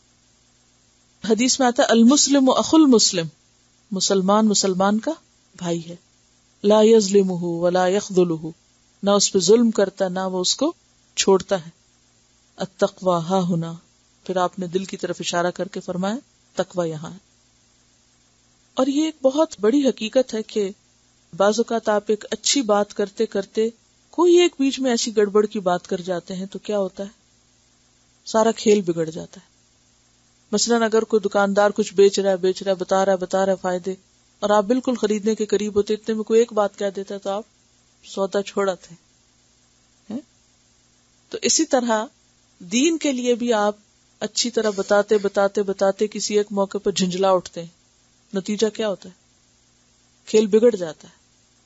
حدیث میں آتا ہے المسلم اخو المسلم، مسلمان مسلمان کا بھائی ہے. لا یظلمہ ولا یخذلہ، نہ اس پہ ظلم کرتا نہ وہ اس کو چھوڑتا ہے. التقوی ہا ہنا، پھر آپ نے دل کی طرف اشارہ کر کے فرمایا تقوی یہاں ہے. اور یہ ایک بہت بڑی حقیقت ہے کہ بعض اوقات آپ ایک اچھی بات کرتے کرتے کوئی ایک بیچ میں ایسی گڑبڑ کی بات کر جاتے ہیں تو کیا ہوتا ہے؟ سارا کھیل بگڑ جاتا ہے. مثلاً اگر کوئی دکاندار کچھ بیچ رہا ہے بیچ رہا ہے بتا رہا ہے بتا رہا ہے فائدے، اور آپ بالکل خریدنے کے قریب ہوتے، اتنے میں کوئی ایک بات کہہ دیتا ہے تو آپ سودا چھوڑاتے ہیں. تو اسی طرح دین کے لیے بھی آپ اچھی طرح بتاتے بتاتے بتاتے کسی ایک موقع پر جھنجلا اٹھتے ہیں، نتیجہ کیا ہوتا ہے؟ کھیل بگڑ جاتا ہے.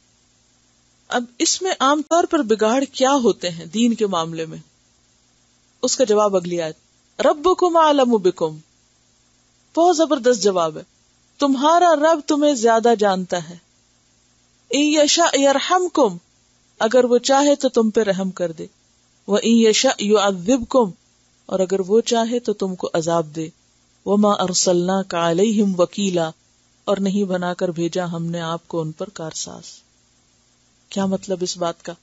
اب اس میں عام طور پر بگاڑ کیا ہوتے ہیں دین کے معاملے میں؟ اس کا جواب اگلی آیت، ربکم اعلم بکم. بہت زبردست جواب ہے، تمہارا رب تمہیں زیادہ جانتا ہے. ان یشاء یرحمکم، اگر وہ چاہے تو تم پہ رحم کر دے. وان یشاء یعذبکم، اور اگر وہ چاہے تو تم کو عذاب دے. وما ارسلناک علیہم وکیلا، اور نہیں بنا کر بھیجا ہم نے آپ کو ان پر کارساز. کیا مطلب اس بات کا؟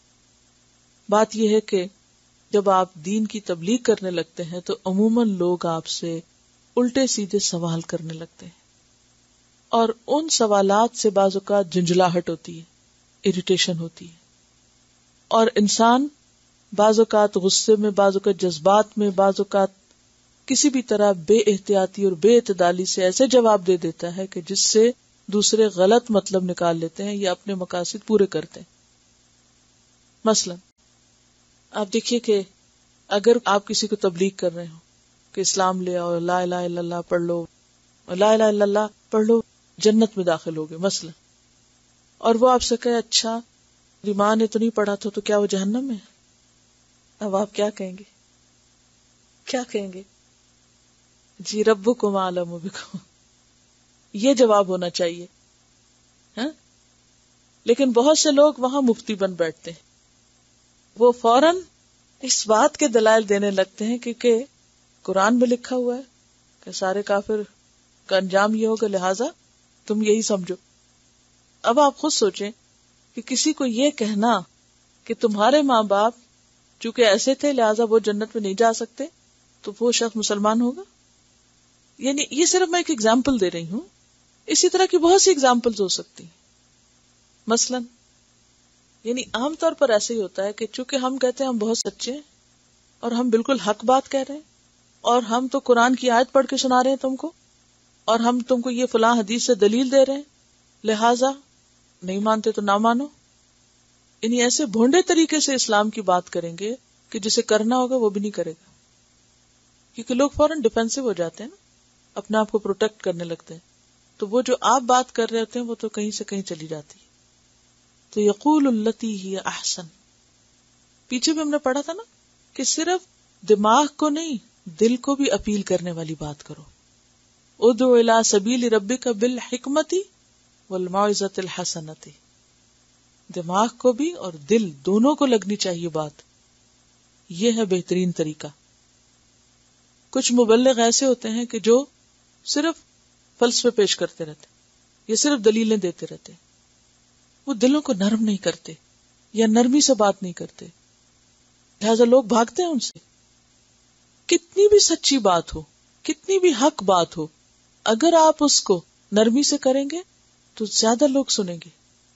بات یہ ہے کہ جب آپ دین کی تبلیغ کرنے لگتے ہیں تو عموماً لوگ آپ سے الٹے سیدھے سوال کرنے لگتے ہیں، اور ان سوالات سے بعض اوقات جھنجلاہٹ ہوتی ہے، اریٹیشن ہوتی ہے، اور انسان بعض اوقات غصے میں، بعض اوقات جذبات میں، بعض اوقات کسی بھی طرح بے احتیاطی اور بے اعتدالی سے ایسے جواب دے دیتا ہے کہ جس سے دوسرے غلط مطلب نکال لیتے ہیں یا اپنے مقاصد پورے کرتے ہیں. مثلا آپ دیکھیے کہ اگر آپ کسی کو تبلیغ کر رہے ہو کہ اسلام لے آؤ، لا الہ الا اللہ پڑھ لو، لا الہ الا اللہ پڑھ لو جنت میں داخل ہوگے مثلا، اور وہ آپ سے کہے اچھا میری ماں نے تو نہیں پڑھا تھا تو کیا وہ جہنم میں ہے؟ اب آپ کیا کہیں گے؟ کیا کہیں گے؟ جی ربکم اعلم بکم، یہ جواب ہونا چاہیے. ہاں لیکن بہت سے لوگ وہاں مفتی بن بیٹھتے ہیں، وہ فوراً اس بات کے دلائل دینے لگتے ہیں کیونکہ قرآن میں لکھا ہوا ہے کہ سارے کافر کا انجام یہ ہوگا لہذا تم یہی سمجھو. اب آپ خود سوچیں کہ کسی کو یہ کہنا کہ تمہارے ماں باپ چونکہ ایسے تھے لہذا وہ جنت میں نہیں جا سکتے، تو وہ شخص مسلمان ہوگا؟ یعنی یہ صرف میں ایک ایگزامپل دے رہی ہوں، اسی طرح کی بہت سی ایگزامپلز ہو سکتی ہیں. مثلا یعنی عام طور پر ایسے ہی ہوتا ہے کہ چونکہ ہم کہتے ہیں ہم بہت سچے ہیں اور ہم بالکل حق بات کہہ رہے ہیں، اور ہم تو قرآن کی آیت پڑھ کے سنا رہے ہیں تم کو، اور ہم تم کو یہ فلاں حدیث سے دلیل دے رہے ہیں، لہٰذا نہیں مانتے تو نہ مانو. یعنی ایسے بھونڈے طریقے سے اسلام کی بات کریں گے کہ جسے کرنا ہوگا وہ بھی نہیں کرے گا، کیونکہ لوگ فوراً ڈیفینسو ہو جاتے ہیں نا، اپنے آپ کو پروٹیکٹ کرنے لگتے ہیں، تو وہ جو آپ بات کر رہے ہوتے ہیں وہ تو کہیں سے کہیں چلی جاتی ہے. تو یقول التی ہی احسن، پیچھے بھی ہم نے پڑھا تھا نا کہ صرف دماغ کو نہیں دل کو بھی اپیل کرنے والی بات کرو. ادعو الی سبیل ربک بالحکمت والموعظۃ الحسنۃ، دماغ کو بھی اور دل دونوں کو لگنی چاہیے بات، یہ ہے بہترین طریقہ. کچھ مبلغ ایسے ہوتے ہیں کہ جو صرف فلسفے پیش کرتے رہتے، یہ صرف دلیلیں دیتے رہتے، وہ دلوں کو نرم نہیں کرتے یا نرمی سے بات نہیں کرتے، لہذا لوگ بھاگتے ہیں ان سے. کتنی بھی سچی بات ہو، کتنی بھی حق بات ہو، اگر آپ اس کو نرمی سے کریں گے تو زیادہ لوگ سنیں گے.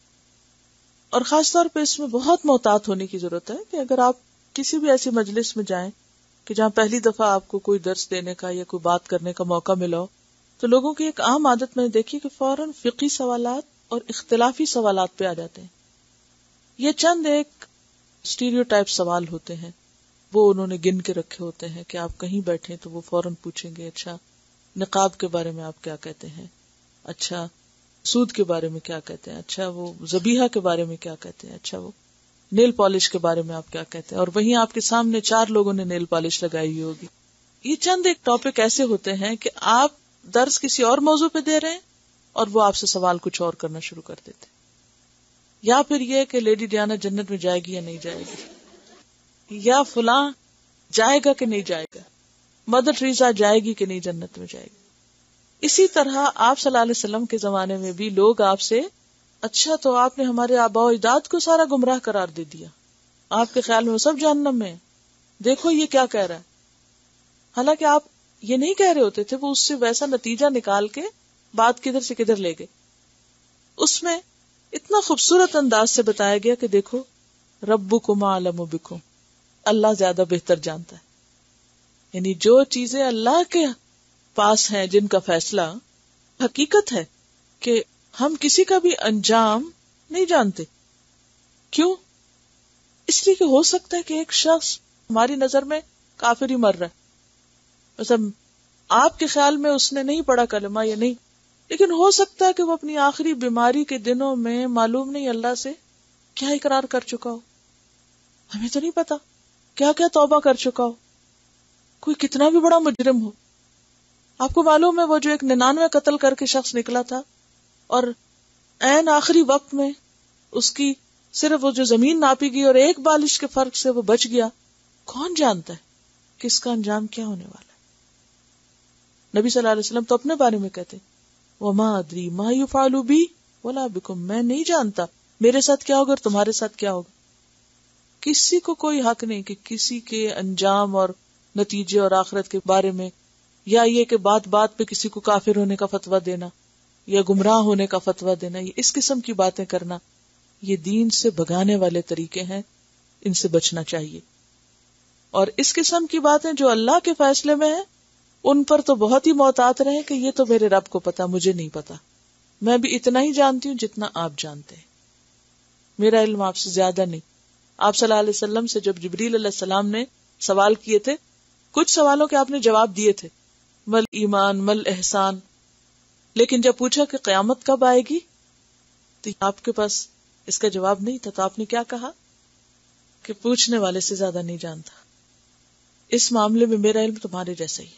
اور خاص طور پہ اس میں بہت محتاط ہونے کی ضرورت ہے کہ اگر آپ کسی بھی ایسی مجلس میں جائیں کہ جہاں پہلی دفعہ آپ کو کوئی درس دینے کا یا کوئی بات کرنے کا موقع ملا ہو، تو لوگوں کی ایک عام عادت میں نے دیکھی کہ فوراً فقہی سوالات اور اختلافی سوالات پہ آ جاتے ہیں. یہ چند ایک اسٹیریوٹائپ سوال ہوتے ہیں، وہ انہوں نے گن کے رکھے ہوتے ہیں کہ آپ کہیں بیٹھیں تو وہ فوراً پوچھیں گے اچھا نقاب کے بارے میں آپ کیا کہتے ہیں، اچھا سود کے بارے میں کیا کہتے ہیں، اچھا وہ ذبیحہ کے بارے میں کیا کہتے ہیں، اچھا وہ نیل پالش کے بارے میں آپ کیا کہتے ہیں، اور وہیں آپ کے سامنے چار لوگوں نے نیل پالش لگائی ہوئی ہوگی. یہ چند ایک ٹاپک ایسے ہوتے ہیں کہ آپ درس کسی اور موضوع پہ دے رہے ہیں اور وہ آپ سے سوال کچھ اور کرنا شروع کر دیتے، یا پھر یہ کہ لیڈی ڈیانا جنت میں جائے گی یا نہیں جائے گی، یا فلاں جائے گا کہ نہیں جائے گا، مدر ٹریزا جائے گی کہ نہیں جنت میں جائے گی. اسی طرح آپ صلی اللہ علیہ وسلم کے زمانے میں بھی لوگ آپ سے اچھا تو آپ نے ہمارے آباء و اجداد کو سارا گمراہ قرار دے دیا، آپ کے خیال میں وہ سب جہنم میں، دیکھو یہ کیا کہہ رہا ہے. حالانکہ آپ یہ نہیں کہہ رہے ہوتے تھے، وہ اس سے ویسا نتیجہ نکال کے بات کدھر سے کدھر لے گئے. اس میں اتنا خوبصورت انداز سے بتایا گیا کہ دیکھو ربکم اعلم بکم، اللہ زیادہ بہتر جانتا ہے. یعنی جو چیزیں اللہ کے پاس ہیں جن کا فیصلہ حقیقت ہے کہ ہم کسی کا بھی انجام نہیں جانتے. کیوں؟ اس لیے کہ ہو سکتا ہے کہ ایک شخص ہماری نظر میں کافر ہی مر رہا ہے، مثلا آپ کے خیال میں اس نے نہیں پڑھا کلمہ یا نہیں، لیکن ہو سکتا ہے کہ وہ اپنی آخری بیماری کے دنوں میں معلوم نہیں اللہ سے کیا اقرار کر چکا ہو، ہمیں تو نہیں پتا کیا کیا توبہ کر چکا ہو. کوئی کتنا بھی بڑا مجرم ہو، آپ کو معلوم ہے وہ جو ایک ننانوے قتل کر کے شخص نکلا تھا اور عین آخری وقت میں اس کی صرف وہ جو زمین ناپی گئی اور ایک بالش کے فرق سے وہ بچ گیا، کون جانتا ہے کہ اس کا انجام کیا ہونے والا ہے. نبی صلی اللہ علیہ وسلم تو اپنے بارے میں کہتے وما ادری ما یفعل بی ولا بکم، میں نہیں جانتا میرے ساتھ کیا ہوگا اور تمہارے ساتھ کیا ہوگا. کسی کو کوئی حق نہیں کہ کسی کے انجام اور نتیجے اور آخرت کے بارے میں، یا یہ کہ بات بات پہ کسی کو کافر ہونے کا فتویٰ دینا یا گمراہ ہونے کا فتویٰ دینا، یہ اس قسم کی باتیں کرنا، یہ دین سے بھگانے والے طریقے ہیں، ان سے بچنا چاہیے. اور اس قسم کی باتیں جو اللہ کے فیصلے میں ہیں ان پر تو بہت ہی محتاط رہے کہ یہ تو میرے رب کو پتا، مجھے نہیں پتا، میں بھی اتنا ہی جانتی ہوں جتنا آپ جانتے ہیں، میرا علم آپ سے زیادہ نہیں. آپ صلی اللہ علیہ وسلم سے جب جبریل علیہ السلام نے سوال کیے تھے، کچھ سوالوں کے آپ نے جواب دیے تھے، مل ایمان مل احسان، لیکن جب پوچھا کہ قیامت کب آئے گی تو آپ کے پاس اس کا جواب نہیں تھا. تو آپ نے کیا کہا کہ پوچھنے والے سے زیادہ نہیں جانتا، اس معاملے میں میرا علم تمہارے جیسا ہی ہے.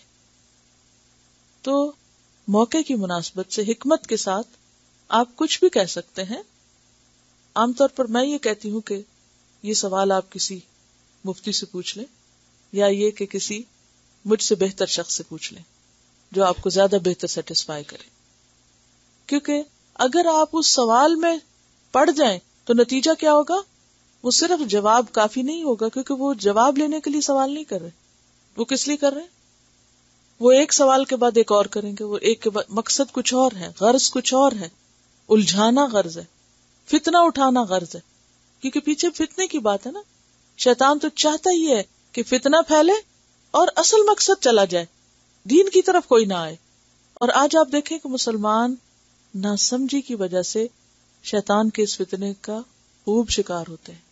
تو موقع کی مناسبت سے حکمت کے ساتھ آپ کچھ بھی کہہ سکتے ہیں. عام طور پر میں یہ کہتی ہوں کہ یہ سوال آپ کسی مفتی سے پوچھ لیں، یا یہ کہ کسی مجھ سے بہتر شخص سے پوچھ لیں جو آپ کو زیادہ بہتر سیٹسفائی کرے. کیونکہ اگر آپ اس سوال میں پڑ جائیں تو نتیجہ کیا ہوگا؟ وہ صرف جواب کافی نہیں ہوگا، کیونکہ وہ جواب لینے کے لیے سوال نہیں کر رہے. وہ کس لیے کر رہے ہیں؟ وہ ایک سوال کے بعد ایک اور کریں گے، وہ ایک کے بعد مقصد کچھ اور ہے، غرض کچھ اور ہے، الجھانا غرض ہے، فتنہ اٹھانا غرض ہے. کیونکہ پیچھے فتنے کی بات ہے نا. شیطان تو چاہتا ہی ہے کہ فتنہ پھیلے اور اصل مقصد چلا جائے، دین کی طرف کوئی نہ آئے. اور آج آپ دیکھیں کہ مسلمان ناسمجھی کی وجہ سے شیطان کے اس فتنے کا خوب شکار ہوتے ہیں.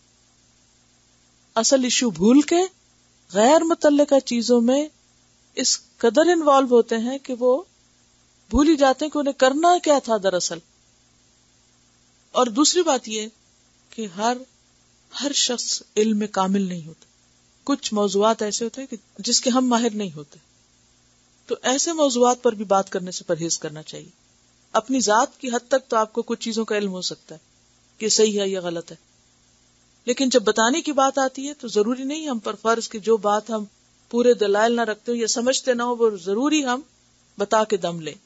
اصل ایشو بھول کے غیر متعلقہ چیزوں میں اس قدر انوالو ہوتے ہیں کہ وہ بھول ہی جاتے ہیں کہ انہیں کرنا کیا تھا دراصل. اور دوسری بات یہ کہ ہر ہر شخص علم میں کامل نہیں ہوتا. کچھ موضوعات ایسے ہوتے ہیں کہ جس کے ہم ماہر نہیں ہوتے، تو ایسے موضوعات پر بھی بات کرنے سے پرہیز کرنا چاہیے. اپنی ذات کی حد تک تو آپ کو کچھ چیزوں کا علم ہو سکتا ہے کہ صحیح ہے یا غلط ہے، لیکن جب بتانے کی بات آتی ہے تو ضروری نہیں ہم پر فرض کہ جو بات ہم پورے دلائل نہ رکھتے ہو یا سمجھتے نہ ہو وہ ضروری ہم بتا کے دم لیں.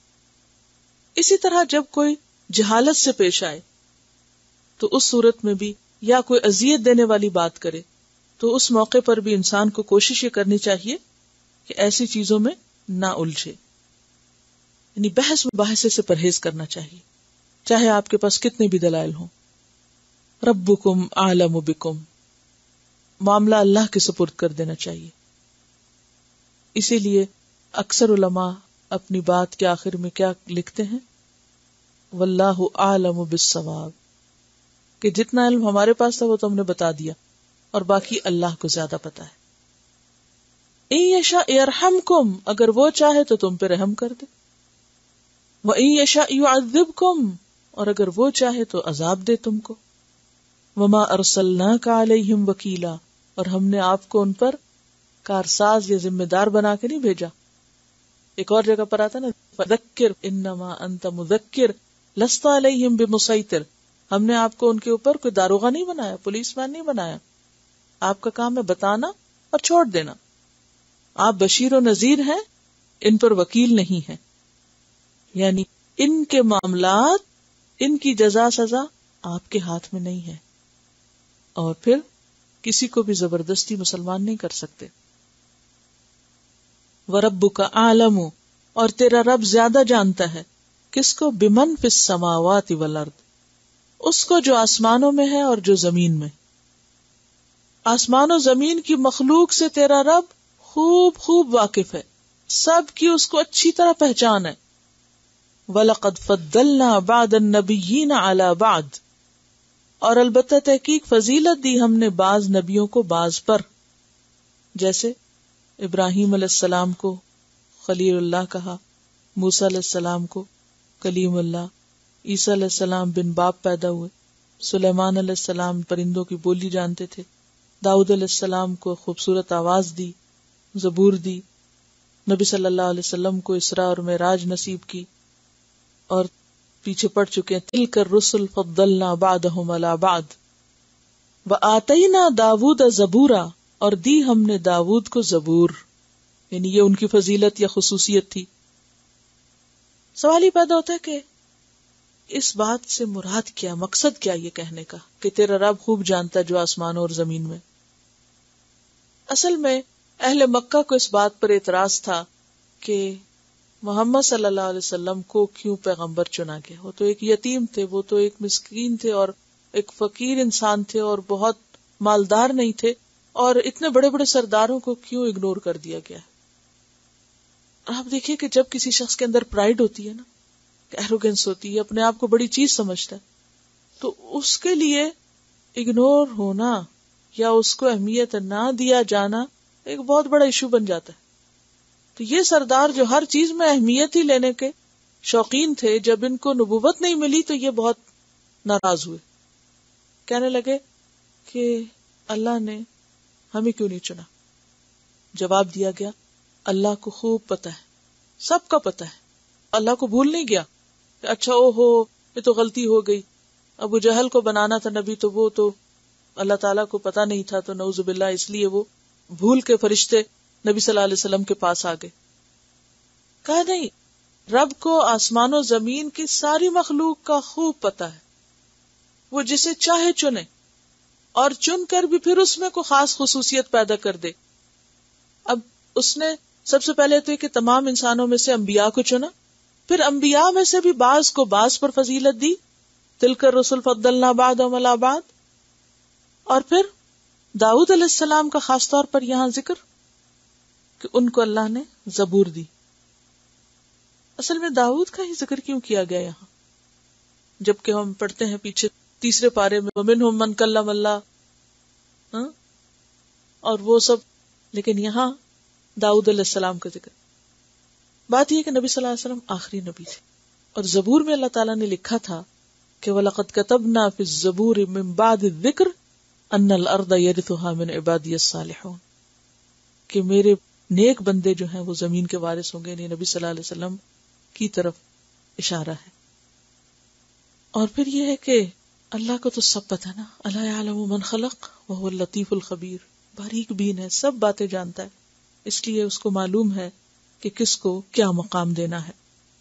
اسی طرح جب کوئی جہالت سے پیش آئے تو اس صورت میں بھی، یا کوئی اذیت دینے والی بات کرے تو اس موقع پر بھی انسان کو کوشش یہ کرنی چاہیے کہ ایسی چیزوں میں نہ الجھے، یعنی بحث مباحثے سے پرہیز کرنا چاہیے، چاہے آپ کے پاس کتنے بھی دلائل ہوں. ربکم اعلم بکم، معاملہ اللہ کے سپرد کر دینا چاہیے. اسی لیے اکثر علماء اپنی بات کے آخر میں کیا لکھتے ہیں؟ واللہ اعلم بالصواب، کہ جتنا علم ہمارے پاس تھا وہ تو ہم نے بتا دیا اور باقی اللہ کو زیادہ پتا ہے. ان یشاء یرحمکم، اگر وہ چاہے تو تم پہ رحم کر دے. وان یشاء یعذبکم، اور اگر وہ چاہے تو عذاب دے تم کو. وما ارسلناک علیہم وکیلا، اور ہم نے آپ کو ان پر کارساز یا ذمہ دار بنا کے نہیں بھیجا. ایک اور جگہ پر آتا نا فذکر انما انت مذکر لست علیہم بمسیطر، ہم نے آپ کو ان کے اوپر کوئی داروغہ نہیں بنایا، پولیس مین نہیں بنایا. آپ کا کام ہے بتانا اور چھوڑ دینا. آپ بشیر و نذیر ہیں، ان پر وکیل نہیں ہیں. یعنی ان کے معاملات، ان کی جزا سزا آپ کے ہاتھ میں نہیں ہے، اور پھر کسی کو بھی زبردستی مسلمان نہیں کر سکتے. وَرَبُّكَ أَعْلَمُ، اور تیرا رب زیادہ جانتا ہے کس کو؟ بِمَنْ فِي السَّمَاوَاتِ وَالْأَرْضِ، اس کو جو آسمانوں میں ہے اور جو زمین میں. آسمان و زمین کی مخلوق سے تیرا رب خوب خوب واقف ہے. سب کی اس کو اچھی طرح پہچان ہے. وَلَقَدْ فَضَّلْنَا بَعْضَ النَّبِيِّينَ عَلَى بَعْضٍ، اور البتہ تحقیق فضیلت دی ہم نے بعض نبیوں کو بعض پر. جیسے ابراہیم علیہ السلام کو خلیل اللہ کہا، موسیٰ علیہ السلام کو کلیم اللہ، عیسیٰ علیہ السلام بن باپ پیدا ہوئے، سلیمان علیہ السلام پرندوں کی بولی جانتے تھے، داؤد علیہ السلام کو خوبصورت آواز دی، زبور دی، نبی صلی اللہ علیہ وسلم کو اسراء اور معراج نصیب کی. اور پیچھے پڑ چکے ہیں تلک الرسل فضلنا بعضهم علی بعض وآتینا داود زبورا، اور دی ہم نے داود کو زبور، یعنی یہ ان کی فضیلت یا خصوصیت تھی. سوال ہی پیدا ہوتا ہے کہ اس بات سے مراد کیا، مقصد کیا یہ کہنے کا کہ تیرا رب خوب جانتا ہے جو آسمانوں اور زمین میں. اصل میں اہل مکہ کو اس بات پر اعتراض تھا کہ محمد صلی اللہ علیہ وسلم کو کیوں پیغمبر چنا گیا. وہ تو ایک یتیم تھے، وہ تو ایک مسکین تھے اور ایک فقیر انسان تھے اور بہت مالدار نہیں تھے، اور اتنے بڑے بڑے سرداروں کو کیوں اگنور کر دیا گیا. آپ دیکھیے کہ جب کسی شخص کے اندر پرائیڈ ہوتی ہے نا، ایروگنس ہوتی ہے، اپنے آپ کو بڑی چیز سمجھتا ہے، تو اس کے لیے اگنور ہونا یا اس کو اہمیت نہ دیا جانا ایک بہت بڑا ایشو بن جاتا ہے. تو یہ سردار جو ہر چیز میں اہمیت ہی لینے کے شوقین تھے، جب ان کو نبوت نہیں ملی تو یہ بہت ناراض ہوئے، کہنے لگے کہ اللہ نے ہمیں کیوں نہیں چنا. جواب دیا گیا اللہ کو خوب پتا ہے، سب کا پتا ہے، اللہ کو بھول نہیں گیا کہ اچھا او ہو یہ تو غلطی ہو گئی. ابو جہل کو بنانا تھا نبی تو وہ تو اللہ تعالیٰ کو پتا نہیں تھا، تو نعوذ باللہ اس لیے وہ بھول کے فرشتے نبی صلی اللہ علیہ وسلم کے پاس آ گئے. کہا نہیں، رب کو آسمان و زمین کی ساری مخلوق کا خوب پتا ہے، وہ جسے چاہے چنے اور چن کر بھی پھر اس میں کوئی خاص خصوصیت پیدا کر دے. اب اس نے سب سے پہلے تو کہ تمام انسانوں میں سے انبیاء کو چنا، پھر انبیاء میں سے بھی بعض کو بعض پر فضیلت دی، تلک الرسل فضلنا بعضهم علی بعض. اور پھر داؤد علیہ السلام کا خاص طور پر یہاں ذکر کہ ان کو اللہ نے زبور دی. اصل میں داؤد کا ہی ذکر کیوں کیا گیا یہاں، جبکہ ہم پڑھتے ہیں پیچھے تیسرے پارے میں وَمِنْهُمْ مَنْ كَلَّمَ اللَّهُ، اور وہ سب، لیکن یہاں داؤد علیہ السلام کا ذکر. بات یہ کہ نبی صلی اللہ علیہ وسلم آخری نبی تھے، اور زبور میں اللہ تعالیٰ نے لکھا تھا کہ وَلَقَدْ كَتَبْنَا فِي الزَّبُورِ مِن بَعْدِ الذِّكْرِ أَنَّ الْأَرْضَ يَرِثُهَا مِنْ عِبَادِيَ الصَّالِحُونَ، کہ میرے نیک بندے جو ہیں وہ زمین کے وارث ہوں گے، یعنی نبی صلی اللہ علیہ وسلم کی طرف اشارہ ہے. اور پھر یہ ہے کہ اللہ کو تو سب پتہ نا، الا یعلم من خلق وهو اللطیف الخبیر، باریک بین ہے، سب باتیں جانتا ہے، اس لیے اس کو معلوم ہے کہ کس کو کیا مقام دینا ہے.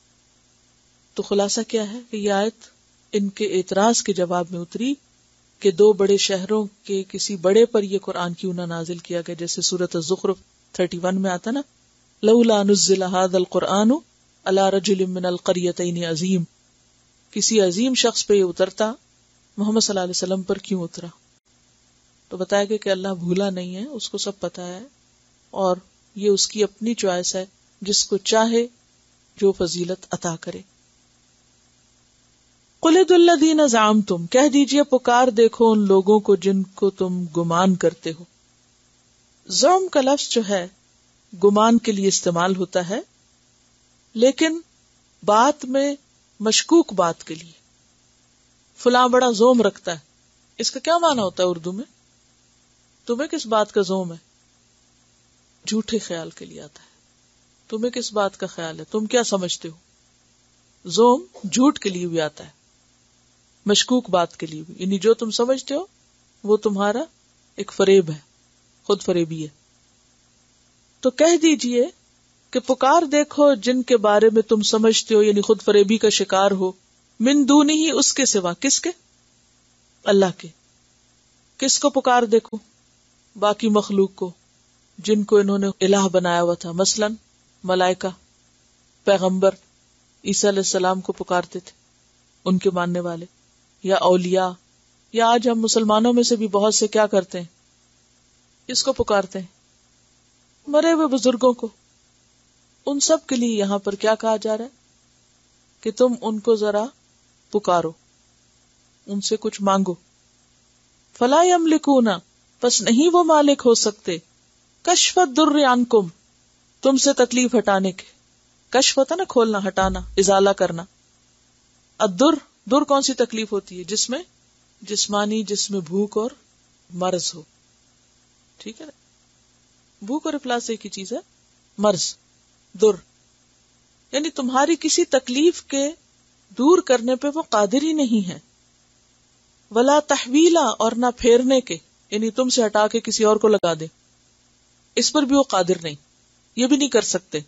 تو خلاصہ کیا ہے کہ یہ آیت ان کے اعتراض کے جواب میں اتری کہ دو بڑے شہروں کے کسی بڑے پر یہ قرآن کیوں نہ نازل کیا گیا، جیسے سورۃ الزخرف اکتیس میں آتا نا، لولا نزل هذا القرآن على رجل من القريتين عظیم، کسی عظیم شخص پہ یہ اترتا، محمد صلی اللہ علیہ وسلم پر کیوں اترا؟ تو بتایا گیا کہ اللہ بھولا نہیں ہے، اس کو سب پتا ہے، اور یہ اس کی اپنی چوائس ہے، جس کو چاہے جو فضیلت عطا کرے. قل ادعوا الذین زعمتم، کہہ دیجئے پکار دیکھو ان لوگوں کو جن کو تم گمان کرتے ہو. زعم کا لفظ جو ہے گمان کے لیے استعمال ہوتا ہے، لیکن بات میں مشکوک بات کے لیے. فلاں بڑا زوم رکھتا ہے، اس کا کیا معنی ہوتا ہے اردو میں؟ تمہیں کس بات کا زوم ہے؟ جھوٹے خیال کے لیے آتا ہے. تمہیں کس بات کا خیال ہے، تم کیا سمجھتے ہو؟ زوم جھوٹ کے لیے بھی آتا ہے، مشکوک بات کے لیے بھی، یعنی جو تم سمجھتے ہو وہ تمہارا ایک فریب ہے، خود فریبی ہے. تو کہہ دیجئے کہ پکار دیکھو جن کے بارے میں تم سمجھتے ہو، یعنی خود فریبی کا شکار ہو، من دونی ہی، اس کے سوا. کس کے؟ اللہ کے. کس کو پکار دیکھو؟ باقی مخلوق کو جن کو انہوں نے الہ بنایا ہوا تھا، مثلا ملائکہ، پیغمبر عیسیٰ علیہ السلام کو پکارتے تھے ان کے ماننے والے، یا اولیاء، یا آج ہم مسلمانوں میں سے بھی بہت سے کیا کرتے ہیں، اس کو پکارتے ہیں، مرے ہوئے بزرگوں کو. ان سب کے لیے یہاں پر کیا کہا جا رہا ہے کہ تم ان کو ذرا پکارو، ان سے کچھ مانگو. فلا یملکون، پس نہیں وہ مالک ہو سکتے، کشف الضر عنکم، تم سے تکلیف ہٹانے کے. کشف ہوتا نا کھولنا، ہٹانا، ازالہ کرنا. الضر، در کون سی تکلیف ہوتی ہے؟ جس میں جسمانی، جس میں بھوک اور مرض ہو. ٹھیک ہے نا، بھوک اور افلاس ایک ہی چیز ہے. مرض، در، یعنی تمہاری کسی تکلیف کے دور کرنے پہ وہ قادر ہی نہیں ہے. ولا تحویلا، اور نہ پھیرنے کے، یعنی تم سے ہٹا کے کسی اور کو لگا دے، اس پر بھی وہ قادر نہیں، یہ بھی نہیں کر سکتے.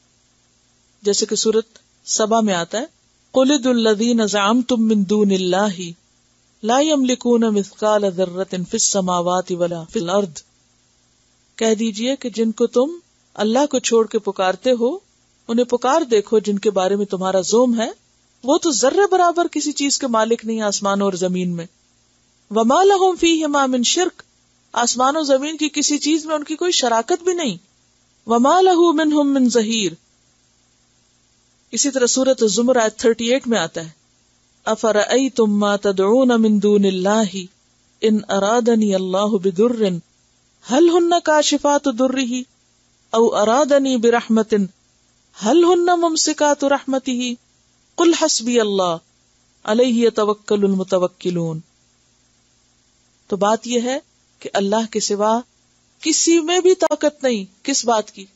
جیسے کہ سورۃ سبا میں آتا ہے قُلِ ادْعُوا الَّذِينَ زَعَمْتُم مِّن دُونِ اللَّهِ لَا يَمْلِكُونَ مِثْقَالَ ذَرَّةٍ فِي السَّمَاوَاتِ وَلَا فِي الْأَرْضِ، کہہ دیجئے کہ جن کو تم اللہ کو چھوڑ کے پکارتے ہو انہیں پکار دیکھو جن کے بارے میں تمہارا زوم ہے، وہ تو ذرے برابر کسی چیز کے مالک نہیں آسمان اور زمین میں. وَمَا لَهُمْ فِيهِمَا مِنْ شِرْك، آسمان و زمین کی کسی چیز میں ان کی کوئی شراکت بھی نہیں. وَمَا لَهُ مِنْهُمْ مِنْ ظَهِيرٍ. اسی طرح سورۃ الزمر آیت اڑتیس میں آتا ہے افرأیتم ما تدعون من دون اللہ ان ارادنی اللہ بضر هل ہن کاشفات ضرہ او ارادنی برحمت هل ہن ممسکات رحمتہ قل حسبی اللہ علیہ یتوکل المتوکلون. تو بات یہ ہے کہ اللہ کے سوا کسی میں بھی طاقت نہیں. کس بات کی؟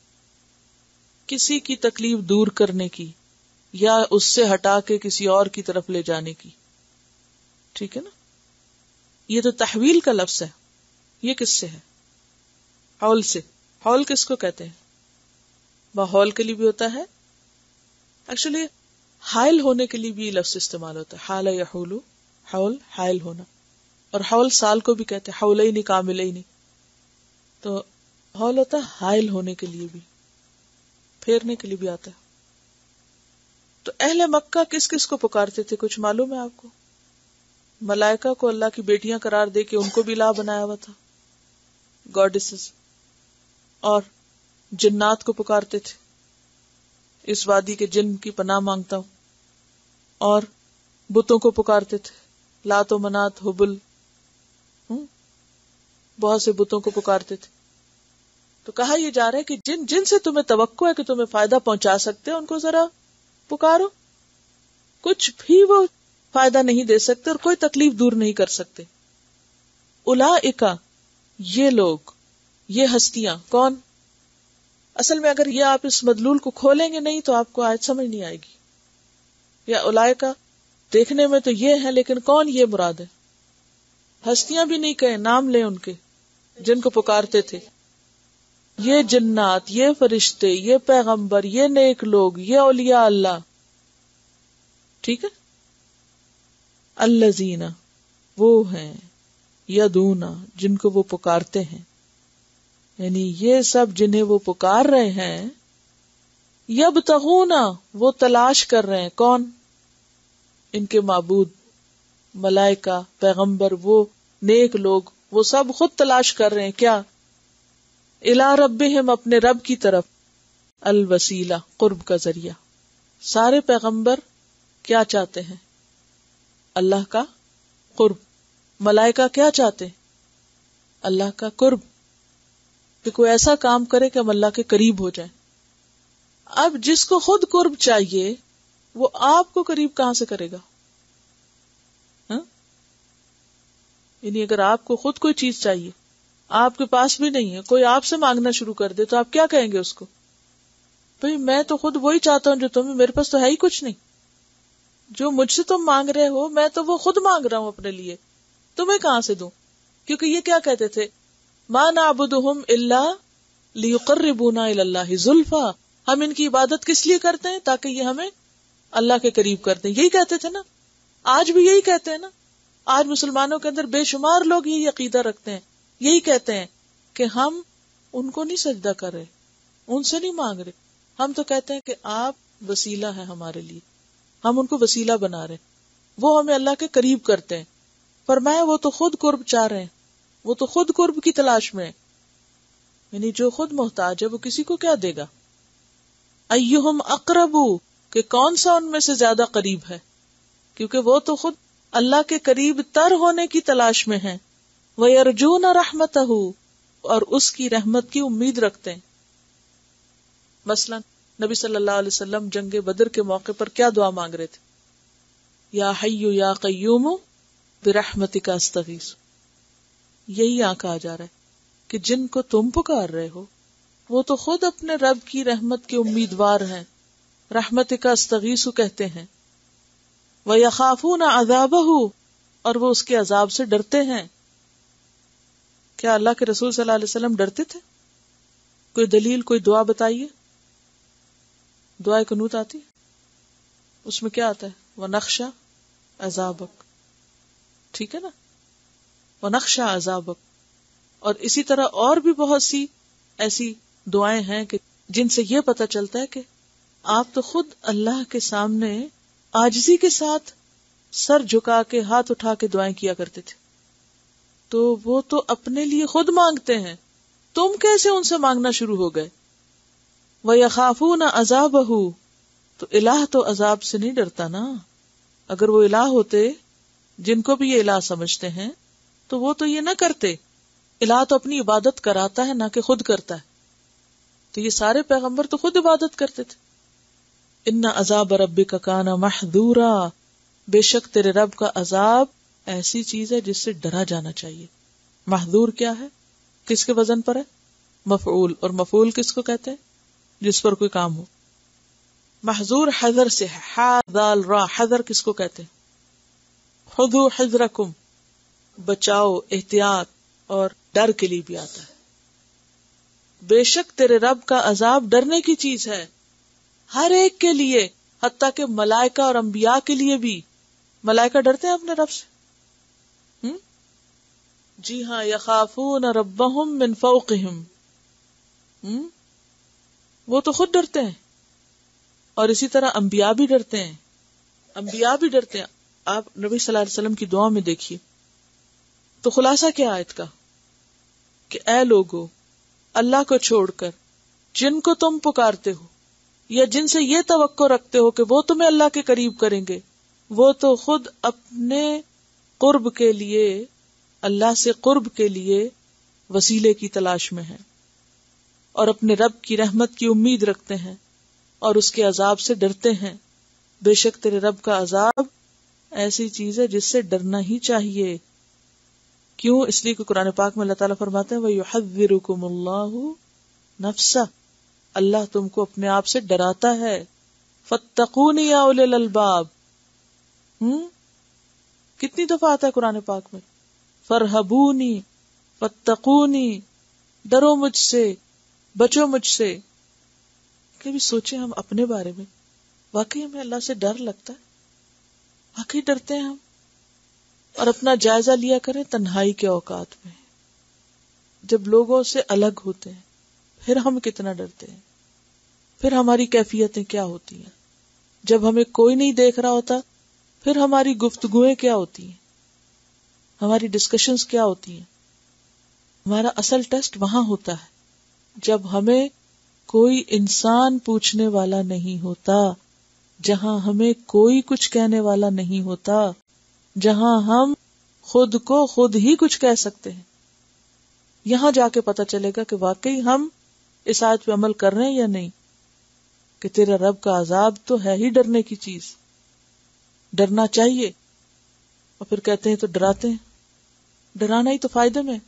کسی کی تکلیف دور کرنے کی یا اس سے ہٹا کے کسی اور کی طرف لے جانے کی. ٹھیک ہے نا. یہ تو تحویل کا لفظ ہے. یہ کس سے ہے؟ حول سے. حول کس کو کہتے ہیں؟ ماحول کے لیے بھی ہوتا ہے. ایکچولی حائل ہونے کے لیے بھی یہ لفظ استعمال ہوتا ہے. حال یحول، حول، حائل ہونا. اور حول سال کو بھی کہتے ہیں، حولین کاملین. تو حول ہوتا ہے حائل ہونے کے لیے بھی، پھیرنے کے لیے بھی آتا ہے. تو اہل مکہ کس کس کو پکارتے تھے کچھ معلوم ہے آپ کو؟ ملائکہ کو اللہ کی بیٹیاں قرار دے کے ان کو بھی الہ بنایا ہوا تھا، گاڈیسز. اور جنات کو پکارتے تھے، اس وادی کے جن کی پناہ مانگتا ہوں. اور بتوں کو پکارتے تھے، لات و منات، حبل، بہت سے بتوں کو پکارتے تھے. تو کہا یہ جا رہا ہے کہ جن جن سے تمہیں توقع ہے کہ تمہیں فائدہ پہنچا سکتے ان کو ذرا پکارو. کچھ بھی وہ فائدہ نہیں دے سکتے اور کوئی تکلیف دور نہیں کر سکتے. اولئک، یہ لوگ، یہ ہستیاں کون؟ اصل میں اگر یہ آپ اس مدلول کو کھولیں گے نہیں تو آپ کو آیت سمجھ نہیں آئے گی. یا اولئک دیکھنے میں تو یہ ہے لیکن کون یہ مراد ہے؟ ہستیاں بھی نہیں کہیں، نام لیں ان کے جن کو پکارتے تھے. یہ جنات، یہ فرشتے، یہ پیغمبر، یہ نیک لوگ، یہ اولیاء اللہ. ٹھیک ہے. الذین، وہ ہیں، یدونا، جن کو وہ پکارتے ہیں، یعنی یہ سب جنہیں وہ پکار رہے ہیں. یبتغونا، وہ تلاش کر رہے ہیں. کون؟ ان کے معبود، ملائکہ، پیغمبر، وہ نیک لوگ، وہ سب خود تلاش کر رہے ہیں. کیا؟ الی ربہم، اپنے رب کی طرف. الوسیلہ، قرب کا ذریعہ. سارے پیغمبر کیا چاہتے ہیں؟ اللہ کا قرب. ملائکہ کیا چاہتے ہیں؟ اللہ کا قرب، کہ کوئی ایسا کام کرے کہ ہم اللہ کے قریب ہو جائیں. اب جس کو خود قرب چاہیے وہ آپ کو قریب کہاں سے کرے گا؟ ہاں؟ یعنی اگر آپ کو خود کوئی چیز چاہیے، آپ کے پاس بھی نہیں ہے، کوئی آپ سے مانگنا شروع کر دے تو آپ کیا کہیں گے اس کو؟ بھئی میں تو خود وہی چاہتا ہوں جو تمہیں، میرے پاس تو ہے ہی کچھ نہیں. جو مجھ سے تم مانگ رہے ہو میں تو وہ خود مانگ رہا ہوں اپنے لیے، تمہیں کہاں سے دوں؟ کیونکہ یہ کیا کہتے تھے؟ ما نعبدہم الا لیقربونا الی اللہ زلفا. ہم ان کی عبادت کس لیے کرتے ہیں؟ تاکہ یہ ہمیں اللہ کے قریب کرتے ہیں. یہی کہتے تھے نا، آج بھی یہی کہتے ہیں نا. آج مسلمانوں کے اندر بے شمار لوگ یہی عقیدہ رکھتے ہیں، یہی کہتے ہیں کہ ہم ان کو نہیں سجدہ کر رہے، ان سے نہیں مانگ رہے، ہم تو کہتے ہیں کہ آپ وسیلہ ہیں ہمارے لیے، ہم ان کو وسیلہ بنا رہے ہیں، وہ ہمیں اللہ کے قریب کرتے ہیں. فرمایا وہ تو خود قرب چاہ رہے ہیں، وہ تو خود قرب کی تلاش میں ہے. یعنی جو خود محتاج ہے وہ کسی کو کیا دے گا؟ ایہم اقرب، کہ کون سا ان میں سے زیادہ قریب ہے، کیونکہ وہ تو خود اللہ کے قریب تر ہونے کی تلاش میں ہیں. وَيَرْجُونَ رَحْمَتَهُ، اور اس کی رحمت کی امید رکھتے ہیں. مثلا نبی صلی اللہ علیہ وسلم جنگ بدر کے موقع پر کیا دعا مانگ رہے تھے؟ یا حی یا قیوم برحمتک استغیث. یہی یہاں کہا جا رہا ہے کہ جن کو تم پکار رہے ہو وہ تو خود اپنے رب کی رحمت کے امیدوار ہیں. رحمتک استغیث کہتے ہیں. وَيَخَافُونَ عَذَابَهُ، اور وہ اس کے عذاب سے ڈرتے ہیں. کیا اللہ کے رسول صلی اللہ علیہ وسلم ڈرتے تھے؟ کوئی دلیل، کوئی دعا بتائیے. دعائے قنوت آتی ہے، اس میں کیا آتا ہے؟ وَنَخْشَى عَذَابَكَ، ٹھیک ہے نا، وَنَخْشَى عَذَابَكَ. اور اسی طرح اور بھی بہت سی ایسی دعائیں ہیں کہ جن سے یہ پتہ چلتا ہے کہ آپ تو خود اللہ کے سامنے عاجزی کے ساتھ سر جھکا کے ہاتھ اٹھا کے دعائیں کیا کرتے تھے. تو وہ تو اپنے لیے خود مانگتے ہیں، تم کیسے ان سے مانگنا شروع ہو گئے؟ وَيَخَافُونَ عَذَابَهُ، تو الہ تو عذاب سے نہیں ڈرتا نا. اگر وہ الہ ہوتے جن کو بھی یہ الہ سمجھتے ہیں تو وہ تو یہ نہ کرتے. الہ تو اپنی عبادت کراتا ہے، نہ کہ خود کرتا ہے. تو یہ سارے پیغمبر تو خود عبادت کرتے تھے. ان عذاب ربک کان محذورا، بے شک تیرے رب کا عذاب ایسی چیز ہے جس سے ڈرا جانا چاہیے. محذور کیا ہے؟ کس کے وزن پر ہے؟ مفعول. اور مفعول کس کو کہتے ہیں؟ جس پر کوئی کام ہو. محذور حذر سے ہے، حا ذال را. حذر کس کو کہتے ہیں؟ خذوا حذرکم، بچاؤ، احتیاط اور ڈر کے لیے بھی آتا ہے. بے شک تیرے رب کا عذاب ڈرنے کی چیز ہے ہر ایک کے لیے، حتیٰ کہ ملائکہ اور انبیاء کے لیے بھی. ملائکہ ڈرتے ہیں اپنے رب سے؟ ہم؟ جی ہاں، یخافون ربہم من فوقہم. ہم؟ وہ تو خود ڈرتے ہیں. اور اسی طرح انبیاء بھی ڈرتے ہیں. انبیاء بھی ڈرتے ہیں. آپ نبی صلی اللہ علیہ وسلم کی دعا میں دیکھیے تو خلاصہ کیا آیت کا کہ اے لوگو، اللہ کو چھوڑ کر جن کو تم پکارتے ہو یا جن سے یہ توقع رکھتے ہو کہ وہ تمہیں اللہ کے قریب کریں گے، وہ تو خود اپنے قرب کے لیے، اللہ سے قرب کے لیے وسیلے کی تلاش میں ہیں اور اپنے رب کی رحمت کی امید رکھتے ہیں اور اس کے عذاب سے ڈرتے ہیں. بے شک تیرے رب کا عذاب ایسی چیز ہے جس سے ڈرنا ہی چاہیے. کیوں؟ اس لیے کہ قرآن پاک میں اللہ تعالیٰ فرماتے ہیں وَيُحَذِّرُكُمُ اللَّهُ نَفْسَهُ، اللہ تم کو اپنے آپ سے ڈراتا ہے. فَاتَّقُونِ يَا أُولِي الْأَلْبَابِ، ہم کتنی دفعہ آتا ہے قرآن پاک میں؟ فَارْهَبُونِ فَاتَّقُونِ، ڈرو مجھ سے، بچو مجھ سے. کبھی سوچیں ہم اپنے بارے میں، واقعی ہمیں اللہ سے ڈر لگتا ہے؟ واقعی ڈرتے ہیں ہم؟ اور اپنا جائزہ لیا کریں تنہائی کے اوقات میں، جب لوگوں سے الگ ہوتے ہیں پھر ہم کتنا ڈرتے ہیں، پھر ہماری کیفیتیں کیا ہوتی ہیں. جب ہمیں کوئی نہیں دیکھ رہا ہوتا پھر ہماری گفتگویں کیا ہوتی ہیں، ہماری ڈسکشنز کیا ہوتی ہیں. ہمارا اصل ٹیسٹ وہاں ہوتا ہے جب ہمیں کوئی انسان پوچھنے والا نہیں ہوتا، جہاں ہمیں کوئی کچھ کہنے والا نہیں ہوتا، جہاں ہم خود کو خود ہی کچھ کہہ سکتے ہیں. یہاں جا کے پتہ چلے گا کہ واقعی ہم اس آیت پہ عمل کر رہے ہیں یا نہیں، کہ تیرا رب کا عذاب تو ہے ہی ڈرنے کی چیز، ڈرنا چاہیے. اور پھر کہتے ہیں تو ڈراتے ہیں. ڈرانا ہی تو فائدے میں.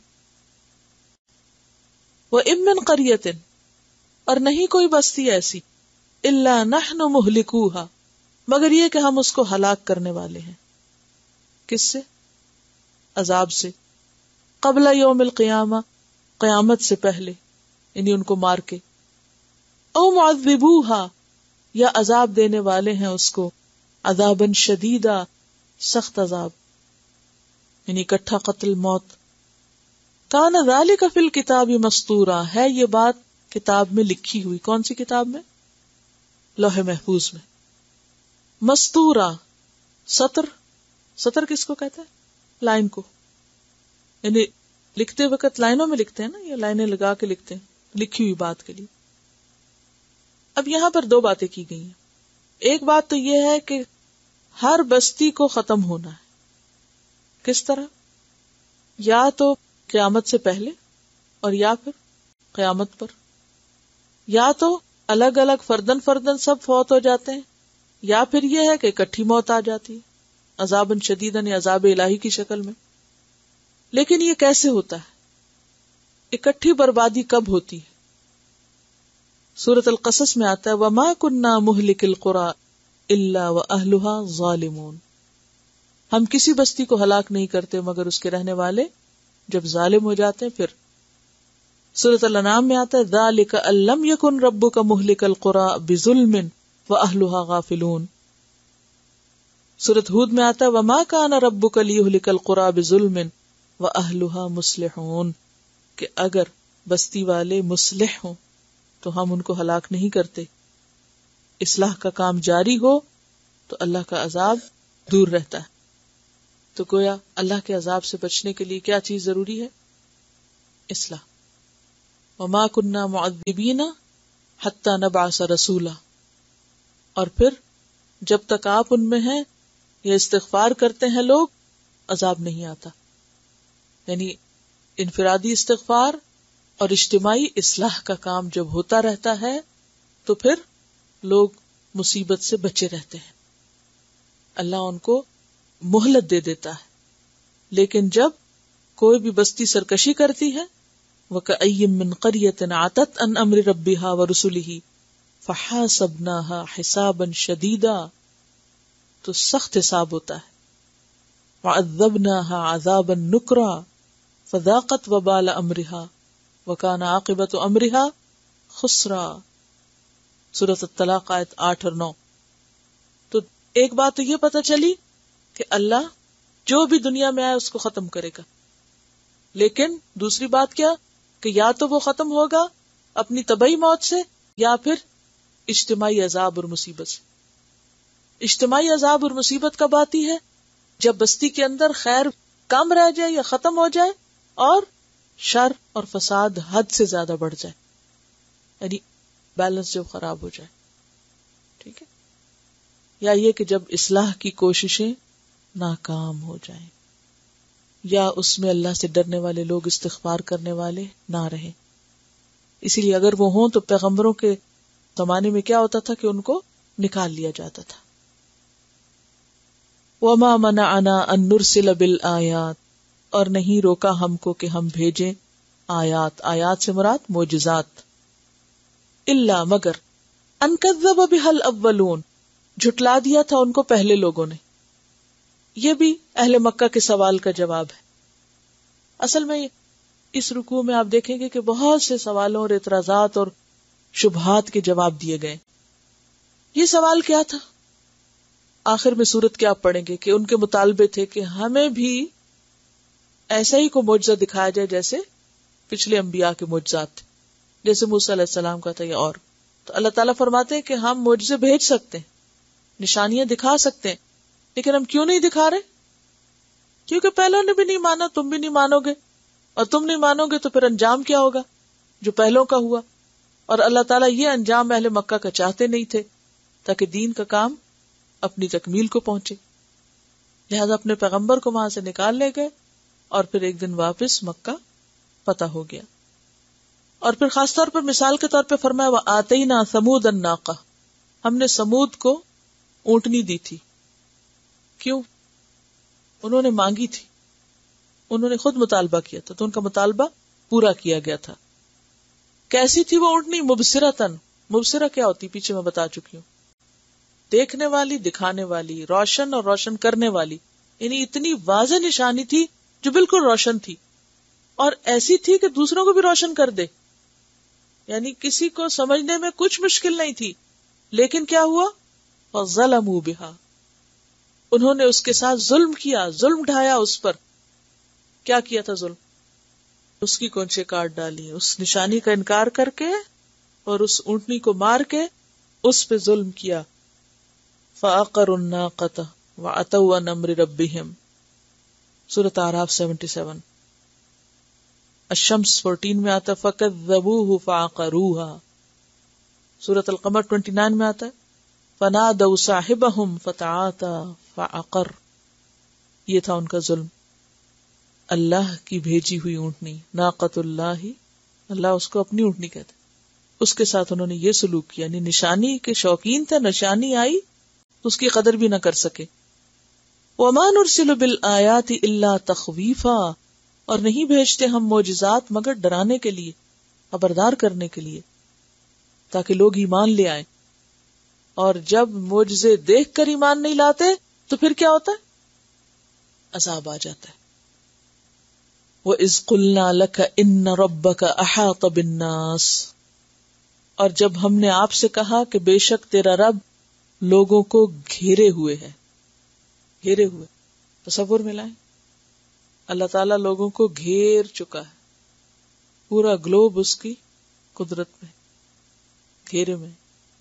وَإِن مِّن قَرْيَةٍ، اور نہیں کوئی بستی ایسی، إِلَّا نَحْنُ مُهْلِكُوهَا، مگر یہ کہ ہم اس کو ہلاک کرنے والے ہیں. کس سے؟ عذاب سے. قبل یوم القیامہ، قیامت سے پہلے، یعنی ان کو مار کے. او معذبوها، یا عذاب دینے والے ہیں اس کو، عذاباً شدیدا، سخت عذاب، یعنی اکٹھا قتل، موت. کان ذالک فی الکتاب مسطورا، ہے یہ بات کتاب میں لکھی ہوئی. کون سی کتاب میں؟ لوح محفوظ میں. مسطورا، سطر، سطر کس کو کہتے ہیں؟ لائن کو، یعنی لکھتے وقت لائنوں میں لکھتے ہیں نا، یا لائنیں لگا کے لکھتے ہیں، لکھی ہوئی بات کے لیے. اب یہاں پر دو باتیں کی گئی ہیں. ایک بات تو یہ ہے کہ ہر بستی کو ختم ہونا ہے. کس طرح؟ یا تو قیامت سے پہلے اور یا پھر قیامت پر. یا تو الگ الگ فردن فردن سب فوت ہو جاتے ہیں، یا پھر یہ ہے کہ اکٹھی موت آ جاتی ہے عذاباً شدیداً یا عذاب الہی کی شکل میں. لیکن یہ کیسے ہوتا ہے؟ اکٹھی بربادی کب ہوتی ہے؟ سورۃ القصص میں آتا ہے وَمَا كُنَّا مُهْلِكِ الْقُرَىٰ إِلَّا وَأَهْلُهَا ظَالِمُونَ. ہم کسی بستی کو ہلاک نہیں کرتے مگر اس کے رہنے والے جب ظالم ہو جاتے ہیں. پھر سورۃ الانعام میں آتا ہے ذَلِكَ أَن لَّمْ يَكُن رَبُّكَ مُهْلِكَ الْقُرَىٰ بِظُلْمٍ وَأَهْلُهَا غَافِلُونَ. سورۃ ہود میں آتا ہے وَمَا كَانَ رَبُّكَ لِيُهْلِكَ الْقُرَىٰ بِظُلْمٍ وَأَهْلُهَا مُصْلِحُونَ، کہ اگر بستی والے مصلح ہوں تو ہم ان کو ہلاک نہیں کرتے. اصلاح کا کام جاری ہو تو اللہ کا عذاب دور رہتا ہے. تو گویا اللہ کے عذاب سے بچنے کے لیے کیا چیز ضروری ہے؟ اصلاح. وما كنا معذبین حتی نبعث رسولا. اور پھر جب تک آپ ان میں ہیں یا استغفار کرتے ہیں لوگ، عذاب نہیں آتا. یعنی انفرادی استغفار اور اجتماعی اصلاح کا کام جب ہوتا رہتا ہے تو پھر لوگ مصیبت سے بچے رہتے ہیں. اللہ ان کو مہلت دے دیتا ہے. لیکن جب کوئی بھی بستی سرکشی کرتی ہے وَكَأَيٍّ مِّن قَرْيَةٍ عَتَتْ عَنْ أَمْرِ رَبِّهَا وَرُسُلِهِ فَحَاسَبْنَاهَا حِسَابًا شَدِيدًا، تو سخت حساب ہوتا ہے. وَعَذَّبْنَاهَا عَذَابًا نُكْرًا فَذَاقَتْ وَبَالَ أَمْرِهَا وَكَانَ عَاقِبَةُ أَمْرِهَا خُسْرًا. سورۃ الطلاق آیت آٹھ اور نو. تو ایک بات تو یہ پتہ چلی کہ اللہ جو بھی دنیا میں آئے اس کو ختم کرے گا. لیکن دوسری بات کیا کہ یا تو وہ ختم ہوگا اپنی طبعی موت سے یا پھر اجتماعی عذاب اور مصیبت سے. اجتماعی عذاب اور مصیبت کب آتی ہے؟ جب بستی کے اندر خیر کم رہ جائے یا ختم ہو جائے اور شر اور فساد حد سے زیادہ بڑھ جائے، یعنی بیلنس جب خراب ہو جائے. ٹھیک ہے. یا یہ کہ جب اصلاح کی کوششیں ناکام ہو جائیں یا اس میں اللہ سے ڈرنے والے لوگ استغفار کرنے والے نہ رہیں. اسی لیے اگر وہ ہوں تو پیغمبروں کے زمانے میں کیا ہوتا تھا کہ ان کو نکال لیا جاتا تھا. وَمَا مَنَعَنَا أَن نُرْسِلَ بِالْآيَاتِ، اور نہیں روکا ہم کو کہ ہم بھیجیں آیات. آیات سے مراد معجزات. إِلَّا مگر أَن كَذَّبَ بِهَا الْأَوَّلُونَ، جھٹلا دیا تھا ان کو پہلے لوگوں نے. یہ بھی اہل مکہ کے سوال کا جواب ہے. اصل میں اس رکوع میں آپ دیکھیں گے کہ بہت سے سوالوں اور اعتراضات اور شبہات کے جواب دیے گئے. یہ سوال کیا تھا؟ آخر میں سورت کیا پڑھیں گے کہ ان کے مطالبے تھے کہ ہمیں بھی ایسا ہی کو معجزہ دکھایا جائے جیسے پچھلے انبیاء کے معجزات تھے، جیسے موسیٰ علیہ السلام کا تھا. یا اور تو اللہ تعالیٰ فرماتے ہیں کہ ہم معجزے بھیج سکتے ہیں، نشانیاں دکھا سکتے ہیں، لیکن ہم کیوں نہیں دکھا رہے؟ کیونکہ پہلوں نے بھی نہیں مانا، تم بھی نہیں مانو گے، اور تم نہیں مانو گے تو پھر انجام کیا ہوگا جو پہلوں کا ہوا. اور اللہ تعالیٰ یہ انجام اہل مکہ کا چاہتے نہیں تھے تاکہ دین کا کام اپنی تکمیل کو پہنچے. لہذا اپنے پیغمبر کو وہاں سے نکال لے گئے اور پھر ایک دن واپس مکہ فتح ہو گیا. اور پھر خاص طور پر مثال کے طور پہ فرمایا وَآتَيْنَا ثَمُودَ النَّاقَةَ، ہم نے سمود کو اونٹنی دی تھی. کیوں؟ انہوں نے مانگی تھی، انہوں نے خود مطالبہ کیا تھا تو ان کا مطالبہ پورا کیا گیا تھا. کیسی تھی وہ اونٹنی؟ مبصرتن. مبصرہ کیا ہوتی پیچھے میں بتا چکی ہوں، دیکھنے والی، دکھانے والی، روشن اور روشن کرنے والی. یعنی اتنی واضح نشانی تھی جو بالکل روشن تھی اور ایسی تھی کہ دوسروں کو بھی روشن کر دے. یعنی کسی کو سمجھنے میں کچھ مشکل نہیں تھی. لیکن کیا ہوا؟ وَظَلَمُوا بِهَا، انہوں نے اس کے ساتھ ظلم کیا، ظلم ڈھایا اس پر. کیا کیا تھا ظلم؟ اس کی کونچے کاٹ ڈالی، اس نشانی کا انکار کر کے اور اس اونٹنی کو مار کے اس پہ ظلم کیا. فَعَقَرُوا النَّاقَةَ وَعَتَوْا عَنْ أَمْرِ رَبِّهِمْ، سورۃ اعراف سیونٹی سیون. الشمس فورٹین میں آتا فَكَذَّبُوهُ فَعَقَرُوهَا. سورۃ القمر उनतीس میں آتا ہے فنادوا صاحبهم فتعاطى فعقر. یہ تھا ان کا ظلم. اللہ کی بھیجی ہوئی اونٹنی ناقۃ اللہ، اللہ اس کو اپنی اونٹنی کہتے، اس کے ساتھ انہوں نے یہ سلوک کیا، یعنی نشانی کے شوقین تھے، نشانی آئی اس کی قدر بھی نہ کر سکے. وما نرسل بالآیات الا تخویفا، اور نہیں بھیجتے ہم معجزات مگر ڈرانے کے لیے، خبردار کرنے کے لیے، تاکہ لوگ ایمان لے آئیں. اور جب معجزے دیکھ کر ایمان نہیں لاتے تو پھر کیا ہوتا ہے؟ عذاب آ جاتا ہے. وَإِذْ قُلْنَا لَكَ إِنَّ رَبَّكَ أَحَاطَ بِالنَّاسِ، اور جب ہم نے آپ سے کہا کہ بے شک تیرا رب لوگوں کو گھیرے ہوئے ہے. گھیرے ہوئے تصور میں لائیں، اللہ تعالیٰ لوگوں کو گھیر چکا ہے، پورا گلوب اس کی قدرت میں، گھیرے میں.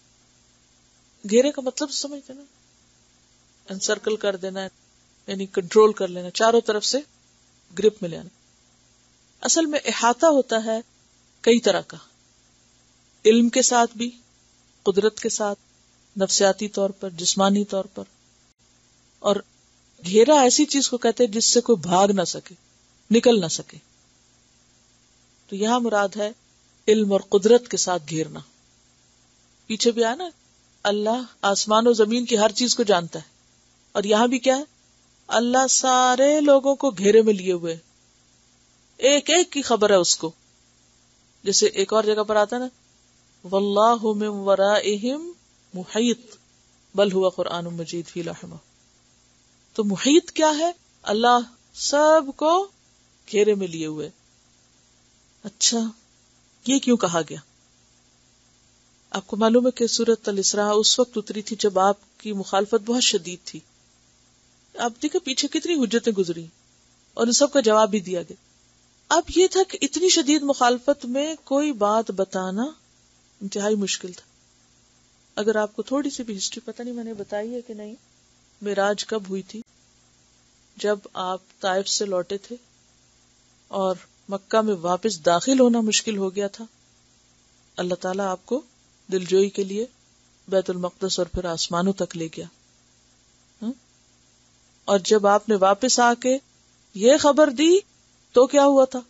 گھیرے کا مطلب سمجھتے نا، انسرکل کر دینا، یعنی کنٹرول کر لینا، چاروں طرف سے گرپ میں لینا. اصل میں احاطہ ہوتا ہے کئی طرح کا، علم کے ساتھ بھی، قدرت کے ساتھ، نفسیاتی طور پر، جسمانی طور پر. اور گھیرا ایسی چیز کو کہتے ہیں جس سے کوئی بھاگ نہ سکے، نکل نہ سکے. تو یہاں مراد ہے علم اور قدرت کے ساتھ گھیرنا. پیچھے بھی آیا نا، اللہ آسمان و زمین کی ہر چیز کو جانتا ہے، اور یہاں بھی کیا ہے، اللہ سارے لوگوں کو گھیرے میں لیے ہوئے، ایک ایک کی خبر ہے اس کو. جیسے ایک اور جگہ پر آتا ہے نا، واللہ من ورائہم محیط بل ہوا قرآن مجید فی لوح محفوظ. تو محیط کیا ہے؟ اللہ سب کو گھیرے میں لیے ہوئے. اچھا یہ کیوں کہا گیا؟ آپ کو معلوم ہے کہ سورۃ الاسراء اس وقت اتری تھی جب آپ کی مخالفت بہت شدید تھی. آپ دیکھیں پیچھے کتنی حجتیں گزری اور ان سب کا جواب بھی دیا گیا. اب یہ تھا کہ اتنی شدید مخالفت میں کوئی بات بتانا انتہائی مشکل تھا. اگر آپ کو تھوڑی سی بھی ہسٹری پتہ نہیں میں نے بتائی ہے کہ نہیں، معراج کب ہوئی تھی؟ جب آپ طائف سے لوٹے تھے اور مکہ میں واپس داخل ہونا مشکل ہو گیا تھا. اللہ تعالیٰ آپ کو دلجوئی کے لیے بیت المقدس اور پھر آسمانوں تک لے گیا. اور جب آپ نے واپس آ کے یہ خبر دی تو کیا ہوا تھا؟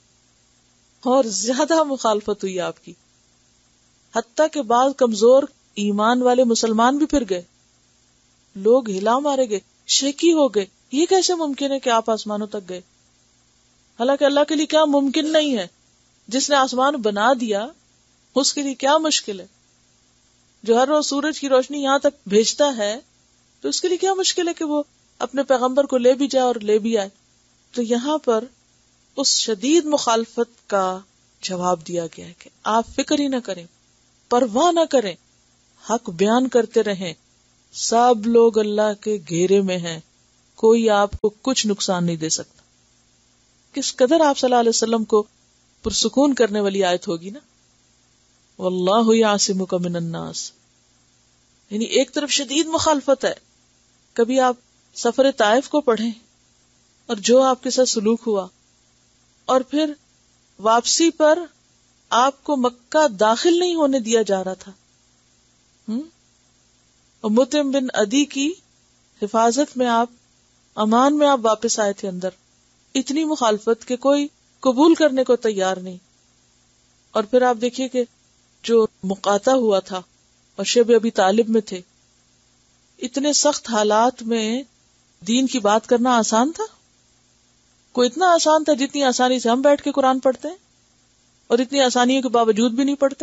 اور زیادہ مخالفت ہوئی آپ کی، حتیٰ کہ بعض کمزور ایمان والے مسلمان بھی پھر گئے. لوگ ہلا مارے گئے، شیکی ہو گئے، یہ کیسے ممکن ہے کہ آپ آسمانوں تک گئے؟ حالانکہ اللہ کے لیے کیا ممکن نہیں ہے؟ جس نے آسمان بنا دیا اس کے لیے کیا مشکل ہے؟ جو ہر روز سورج کی روشنی یہاں تک بھیجتا ہے تو اس کے لیے کیا مشکل ہے کہ وہ اپنے پیغمبر کو لے بھی جائے اور لے بھی آئے؟ تو یہاں پر اس شدید مخالفت کا جواب دیا گیا ہے کہ آپ فکر ہی نہ کریں، پرواہ نہ کریں، حق بیان کرتے رہیں. سب لوگ اللہ کے گھیرے میں ہیں، کوئی آپ کو کچھ نقصان نہیں دے سکتا. کس قدر آپ صلی اللہ علیہ وسلم کو پرسکون کرنے والی آیت ہوگی نا، واللہ یعصمک من الناس. یعنی ایک طرف شدید مخالفت ہے. کبھی آپ سفر طائف کو پڑھیں اور جو آپ کے ساتھ سلوک ہوا، اور پھر واپسی پر آپ کو مکہ داخل نہیں ہونے دیا جا رہا تھا. ہم اور مطعم بن عدی کی حفاظت میں آپ امان میں آپ واپس آئے تھے اندر. اتنی مخالفت کہ کوئی قبول کرنے کو تیار نہیں. اور پھر آپ دیکھیے کہ جو مقاطع ہوا تھا اور شیب ابی طالب میں تھے، اتنے سخت حالات میں دین کی بات کرنا آسان تھا؟ کوئی اتنا آسان تھا جتنی آسانی سے ہم بیٹھ کے قرآن پڑھتے ہیں، اور اتنی آسانیوں کے باوجود بھی نہیں پڑھتے.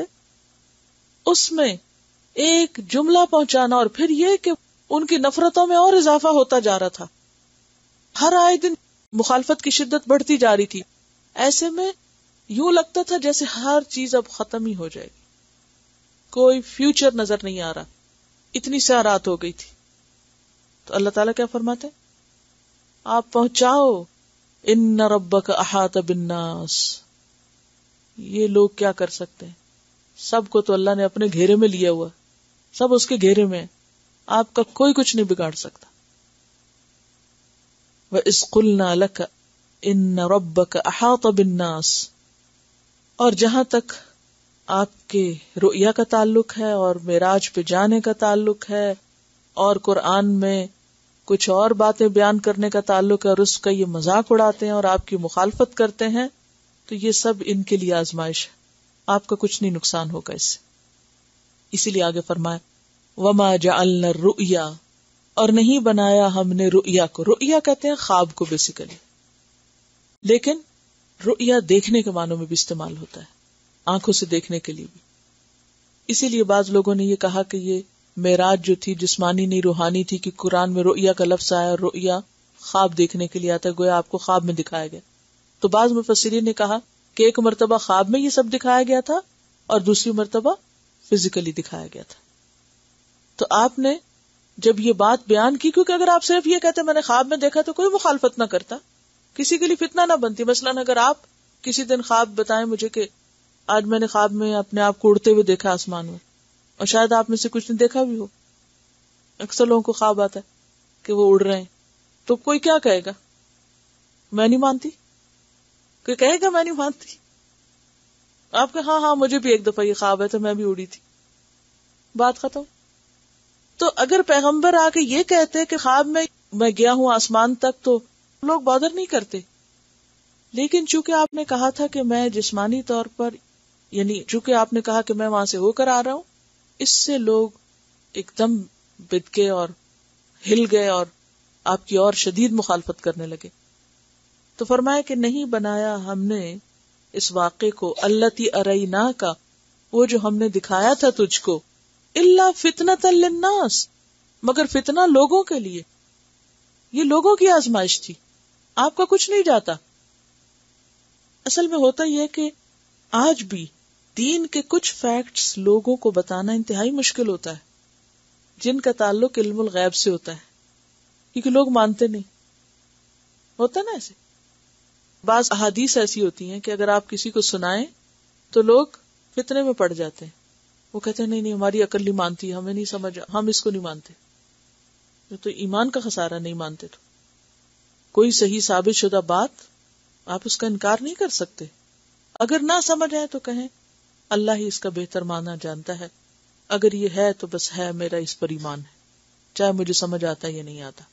اس میں ایک جملہ پہنچانا اور پھر یہ کہ ان کی نفرتوں میں اور اضافہ ہوتا جا رہا تھا. ہر آئے دن مخالفت کی شدت بڑھتی جا رہی تھی. ایسے میں یوں لگتا تھا جیسے ہر چیز اب ختم ہی ہو جائے گی، کوئی فیوچر نظر نہیں آ رہا، اتنی سیارات ہو گئی تھی. تو اللہ تعالیٰ کیا فرماتے ہیں؟ آپ پہنچاؤ، ان ربک احاط بالناس. یہ لوگ کیا کر سکتے ہیں؟ سب کو تو اللہ نے اپنے گھیرے میں لیا ہوا، سب اس کے گھیرے میں، آپ کا کوئی کچھ نہیں بگاڑ سکتا. وَإِذْ قُلْنَا لَكَ إِنَّ رَبَّكَ أَحَاطَ بِالنَّاسِ. اور جہاں تک آپ کے رؤیا کا تعلق ہے اور معراج پہ جانے کا تعلق ہے اور قرآن میں کچھ اور باتیں بیان کرنے کا تعلق ہے اور اس کا یہ مذاق اڑاتے ہیں اور آپ کی مخالفت کرتے ہیں، تو یہ سب ان کے لیے آزمائش ہے، آپ کا کچھ نہیں نقصان ہوگا اس سے. اسی لیے آگے فرمایا وما جعلنا الرؤیا، اور نہیں بنایا ہم نے رؤیا کو. رؤیا کہتے ہیں خواب کو بیسیکلی، لیکن رؤیا دیکھنے کے معنوں میں بھی استعمال ہوتا ہے، آنکھوں سے دیکھنے کے لیے بھی. اسی لیے بعض لوگوں نے یہ کہا کہ یہ معراج جو تھی جسمانی نہیں روحانی تھی، کہ قرآن میں رؤیا کا لفظ آیا اور رؤیا خواب دیکھنے کے لیے آتا ہے، گویا آپ کو خواب میں دکھایا گیا. تو بعض مفسرین نے کہا کہ ایک مرتبہ خواب میں یہ سب دکھایا گیا تھا اور دوسری مرتبہ فزیکلی دکھایا گیا تھا. تو آپ نے جب یہ بات بیان کی، کیونکہ اگر آپ صرف یہ کہتے میں نے خواب میں دیکھا تو کوئی مخالفت نہ کرتا، کسی کے لیے فتنہ نہ بنتی. مثلاً اگر آپ کسی دن خواب بتائیں مجھے کہ آج میں نے خواب میں اپنے آپ کو اڑتے ہوئے دیکھا آسمان میں، اور شاید آپ میں سے کچھ نے دیکھا بھی ہو، اکثر لوگوں کو خواب آتا ہے کہ وہ اڑ رہے ہیں، تو کوئی کیا کہے گا؟ میں نہیں مانتی. کوئی کہے گا میں نہیں مانتی؟ آپ کہ ہاں ہاں مجھے بھی ایک دفعہ یہ خواب ہے تو میں بھی اڑی تھی، بات ختم. تو اگر پیغمبر آ کے یہ کہتے کہ خواب میں میں گیا ہوں آسمان تک تو لوگ بادر نہیں کرتے. لیکن چونکہ آپ نے کہا تھا کہ میں جسمانی طور پر، یعنی چونکہ آپ نے کہا کہ میں وہاں سے ہو کر آ رہا ہوں، اس سے لوگ ایک دم بدکے اور ہل گئے اور آپ کی اور شدید مخالفت کرنے لگے. تو فرمایا کہ نہیں بنایا ہم نے اس واقعے کو اللتی اریناک کا، وہ جو ہم نے دکھایا تھا تجھ کو، الا فتنۃ للناس، مگر فتنہ لوگوں کے لیے، یہ لوگوں کی آزمائش تھی، آپ کا کچھ نہیں جاتا. اصل میں ہوتا یہ کہ آج بھی دین کے کچھ فیکٹس لوگوں کو بتانا انتہائی مشکل ہوتا ہے، جن کا تعلق علم الغیب سے ہوتا ہے، کیونکہ لوگ مانتے نہیں. ہوتا نا ایسے بعض احادیث ایسی ہوتی ہیں کہ اگر آپ کسی کو سنائیں تو لوگ فتنے میں پڑ جاتے ہیں. وہ کہتے ہیں نہیں نہیں ہماری عقل نہیں مانتی، ہمیں نہیں سمجھ، ہم اس کو نہیں مانتے. تو ایمان کا خسارہ نہیں مانتے. تو کوئی صحیح ثابت شدہ بات آپ اس کا انکار نہیں کر سکتے. اگر نہ سمجھ آئے تو کہیں اللہ ہی اس کا بہتر معنی جانتا ہے، اگر یہ ہے تو بس ہے، میرا اس پر ایمان ہے، چاہے مجھے سمجھ آتا یا نہیں آتا.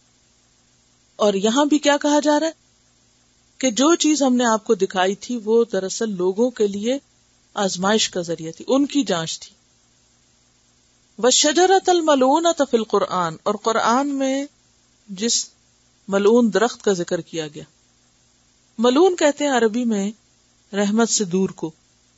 اور یہاں بھی کیا کہا جا رہا ہے کہ جو چیز ہم نے آپ کو دکھائی تھی وہ دراصل لوگوں کے لیے آزمائش کا ذریعہ تھی، ان کی جانچ تھی. وَالشَّجَرَةَ الْمَلْعُونَةَ فِي الْقُرْآنِ، اور قرآن میں جس ملعون درخت کا ذکر کیا گیا. ملعون کہتے ہیں عربی میں رحمت سے دور کو،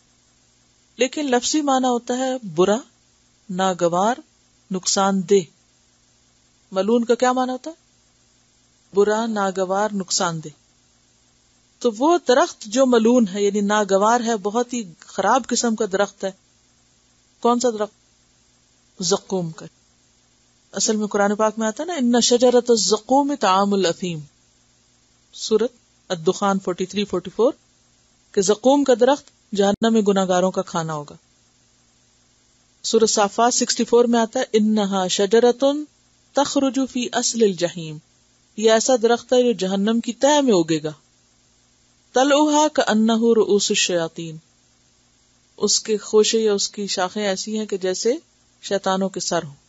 لیکن لفظی معنی ہوتا ہے برا، ناگوار، نقصان دہ. ملعون کا کیا معنی ہوتا ہے؟ برا، ناگوار، نقصان دہ. تو وہ درخت جو ملعون ہے یعنی ناگوار ہے، بہت ہی خراب قسم کا درخت ہے. کون سا درخت؟ زقوم کا. اصل میں قرآن پاک میں آتا ہے نا ان شجرۃ الزقوم طعام الاثیم، سورۃ الدخان تینتالیس چوالیس، کہ زقوم کا درخت جہنم میں گناہگاروں کا کھانا ہوگا. سورۃ صافات چوالیس میں آتا ہے انہا شجرۃ تخرج فی اصل الجحیم، یہ ایسا درخت ہے جو جہنم کی تہہ میں اگے گا. طلعها کأنہ رؤوس الشیاطین، اس کے خوشے یا اس کی شاخیں ایسی ہیں کہ جیسے شیطانوں کے سر ہوں.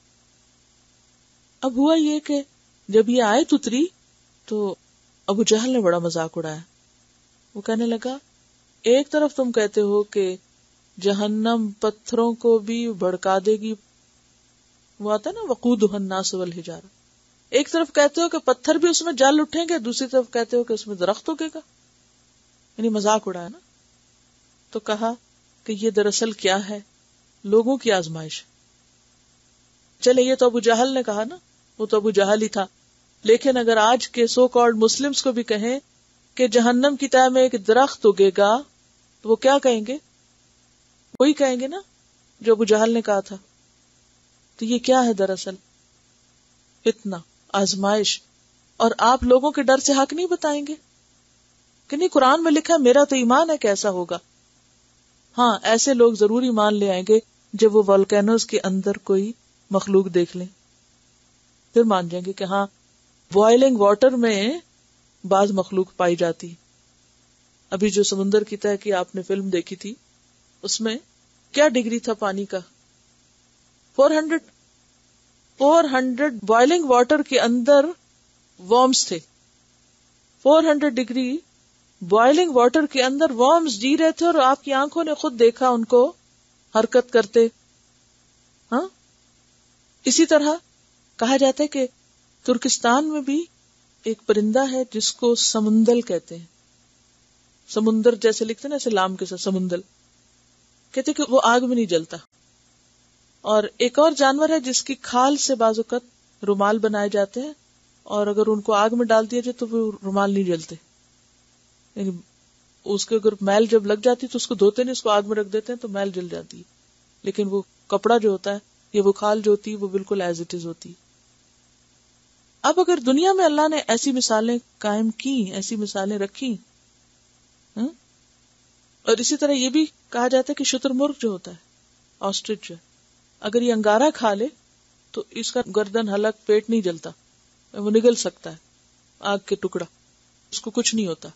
اب ہوا یہ کہ جب یہ آیت اتری تو ابو جہل نے بڑا مذاق اڑایا. وہ کہنے لگا ایک طرف تم کہتے ہو کہ جہنم پتھروں کو بھی بھڑکا دے گی، وہ آتا ہے نا وقودها الناس والحجارہ، ایک طرف کہتے ہو کہ پتھر بھی اس میں جل اٹھیں گے، دوسری طرف کہتے ہو کہ اس میں درخت اگے گا، یعنی مذاق اڑایا نا. تو کہا کہ یہ دراصل کیا ہے؟ لوگوں کی آزمائش. چلے یہ تو ابو جہل نے کہا نا، وہ تو ابو جہل ہی تھا. لیکن اگر آج کے سو کالڈ مسلمز کو بھی کہیں کہ جہنم کی تہہ میں ایک درخت اگے گا تو وہ کیا کہیں گے؟ وہی کہیں گے نا جو ابو جہل نے کہا تھا. تو یہ کیا ہے دراصل؟ فتنہ، آزمائش. اور آپ لوگوں کے ڈر سے حق نہیں بتائیں گے کہ نہیں قرآن میں لکھا ہے، میرا تو ایمان ہے کہ ایسا ہوگا. ہاں ایسے لوگ ضرور ایمان لے آئیں گے جب وہ والکینوز کے اندر کوئی مخلوق دیکھ لیں، پھر مان جائیں گے کہ ہاں بوائلنگ واٹر میں بعض مخلوق پائی جاتی. ابھی جو سمندر کی تہہ کی آپ نے فلم دیکھی تھی اس میں کیا ڈگری تھا پانی کا؟ Four hundred four hundred boiling water کے اندر وارمز تھے. Four hundred degree boiling water کے اندر وارمز جی رہے تھے اور آپ کی آنکھوں نے خود دیکھا ان کو حرکت کرتے. ہاں اسی طرح کہا جاتا ہے کہ ترکستان میں بھی ایک پرندہ ہے جس کو سمندل کہتے ہیں. سمندر جیسے لکھتے ہیں نا ایسے لام کے ساتھ سمندل کہتے کہ وہ آگ میں نہیں جلتا. اور ایک اور جانور ہے جس کی کھال سے بعض اوقات رومال بنائے جاتے ہیں اور اگر ان کو آگ میں ڈال دیا جائے تو وہ رومال نہیں جلتے. یعنی اس کے اگر میل جب لگ جاتی تو اس کو دھوتے نہیں, اس کو آگ میں رکھ دیتے ہیں تو میل جل جاتی ہے, لیکن وہ کپڑا جو ہوتا ہے یا وہ کھال جو ہوتی ہے وہ بالکل ایز اٹ از ہوتی. اب اگر دنیا میں اللہ نے ایسی مثالیں قائم کی, ایسی مثالیں رکھی, ہاں اور اسی طرح یہ بھی کہا جاتا ہے کہ شتر مرغ جو ہوتا ہے, آسٹرچ جو ہے, اگر یہ انگارہ کھا لے تو اس کا گردن حلق پیٹ نہیں جلتا, وہ نگل سکتا ہے آگ کے ٹکڑا, اس کو کچھ نہیں ہوتا.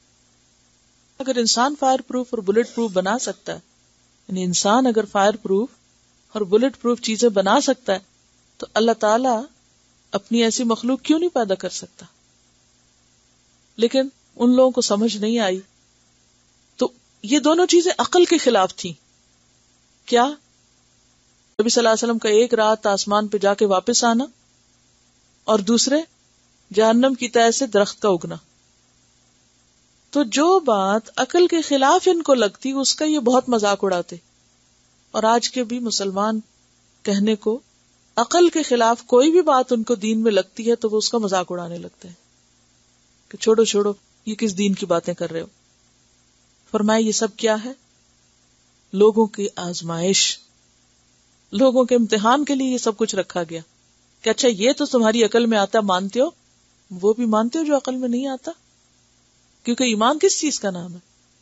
اگر انسان فائر پروف اور بلٹ پروف بنا سکتا ہے, یعنی انسان اگر فائر پروف اور بلٹ پروف چیزیں بنا سکتا ہے تو اللہ تعالی اپنی ایسی مخلوق کیوں نہیں پیدا کر سکتا؟ لیکن ان لوگوں کو سمجھ نہیں آئی. تو یہ دونوں چیزیں عقل کے خلاف تھیں. کیا؟ نبی صلی اللہ علیہ وسلم کا ایک رات آسمان پہ جا کے واپس آنا اور دوسرے جہنم کی تہہ سے درخت کا اگنا. تو جو بات عقل کے خلاف ان کو لگتی اس کا یہ بہت مذاق اڑاتے. اور آج کے بھی مسلمان کہنے کو عقل کے خلاف کوئی بھی بات ان کو دین میں لگتی ہے تو وہ اس کا مذاق اڑانے لگتے ہیں کہ چھوڑو چھوڑو یہ کس دین کی باتیں کر رہے ہو. فرمائے یہ سب کیا ہے؟ لوگوں کی آزمائش, لوگوں کے امتحان کے لیے یہ سب کچھ رکھا گیا کہ اچھا یہ تو تمہاری عقل میں آتا, مانتے ہو, وہ بھی مانتے ہو جو عقل میں نہیں آتا. کیونکہ ایمان کس چیز کا نام ہے؟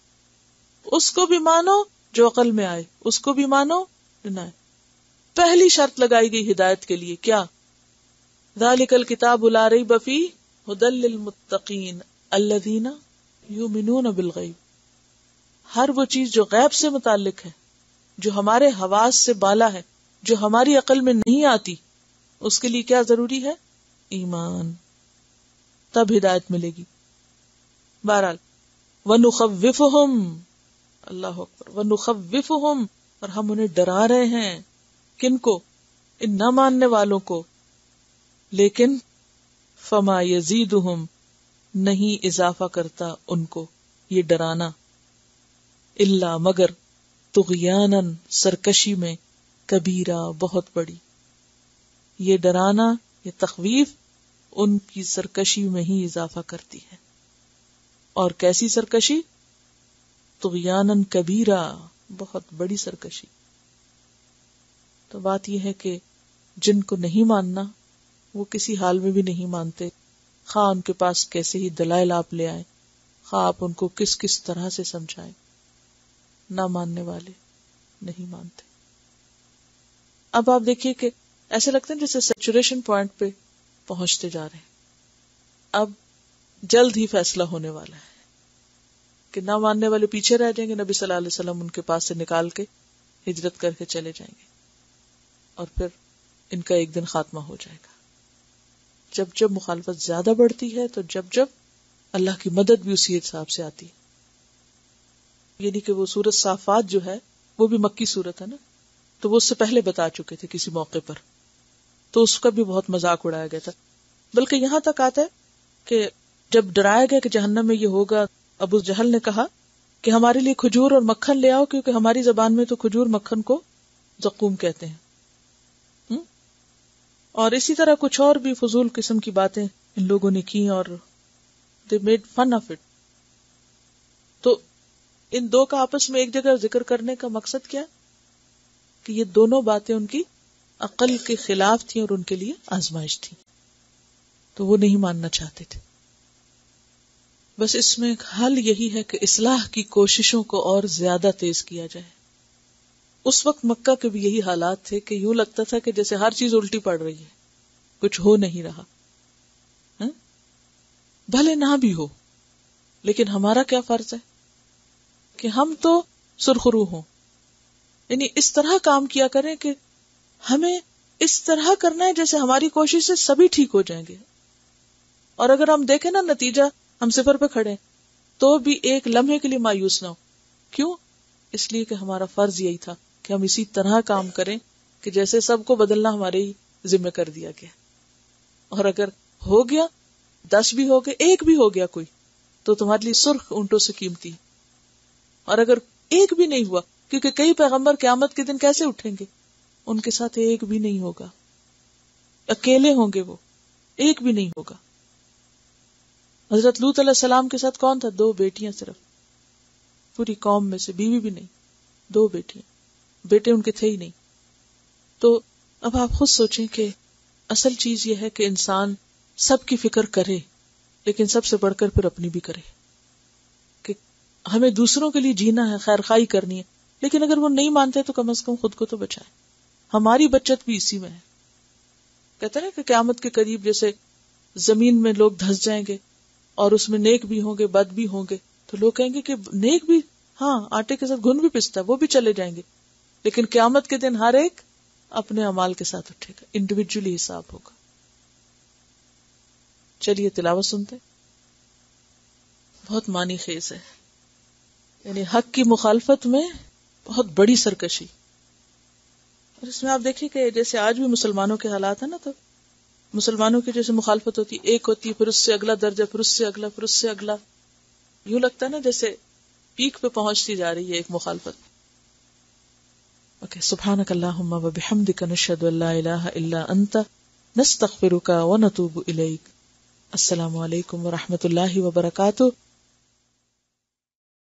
اس کو بھی مانو جو عقل میں آئے, اس کو بھی مانو نہ آئے. پہلی شرط لگائی گئی ہدایت کے لیے, کیا؟ ذالک الکتاب لا ریب فیہ ھدی للمتقین الذین یؤمنون بالغیب. ہر وہ چیز جو غیب سے متعلق ہے, جو ہمارے حواس سے بالا ہے, جو ہماری عقل میں نہیں آتی, اس کے لیے کیا ضروری ہے؟ ایمان. تب ہدایت ملے گی. بہرحال وَنُخَوِّفُهُمْ, اللہ اکبر, وَنُخَوِّفُهُمْ, اور ہم انہیں ڈرا رہے ہیں. کن کو؟ ان نہ ماننے والوں کو. لیکن فَمَا يَزِيدُهُمْ, نہیں اضافہ کرتا ان کو یہ ڈرانا, الا مگر طغیاناً, سرکشی میں, کبیرہ, بہت بڑی. یہ ڈرانا, یہ تخویف ان کی سرکشی میں ہی اضافہ کرتی ہے. اور کیسی سرکشی؟ طغیاناً کبیرہ, بہت بڑی سرکشی. تو بات یہ ہے کہ جن کو نہیں ماننا وہ کسی حال میں بھی نہیں مانتے, خواہ ان کے پاس کیسے ہی دلائل آپ لے آئیں, خواہ آپ ان کو کس کس طرح سے سمجھائیں, نہ ماننے والے نہیں مانتے. اب آپ دیکھیے کہ ایسے لگتے ہیں جیسے سیچوریشن پوائنٹ پہ پہنچتے جا رہے ہیں. اب جلد ہی فیصلہ ہونے والا ہے کہ نہ ماننے والے پیچھے رہ جائیں گے, نبی صلی اللہ علیہ وسلم ان کے پاس سے نکال کے ہجرت کر کے چلے جائیں گے, اور پھر ان کا ایک دن خاتمہ ہو جائے گا. جب جب مخالفت زیادہ بڑھتی ہے تو جب جب اللہ کی مدد بھی اسی حساب سے آتی ہے. یعنی کہ وہ سورۃ صافات جو ہے وہ بھی مکی سورت ہے نا, تو وہ اس سے پہلے بتا چکے تھے کسی موقع پر, تو اس کا بھی بہت مذاق اڑایا گیا تھا. بلکہ یہاں تک آتا ہے کہ جب ڈرایا گیا کہ جہنم میں یہ ہوگا, ابو جہل نے کہا کہ ہمارے لیے کھجور اور مکھن لے آؤ, کیونکہ ہماری زبان میں تو کھجور مکھن کو زقوم کہتے ہیں. اور اسی طرح کچھ اور بھی فضول قسم کی باتیں ان لوگوں نے کی اور they made fun of it. تو ان دو کا آپس میں ایک جگہ ذکر کرنے کا مقصد کیا کہ یہ دونوں باتیں ان کی عقل کے خلاف تھیں اور ان کے لیے آزمائش تھی, تو وہ نہیں ماننا چاہتے تھے. بس اس میں ایک حل یہی ہے کہ اصلاح کی کوششوں کو اور زیادہ تیز کیا جائے. اس وقت مکہ کے بھی یہی حالات تھے کہ یوں لگتا تھا کہ جیسے ہر چیز الٹی پڑ رہی ہے, کچھ ہو نہیں رہا. ہاں بھلے نہ بھی ہو, لیکن ہمارا کیا فرض ہے کہ ہم تو سرخرو ہوں, یعنی اس طرح کام کیا کریں کہ ہمیں اس طرح کرنا ہے جیسے ہماری کوشش سے سبھی ٹھیک ہو جائیں گے. اور اگر ہم دیکھیں نا نتیجہ ہم صفر پہ کھڑے تو بھی ایک لمحے کے لیے مایوس نہ ہو. کیوں؟ اس لیے کہ ہمارا فرض یہی تھا کہ ہم اسی طرح کام کریں کہ جیسے سب کو بدلنا ہمارے ہی ذمہ کر دیا گیا. اور اگر ہو گیا، دس بھی ہو گئے، ایک بھی ہو گیا کوئی، تو تمہارے لیے سرخ اونٹوں سے قیمتی. اور اگر ایک بھی نہیں ہوا، کیونکہ کئی پیغمبر قیامت کے دن کیسے اٹھیں گے؟ ان کے ساتھ ایک بھی نہیں ہوگا، اکیلے ہوں گے، وہ ایک بھی نہیں ہوگا. حضرت لوط علیہ السلام کے ساتھ کون تھا؟ دو بیٹیاں صرف، پوری قوم میں سے بیوی بھی نہیں، دو بیٹیاں، بیٹے ان کے تھے ہی نہیں. تو اب آپ خود سوچیں کہ اصل چیز یہ ہے کہ انسان سب کی فکر کرے، لیکن سب سے بڑھ کر پھر اپنی بھی کرے. کہ ہمیں دوسروں کے لیے جینا ہے، خیر خواہی کرنی ہے، لیکن اگر وہ نہیں مانتے تو کم از کم خود کو تو بچائیں. ہماری بچت بھی اسی میں ہے. کہتے ہیں کہ قیامت کے قریب جیسے زمین میں لوگ دھس جائیں گے اور اس میں نیک بھی ہوں گے، بد بھی ہوں گے، تو لوگ کہیں گے کہ نیک بھی، ہاں آٹے کے ساتھ گھن بھی پستا ہے، وہ بھی چلے جائیں گے. لیکن قیامت کے دن ہر ایک اپنے اعمال کے ساتھ اٹھے گا، انڈیویجولی حساب ہوگا. چلیے تلاوت سنتے. بہت معنی خیز ہے، یعنی حق کی مخالفت میں بہت بڑی سرکشی. اور اس میں آپ دیکھیں کہ جیسے آج بھی مسلمانوں کے حالات ہیں نا، تو مسلمانوں کی جیسے مخالفت ہوتی، ایک ہوتی، پھر اس سے اگلا درجہ، پھر اس سے اگلا، پھر اس سے اگلا، یوں لگتا ہے نا جیسے پیک پہ پہنچتی جا رہی ہے ایک مخالفت. اوکے. سبحانک اللہم و بحمدک نشہد ان لا الہ الا انت نستغفرک و نتوب الیک. السلام علیکم و رحمۃ اللہ وبرکاتہ.